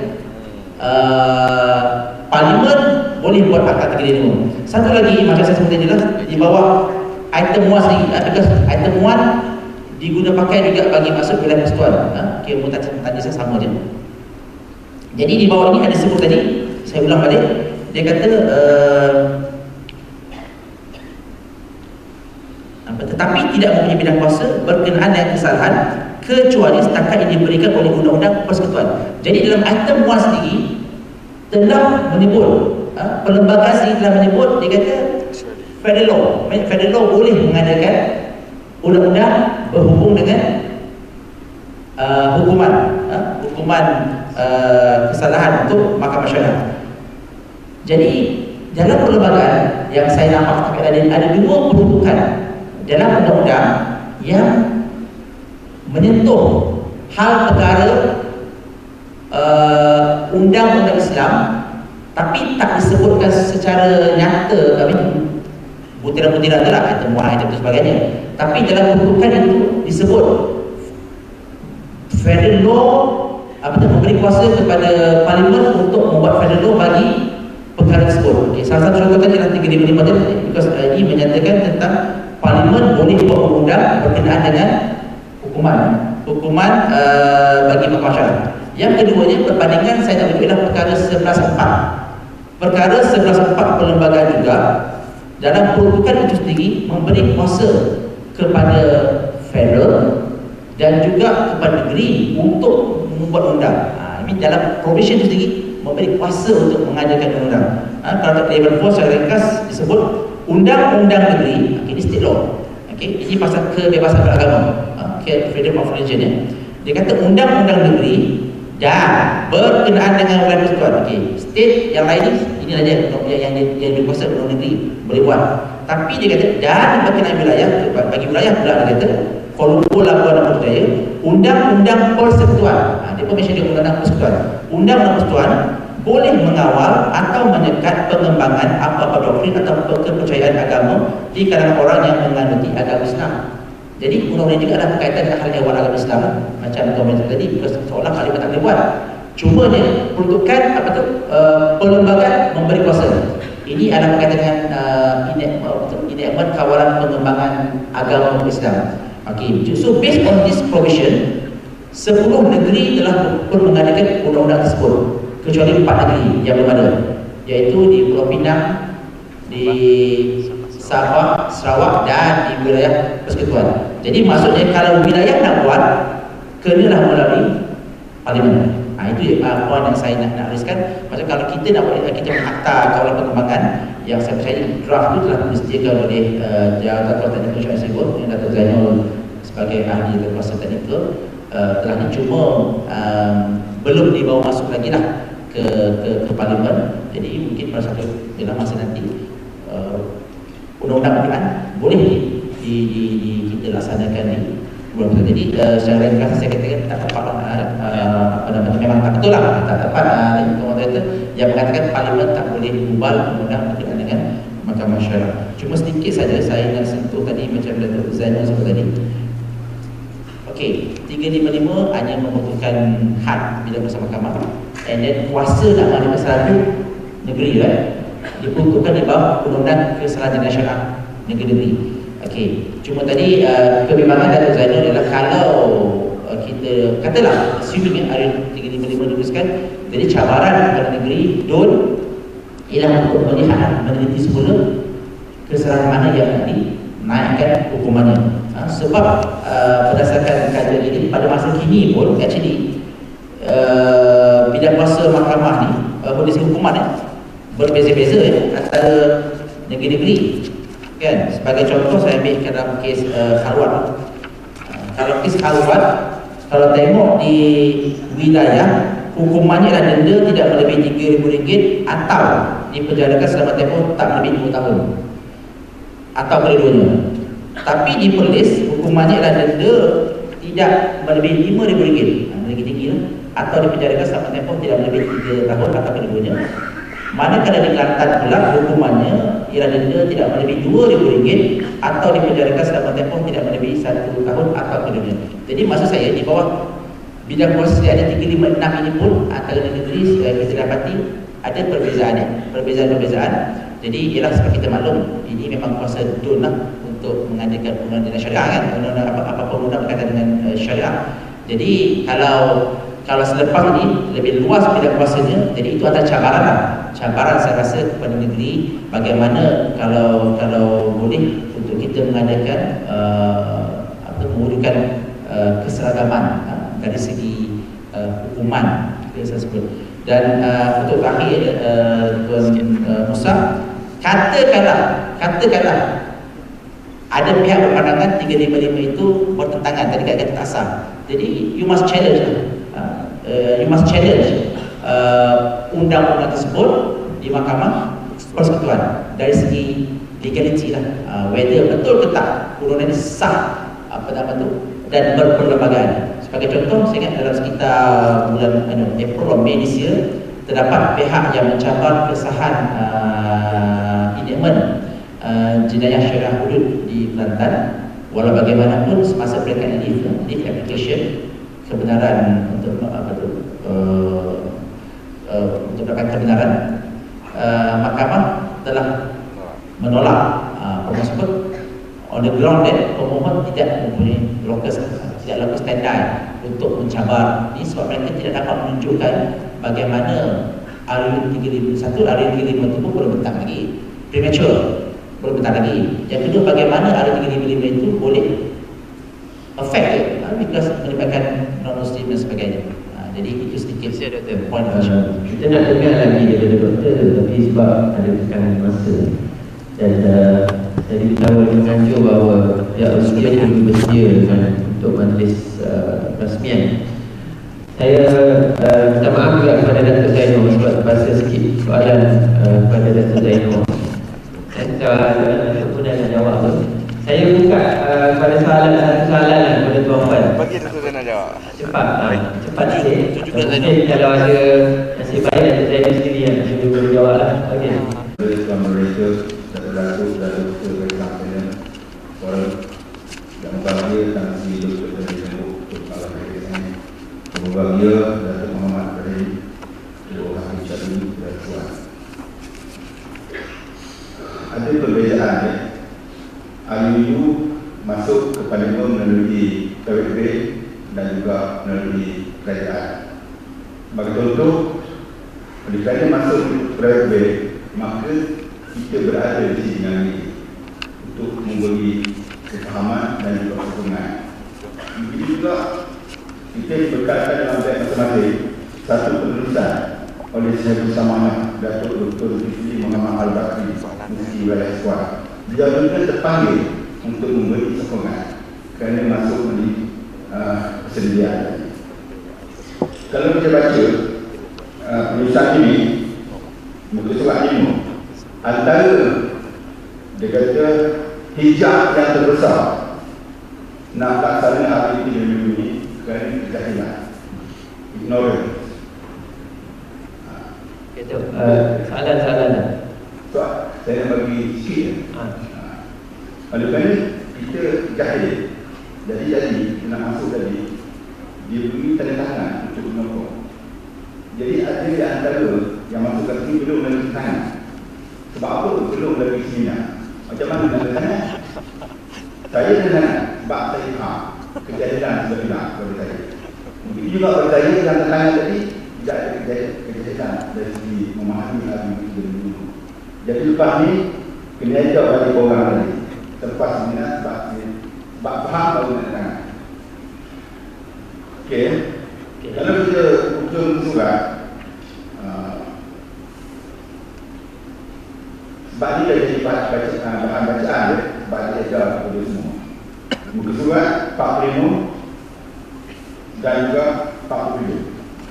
uh, Parlimen boleh buat Akta tiga ribu lima. Satu lagi, macam saya sebut tadi lah, di bawah item one sendiri, because item one diguna pakai juga bagi masuk wilayah persekutuan. Okey, mutasi tadi saya sama je. Jadi di bawah ini ada sebut tadi, saya ulang balik. Dia kata uh, apa, tetapi tidak mempunyai bidang kuasa berkenaan dengan kesalahan kecuali setakat yang diberikan oleh Undang-Undang Persekutuan. Jadi dalam item one sendiri telah menyebut, uh, perlembagaan sendiri telah menyebut, dia kata Federal Law, Federal Law boleh mengadakan undang-undang berhubung dengan uh, hukuman, uh, hukuman uh, kesalahan untuk Mahkamah Syariah. Jadi dalam perlembagaan yang saya nampak ada, ada dua peruntukan dalam undang-undang yang menyentuh hal perkara uh, undang-undang Islam, tapi tak disebutkan secara nyata, I mean, butiran-butiran tu lah, item one, item tu sebagainya. Tapi dalam peruntukan itu disebut Federal Law, apa tu, memberi kuasa kepada Parlimen untuk membuat Federal Law bagi perkara tersebut. Okay, salah satu contoh tadi dalam tiga ribu lima tadi, because uh, ini menyatakan tentang Parlimen boleh buat undang berkenaan dengan hukuman hukuman uh, bagi Mahkamah Syariah. Yang keduanya, perbandingan saya nak tunjuk adalah perkara sebelas empat. Perkara sebelas empat perlembagaan juga dalam peruntukan itu sendiri memberi kuasa kepada federal dan juga kepada negeri untuk membuat undang. Ha, ini dalam provision itu sendiri memberi kuasa untuk mengajarkan undang. Ha, kalau tak level empat secara ringkas disebut undang-undang negeri, okay, ini state law. Okay, ini pasal kebebasan beragama, okay, freedom of religion ya. Dia kata undang-undang negeri dan berkenaan dengan wilayah persekutuan. Okay, state yang lain ini saja yang yang yang dikuasai oleh negeri boleh buat. Tapi dia kata dan berkenaan wilayah, bagi wilayah pula dia kata Kuala Lumpur, Labuan dan Putrajaya, undang-undang persekutuan. Ha, dia pun mention dia undang-undang persekutuan. Undang-undang persekutuan boleh mengawal atau menyekat pengembangan apa-apa doktrin atau kepercayaan agama di kalangan orang yang menganuti agama Islam. Jadi undang-undang juga ada berkaitan dengan hal ehwal agama Islam, macam komentar tadi, seolah Parlimen tak boleh buat. Cuma dia peruntukan apa tu, uh, perlembagaan memberi kuasa. Ini adalah berkaitan dengan uh, enactment kawalan pengembangan agama Islam. Okey, so based on this provision, sepuluh negeri telah pun mengadakan undang-undang tersebut, kecuali empat negeri yang belum ada, iaitu di Pulau Pinang, di Sabah, Sarawak dan di wilayah Persekutuan. Jadi maksudnya kalau wilayah nak buat, kenalah melalui parlimen. Ha, itu uh, poin yang saya nak nak riskan. Maksudnya kalau kita nak buat, kita mengakta kawalan perkembangan yang saya percaya draft itu telah disediakan oleh uh, Jawatan Kuasa Teknikal Syariah Singapura yang Datuk Zainul sebagai ahli kuasa teknikal uh, telah ni, cuma um, belum dibawa masuk lagi lah ke, ke, ke parlimen. Jadi mungkin pada satu dalam masa nanti uh, undang-undang berkenaan boleh di, di, di, di kita laksanakan ni. Jadi uh, secara ringkas saya katakan tak tepat, uh, apa namanya, memang tak betul lah, tak tepat uh, yang mengatakan parlimen tak boleh mengubah undang-undang berkenaan dengan Mahkamah Syariah. Cuma sedikit saja saya nak sentuh tadi macam Datuk Zainul sebut tadi. Okey, tiga lima lima hanya membutuhkan had bila bersama mahkamah, and then kuasa nak mengambil satu negeri, right? Diperuntukkan di bawah undang-undang kesalahan nasional negeri-negeri. Okey, cuma tadi uh, kebimbangan Datuk Zainul adalah kalau uh, kita katalah assuming ada tiga lima lima diteruskan, jadi cabaran kepada negeri D U N ialah untuk melihat, meneliti semula kesalahan mana yang nanti naikkan hukumannya. Ha, sebab uh, berdasarkan kajian ini pada masa kini pun actually uh, bidang kuasa mahkamah ni uh, dari segi hukuman ni berbeza-beza ya, antara negeri-negeri. Kan, sebagai contoh saya ambil dalam kes uh, Kharwat. Uh, kalau kes Kharwat, kalau tengok di wilayah, hukumannya adalah denda tidak melebihi tiga ribu ringgit atau dipenjarakan selama tempoh tak melebihi dua tahun atau kedua-duanya. Tapi di Perlis, hukumannya adalah denda tidak melebihi lima ribu ringgit, uh, lagi tinggi lah, atau dipenjarakan selama tempoh tidak melebihi tiga tahun atau kedua-duanya. Manakala di Kelantan pula hukumannya ialah denda tidak melebihi dua ribu ringgit atau dipenjarakan selama tempoh tidak melebihi satu tahun atau kedua-duanya. Jadi maksud saya di bawah bidang proses yang ada tiga lima enam ini pun antara negeri eh, kita dapati ada perbezaan ya, perbezaan-perbezaan. Jadi ialah seperti kita maklum, ini memang kuasa D U N lah untuk mengadakan undang-undang syariah kan, undang-undang apa-apa undang berkaitan dengan uh, syariah. Jadi kalau kalau selepas ini lebih luas bidang kuasanya, jadi itu adalah cabaran lah. Cabaran saya rasa kepada negeri bagaimana kalau kalau boleh untuk kita mengadakan uh, apa mewujudkan uh, keseragaman uh, dari segi uh, hukuman yang saya sebut. Dan uh, untuk terakhir uh, Tuan uh, Musa, katakanlah katakanlah ada pihak berpandangan tiga lima lima itu bertentangan, tadi kata tak sah. Jadi you must challenge uh, uh, you must challenge uh, undang-undang tersebut di Mahkamah Persekutuan dari segi legality lah, uh, whether betul ke tak undang-undang ini sah apa nama tu dan berperlembagaan. Sebagai contoh, saya ingat dalam sekitar bulan uh, April atau Mei this year terdapat pihak yang mencabar kesahan uh, enactment uh, jenayah syariah hudud di Kelantan. Walau bagaimanapun semasa mereka leave, leave application kebenaran untuk apa tu uh, uh, untuk mendapatkan kebenaran, uh, mahkamah telah menolak uh, permohonan tersebut on the ground that pemohon tidak mempunyai locus tidak locus standby untuk mencabar ini, sebab mereka tidak dapat menunjukkan bagaimana R U tiga lima satu, R U tiga lima itu pun belum bentang lagi, premature, belum bentang lagi. Yang kedua, bagaimana R U tiga lima lima itu boleh affect uh, because melibatkan non-muslim dan sebagainya. Uh, jadi itu sedikit point uh, kita nak dengar lagi daripada doktor, tapi sebab ada tekanan masa dan uh, saya ditahu menganjur bahawa pihak Australia juga bersedia kan, untuk majlis uh, rasmian. Saya uh, minta maaf juga kepada Datuk Zainul sebab terpaksa sikit soalan uh, kepada Datuk Zainul. Saya tak pun nak jawab tu. Saya buka uh, pada soalan satu soalan lah kepada Tuan Puan. Bagi Datuk Zainul jawab. Cepat, uh, cepat sikit. Mungkin kalau ada nasib baik Datuk Zainul sendiri yang boleh jawab lah. Okey. Islam Malaysia Datuk Datuk Datuk Kebetulan Orang yang bahagia dan hidup sebagai sembuh untuk alam ini. Bahagia Datuk Muhammad dari Dua Hati Cari dan Tuan. Ada perbezaan ya. I U U masuk ke Parlimen melalui K W B dan juga melalui kerajaan. Sebagai contoh, jika masuk private bank, maka kita berada di sini dengan ini untuk memberi kefahaman dan juga sokongan. Begitu juga kita dibekalkan dalam bank masing-masing satu penulisan oleh saya bersama Datuk Doktor Zulkifli Muhammad Al-Bakri, Mufti Wilayah Kuala. Dia juga terpanggil untuk memberi sokongan kerana masuk di uh, persediaan. Kalau kita baca uh, penulisan ini, muka surat lima, antara dia kata hijab yang terbesar nak laksana hari ini dan ini kerana kejahilan, ignorance. Itu uh, soalan-soalan. So, saya nak bagi sikit. Ha. Oleh kerana kita jahil, jadi jadi nak masuk tadi, dia beri tanda tangan untuk menokong. Jadi ada di antara yang masuk ke sini belum lagi tangan. Sebab apa? Belum lagi seminar. Macam mana tanda tangan? Saya tanda tangan sebab saya faham kejahilan sudah hilang kepada saya. Begitu juga kepada saya yang tanda tangan tadi tidak ada kejahilan dari segi memahami lagi kita dulu. Jadi lepas ni kena ajak balik orang tadi. Terlepas seminar sebab sebab faham baru tanda tangan. Okey. Okay. Kalau kita hujung surat, uh, sebab ni dah jadi bahan bacaan ya, sebab dia ajar kepada semua. Muka surat empat puluh lima dan juga empat puluh tujuh.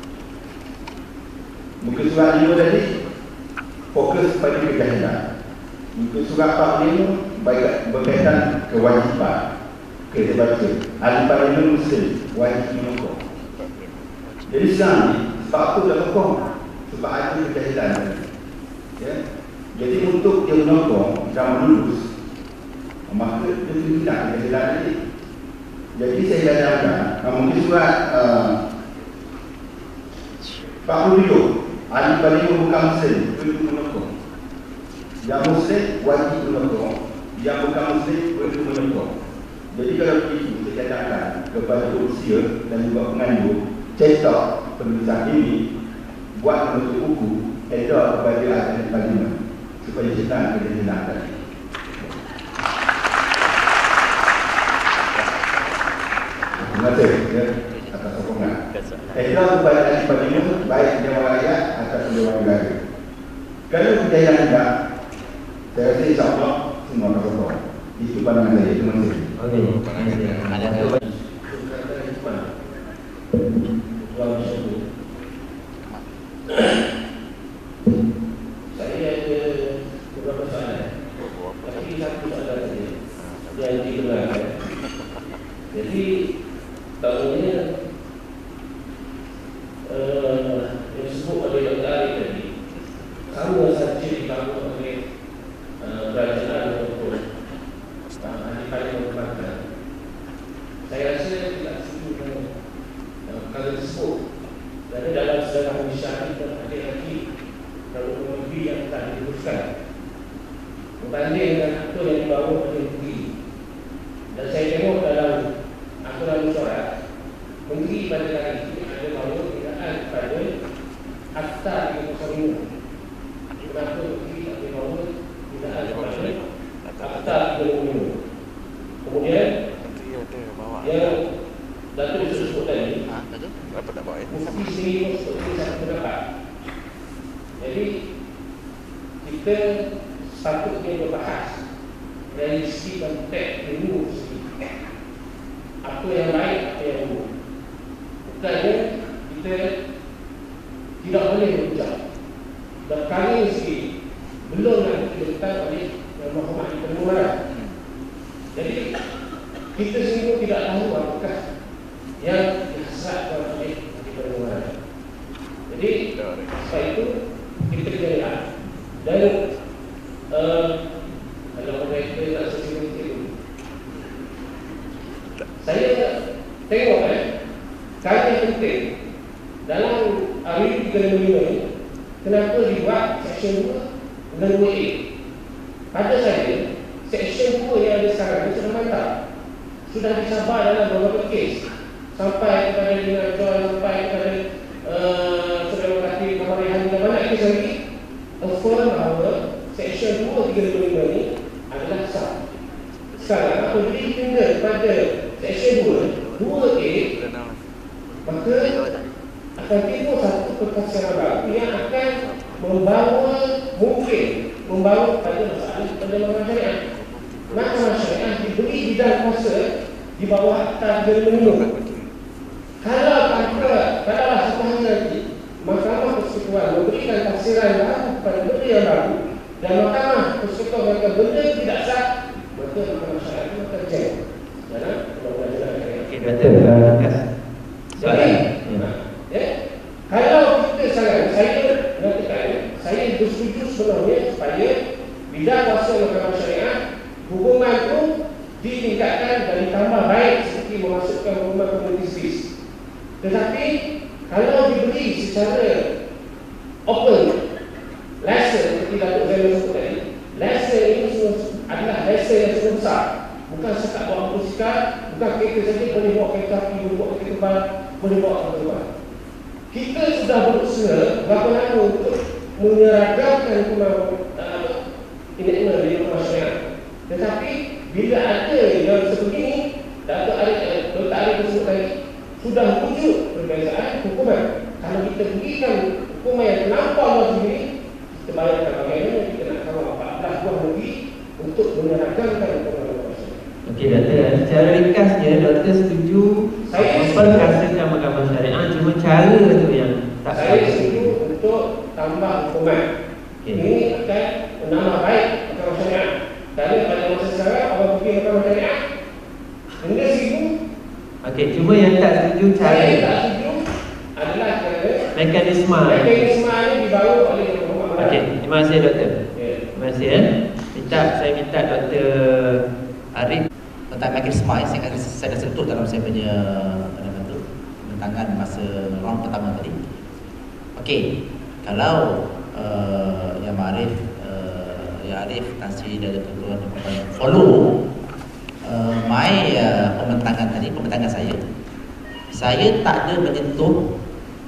Muka surat lima tadi fokus pada kejahilan. Muka surat empat puluh lima berkaitan kewajipan. Kita baca Al-Fatihah Muslim wajib menokong. Jadi sekarang ni sebab apa dah menokong? Sebab ada kejahilan tadi. Ya. Jadi untuk dia menokong dan melulus, maka dia tidak kejahilan tadi. Jadi saya gadangkan mungkin surat uh, empat puluh tujuh Al-Fatihah bukan Muslim perlu menokong. Yang Muslim wajib menokong, yang bukan Muslim perlu menokong. Jadi kalau begitu, saya katakan kepada usia dan juga pengandung, cetak penulisan ini, buat bentuk buku, edar kepada ahli parlimen supaya senang kejahilan tadi. Terima kasih ya, atas sokongan. Edar kepada ahli parlimen, baik Dewan Rakyat atau Dewan Negara. Kalau kejahilan tidak, saya rasa insyaAllah semua akan sokong. Itu pandangan saya. Terima kasih. Okey, terima kasih. Ada jawapan. Saya ada beberapa soalan. Tapi satu soalan saja yang dikenalkan. Jadi tahunya uh, yang disebut oleh Doktor Arif tadi sama saja dibangun oleh uh, kerajaan ataupun ahli parlimen perbankan. Saya rasa tidak setuju dengan uh, kalau disebut kerana dalam sejarah Malaysia kita ada lagi kalau lebih yang tak diteruskan berbanding dengan aktor yang dibangun oleh menteri. Dan saya tengok dalam aturan mesyuarat, menteri pada hari ini ada bahawa tindakan kepada Akta tiga kosong lima. Kenapa menteri tak boleh bahawa tindakan kepada Akta tiga kosong lima? Kemudian yang Datuk sebut tadi, mufti sendiri seperti satu pendapat. Jadi kita sepatutnya berbahas dari segi konteks ilmu sendiri, apa yang baik, apa yang buruk. Bukannya kita tidak boleh berucap. Dan kali sendiri belum lagi diletakkan oleh Yang Maha Mahkamah Permulaan. Jadi kita sendiri tidak tahu apakah yang dihasratkan oleh Permulaan. Jadi sebab itu kita kena lihat. Dan uh, kalau mereka tak sesuai itu, saya tengok eh, kali yang penting dalam hari tiga puluh lima ini, kenapa dibuat seksyen dua dan dua A? Pada saya, seksyen dua yang ada sekarang ini sudah mantap, sudah disabar dalam beberapa kes. sampai kepada Lina Joy, sampai kepada uh, Saudara Kati Kamarihan dan banyak kes lagi, affirm bahawa Seksyen dua tiga lima lima ni adalah sah. Sekarang apabila kita pada Seksyen dua, dua A, maka akan timbul satu perkara baru yang akan membawa, mungkin membawa pada masalah penerimaan syariah. Mahkamah syariah diberi bidang kuasa di bawah Akta tiga lima lima. Kalau ada, kalau satu hari nanti Mahkamah Persekutuan memberikan tafsiran baru kepada benda yang baru dan Mahkamah Persekutuan berkata benda tidak sah, maka Mahkamah syariah itu akan jauh dalam undang-undang syariah. Okey, betul. Jadi, ya, kalau kita sangat, saya mengatakan, saya bersetuju sebenarnya supaya bidang kuasa Mahkamah Syariah hukuman itu ditingkatkan dan ditambah baik seperti memasukkan hukuman community space. Tetapi kalau diberi secara open, lesson seperti Datuk Zainal sebut tadi, lesson ini semua adalah lesson yang sangat besar. Bukan sekat bawa motosikal, bukan kereta saja, boleh bawa kereta api, boleh bawa kereta tebal, boleh bawa kereta tebal. Kita sudah berusaha berapa lama untuk menyeragamkan hukuman uh, ini di Mahkamah Syariah. Tetapi bila ada yang sebegini, Datuk Arif, Doktor Arif tersebut tadi sudah wujud perbezaan hukuman. Kalau kita berikan hukuman yang terlampau luas ini, kita bayangkan bagaimana kita nak kawal empat belas buah negeri untuk menyeragamkan hukuman. Okey, Doktor. Secara ringkasnya, Doktor setuju memperkasakan Mahkamah Syariah, cuma cara tu yang tak saya setuju untuk tambah hukuman. Okay. Ini akan menambah baik Mahkamah Syariah. Kerana pada masa sekarang orang pergi Mahkamah Syariah benda seribu. Okey, cuma yang tak setuju cara. Saya tak setuju adalah kerana mekanisme. Mekanisme ini dibawa oleh Mahkamah. Okey, terima kasih Doktor. Okay. Terima kasih ya. Minta saya minta Doktor Arif tentang mekanisme yang saya, saya dah sentuh dalam saya punya pembentangan masa round pertama tadi. Okey, kalau uh, Yang Arif uh, Yang Arif Nasri dan tuan-tuan follow uh, my uh, pembentangan tadi, pembentangan saya, saya tak ada menyentuh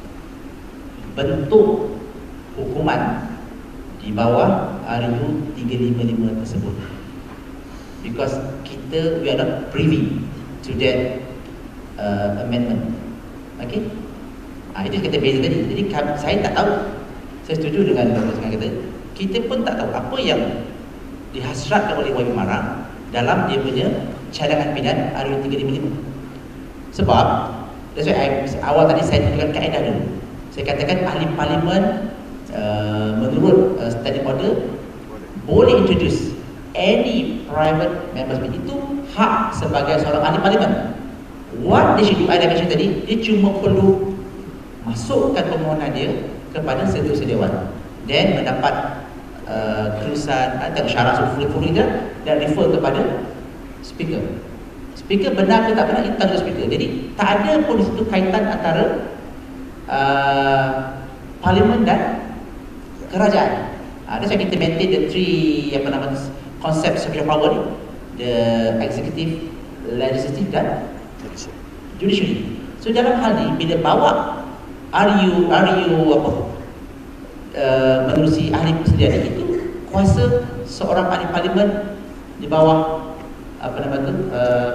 bentuk hukuman di bawah R U tiga lima lima tersebut. Because kita, we are not privy to that uh, amendment. Okay? Ah, itu kita beza tadi. Jadi saya tak tahu. Saya setuju dengan Doktor Sengan kata, kita pun tak tahu apa yang dihasratkan oleh Wahyu Marang dalam dia punya cadangan pilihan R U tiga lima lima. Sebab that's why I, awal tadi saya tunjukkan kaedah dulu. Saya katakan ahli parlimen uh, menurut uh, standing order boleh introduce any private members bill. Itu hak sebagai seorang ahli parlimen. What they should do, I dah mention tadi, dia cuma perlu masukkan permohonan dia kepada setiausaha dewan, then mendapat uh, kelulusan atau syarat full-full dia dan refer kepada speaker. Speaker benar ke tak benar, itu tanggung speaker. Jadi tak ada pun di situ kaitan antara uh, parlimen dan kerajaan. Uh, that's why kita maintain the three apa nama konsep separation power ni, the executive, legislative dan judiciary. So dalam hal ni bila bawa R U R U apa uh, menerusi ahli persediaan itu, kuasa seorang ahli parlimen di bawah apa nama tu uh,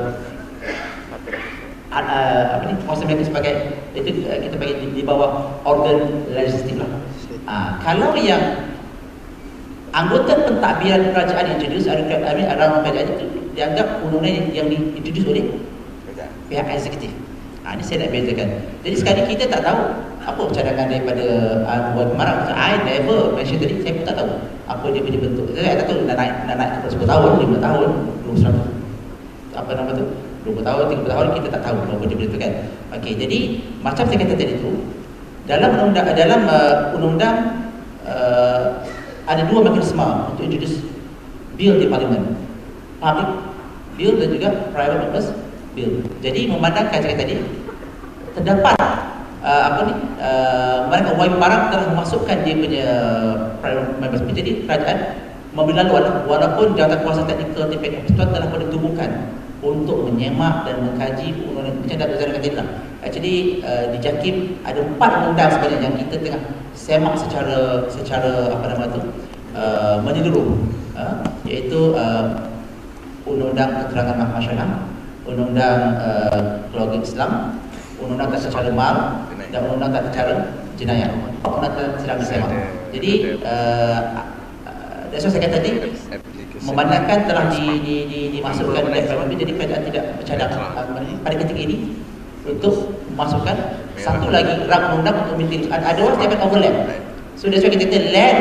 uh, apa ni kuasa mereka sebagai itu uh, kita bagi di, di bawah organ legislatif lah. Uh, kalau yang anggota pentadbiran kerajaan introduce ada ada kerajaan itu dianggap undang-undang yang, yang diintroduce oleh pihak eksekutif. Ha, ini saya nak bezakan. Jadi sekarang kita tak tahu apa cadangan daripada Wahyu Marang. I never mention tadi, saya pun tak tahu apa dia punya bentuk. Saya tak tahu nak naik nak naik sepuluh tahun, lima tahun, dua puluh apa nama tu? dua puluh tahun, tiga puluh tahun kita tak tahu apa dia bentuk kan. Okey, jadi macam saya kata tadi tu, dalam undang-undang dalam uh, undang-undang uh, ada dua mekanisme untuk introduce bill di parlimen. Public bill dan juga private members bill. Jadi memandangkan saya tadi terdapat uh, apa ni uh, mereka Wahyu Marang telah memasukkan dia punya private members bill. Jadi kerajaan memberi laluan walaupun jawatan kuasa teknikal T P K Persekutuan telah pun ditubuhkan untuk menyemak dan mengkaji undang-undang macam Datuk Zainal kata lah. Actually uh, di JAKIM ada empat undang sebenarnya yang kita tengah semak secara secara apa nama tu uh, menyeluruh, uh, iaitu uh, Undang-Undang Keterangan Mahkamah Syariah, Undang-Undang uh, Keluarga Islam, Undang-Undang Tata Cara Mal dan Undang-Undang Tata Cara Jenayah. Undang-Undang sedang disemak. Jadi uh, uh, that's why saya kata tadi, memandangkan telah di, di, di, dimasukkan oleh P M P, jadi kerajaan tidak bercadang uh, pada ketika ini untuk memasukkan satu lagi rak undang untuk meeting. Otherwise dia akan overlap. So that's why kita kata let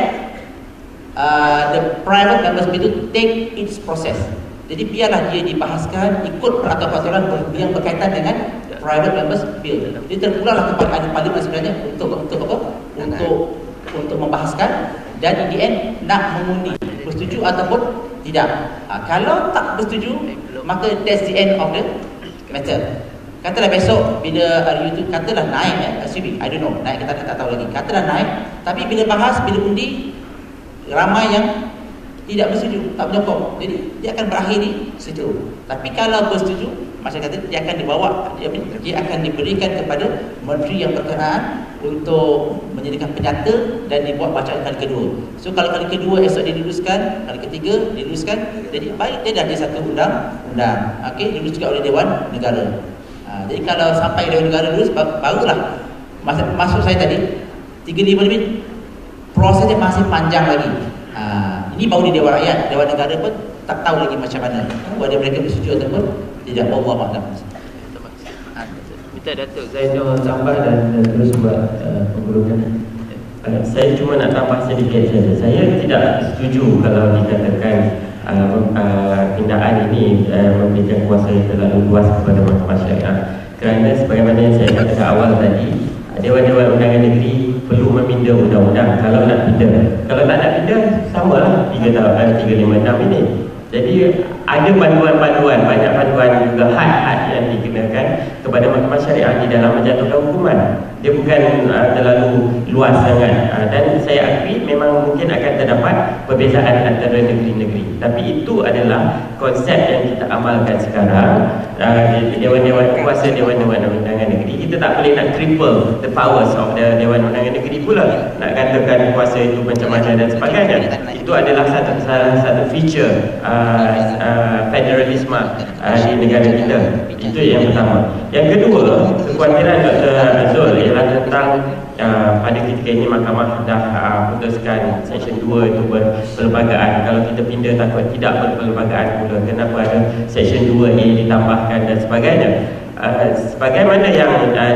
uh, the private members bill to take its process. Jadi biarlah dia dibahaskan ikut peraturan-peraturan yang berkaitan dengan private members bill. Jadi terpulanglah kepada ahli parlimen sebenarnya untuk untuk apa? Untuk untuk membahaskan dan in the end nak mengundi bersetuju ataupun tidak. Ha, kalau tak bersetuju, maka that's the end of the matter. Katalah besok bila uh, YouTube katalah naik, eh, assuming, I don't know, naik kita tak tahu lagi. Katalah naik, tapi bila bahas, bila undi, ramai yang tidak bersetuju, tak menyokong. Jadi dia akan berakhir di situ. Tapi kalau bersetuju, masyarakat dia akan dibawa, dia, dia akan diberikan kepada menteri yang berkenaan untuk menjadikan penyata dan dibuat bacaan kali kedua. So kalau kali kedua esok diluluskan, kali ketiga diluluskan, jadi baik dia dah ada satu undang-undang. Okey, dilulus juga oleh Dewan Negara. Ha, jadi kalau sampai Dewan Negara lulus, barulah masuk, masuk saya tadi tiga puluh lima lebih, prosesnya masih panjang lagi. Ha, ini baru di Dewan Rakyat, Dewan Negara pun tak tahu lagi macam mana whether mereka bersetuju ataupun tidak. Allah A'lam. Minta Datuk Zainal tambah dan, dan terus buat uh, pengurutan. Uh, saya cuma nak tambah sedikit saja. Saya tidak setuju kalau dikatakan uh, uh, pindaan ini uh, memberikan kuasa yang terlalu luas kepada Mahkamah Syariah. Kerana sebagaimana yang saya katakan awal tadi, Dewan-Dewan Undangan Negeri perlu meminda undang-undang kalau nak pindah. Kalau tak nak pindah, samalah tiga tahun tiga lima enam ini. Jadi ada panduan-panduan, banyak panduan juga had-had yang dikenakan kepada Mahkamah Syariah di dalam menjatuhkan hukuman. Dia bukan uh, terlalu luas sangat, uh, dan saya akui memang mungkin akan terdapat perbezaan antara negeri-negeri. Tapi itu adalah konsep yang kita amalkan sekarang. Uh, Dewan-Dewan kuasa Dewan-Dewan Undangan Negeri, kita tak boleh nak cripple the powers of the Dewan Undangan Negeri pula. Nak katakan kuasa itu macam mana dan sebagainya. Itu adalah satu salah satu feature uh, uh, federalisme uh, di negara kita. Itu yang pertama. Yang kedua, kekhawatiran Doktor Azul ialah tentang uh, pada ketika ini mahkamah dah uh, putuskan Seksyen dua itu berperlembagaan. Kalau kita pindah takut tidak berperlembagaan pula. Kenapa ada Seksyen dua A ditambahkan dan sebagainya. Uh, sebagaimana yang uh,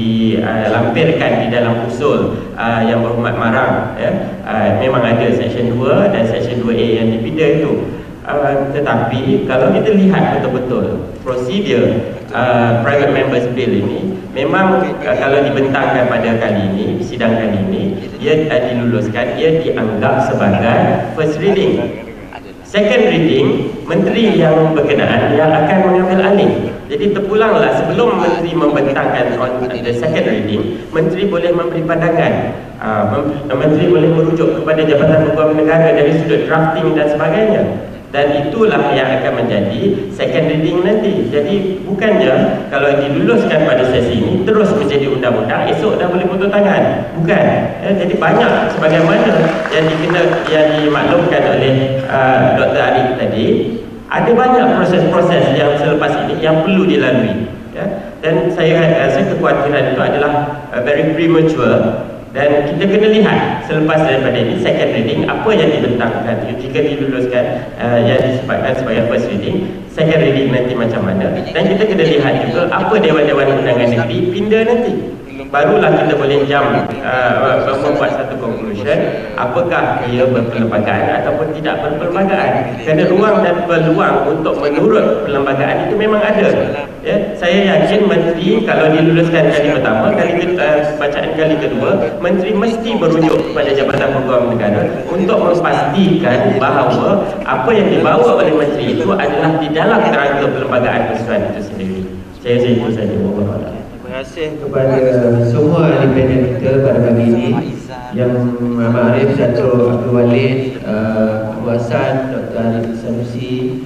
dilampirkan di, uh, di dalam usul uh, yang berhormat Marang, ya, uh, memang ada Seksyen dua dan Seksyen dua A yang dipindah itu. Uh, tetapi kalau kita lihat betul-betul prosedur uh, private members bill ini, memang uh, kalau dibentangkan pada kali ini, sidang kali ini, ia uh, diluluskan, ia dianggap sebagai first reading. Second reading, menteri yang berkenaan yang akan mengambil alih. Jadi terpulanglah sebelum menteri membentangkan on the second reading, menteri boleh memberi pandangan. Uh, menteri boleh merujuk kepada Jabatan Hukum Negara dari sudut drafting dan sebagainya. Dan itulah yang akan menjadi second reading nanti. Jadi bukannya kalau diluluskan pada sesi ini terus menjadi undang-undang, esok dah boleh potong tangan. Bukan. Eh, jadi banyak sebagaimana yang dikena, yang dimaklumkan oleh uh, Doktor Arif tadi, ada banyak proses-proses yang selepas ini yang perlu dilalui. Ya? Dan saya rasa kekhawatiran itu adalah uh, very premature. Dan kita kena lihat selepas daripada ini second reading apa yang dibentangkan jika diluluskan uh, yang disebutkan sebagai first reading, second reading nanti macam mana. Dan kita kena lihat juga apa Dewan-Dewan Undangan Negeri pindah nanti. Barulah kita boleh jam uh, membuat satu conclusion apakah ia berperlembagaan ataupun tidak berperlembagaan. Kerana ruang dan peluang untuk menurut perlembagaan itu memang ada. Ya, saya yakin menteri kalau diluluskan kali pertama, kali uh, bacaan kali kedua, menteri mesti merujuk kepada Jabatan Hukum Negara untuk memastikan bahawa apa yang dibawa oleh menteri itu adalah di dalam kerangka perlembagaan persesuaian itu sendiri. Saya rasa itu saja. Wallahualam. Terima kasih kepada semua ahli panel kita pada pagi ini, yang Muhammad Arif, Datuk Abdul Walid, uh, Abu Hassan, Doktor Arif Sanusi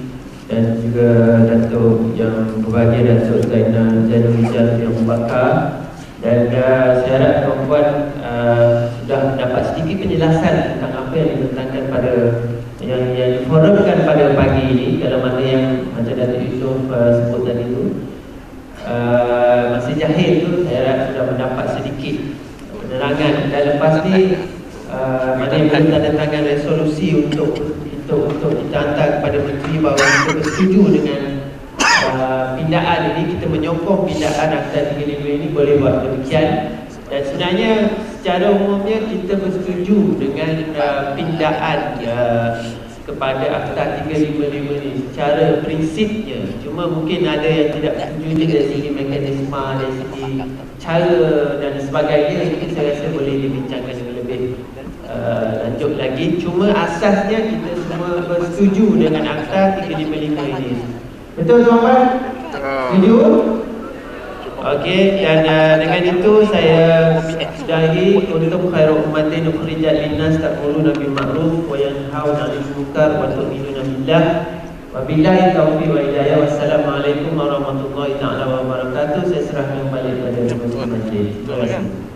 dan juga Datuk yang berbahagia Datuk Zainal Zainul Ijaz yang membakar. Dan uh, saya harap tuan-tuan uh, sudah mendapat sedikit penjelasan tentang apa yang ditentangkan pada yang yang diforumkan pada pagi ini dalam mana yang macam Datuk Yusof uh, sebut tadi itu. Uh, masih jahil tu saya harap sudah mendapat sedikit penerangan. Dan lepas ni uh, mana yang belum tanda tangan resolusi untuk untuk untuk kita hantar kepada Menteri bahawa kita bersetuju dengan Uh, pindaan ini, kita menyokong pindaan Akta tiga puluh lima ini, boleh buat demikian. Dan sebenarnya secara umumnya kita bersetuju dengan uh, pindaan uh, kepada Akta tiga puluh lima ini secara prinsipnya. Cuma mungkin ada yang tidak setuju dari segi mekanisme, dari segi cara dan sebagainya. Mungkin saya rasa boleh dibincangkan dengan lebih uh, lanjut lagi. Cuma asasnya kita semua bersetuju dengan Akta tiga puluh lima ini. Betul tuan-tuan? Setuju? Okey, dan uh, dengan itu saya sudahi untuk khairul ummatin ukhrijat linnas ta'muruna bil ma'ruf wa yanhauna 'anil munkar wa tu'minuna billah. Wabillahi taufiq wa hidayah. Wassalamualaikum warahmatullahi taala wabarakatuh. Saya serahkan kembali kepada Tuan Majlis. Terima kasih.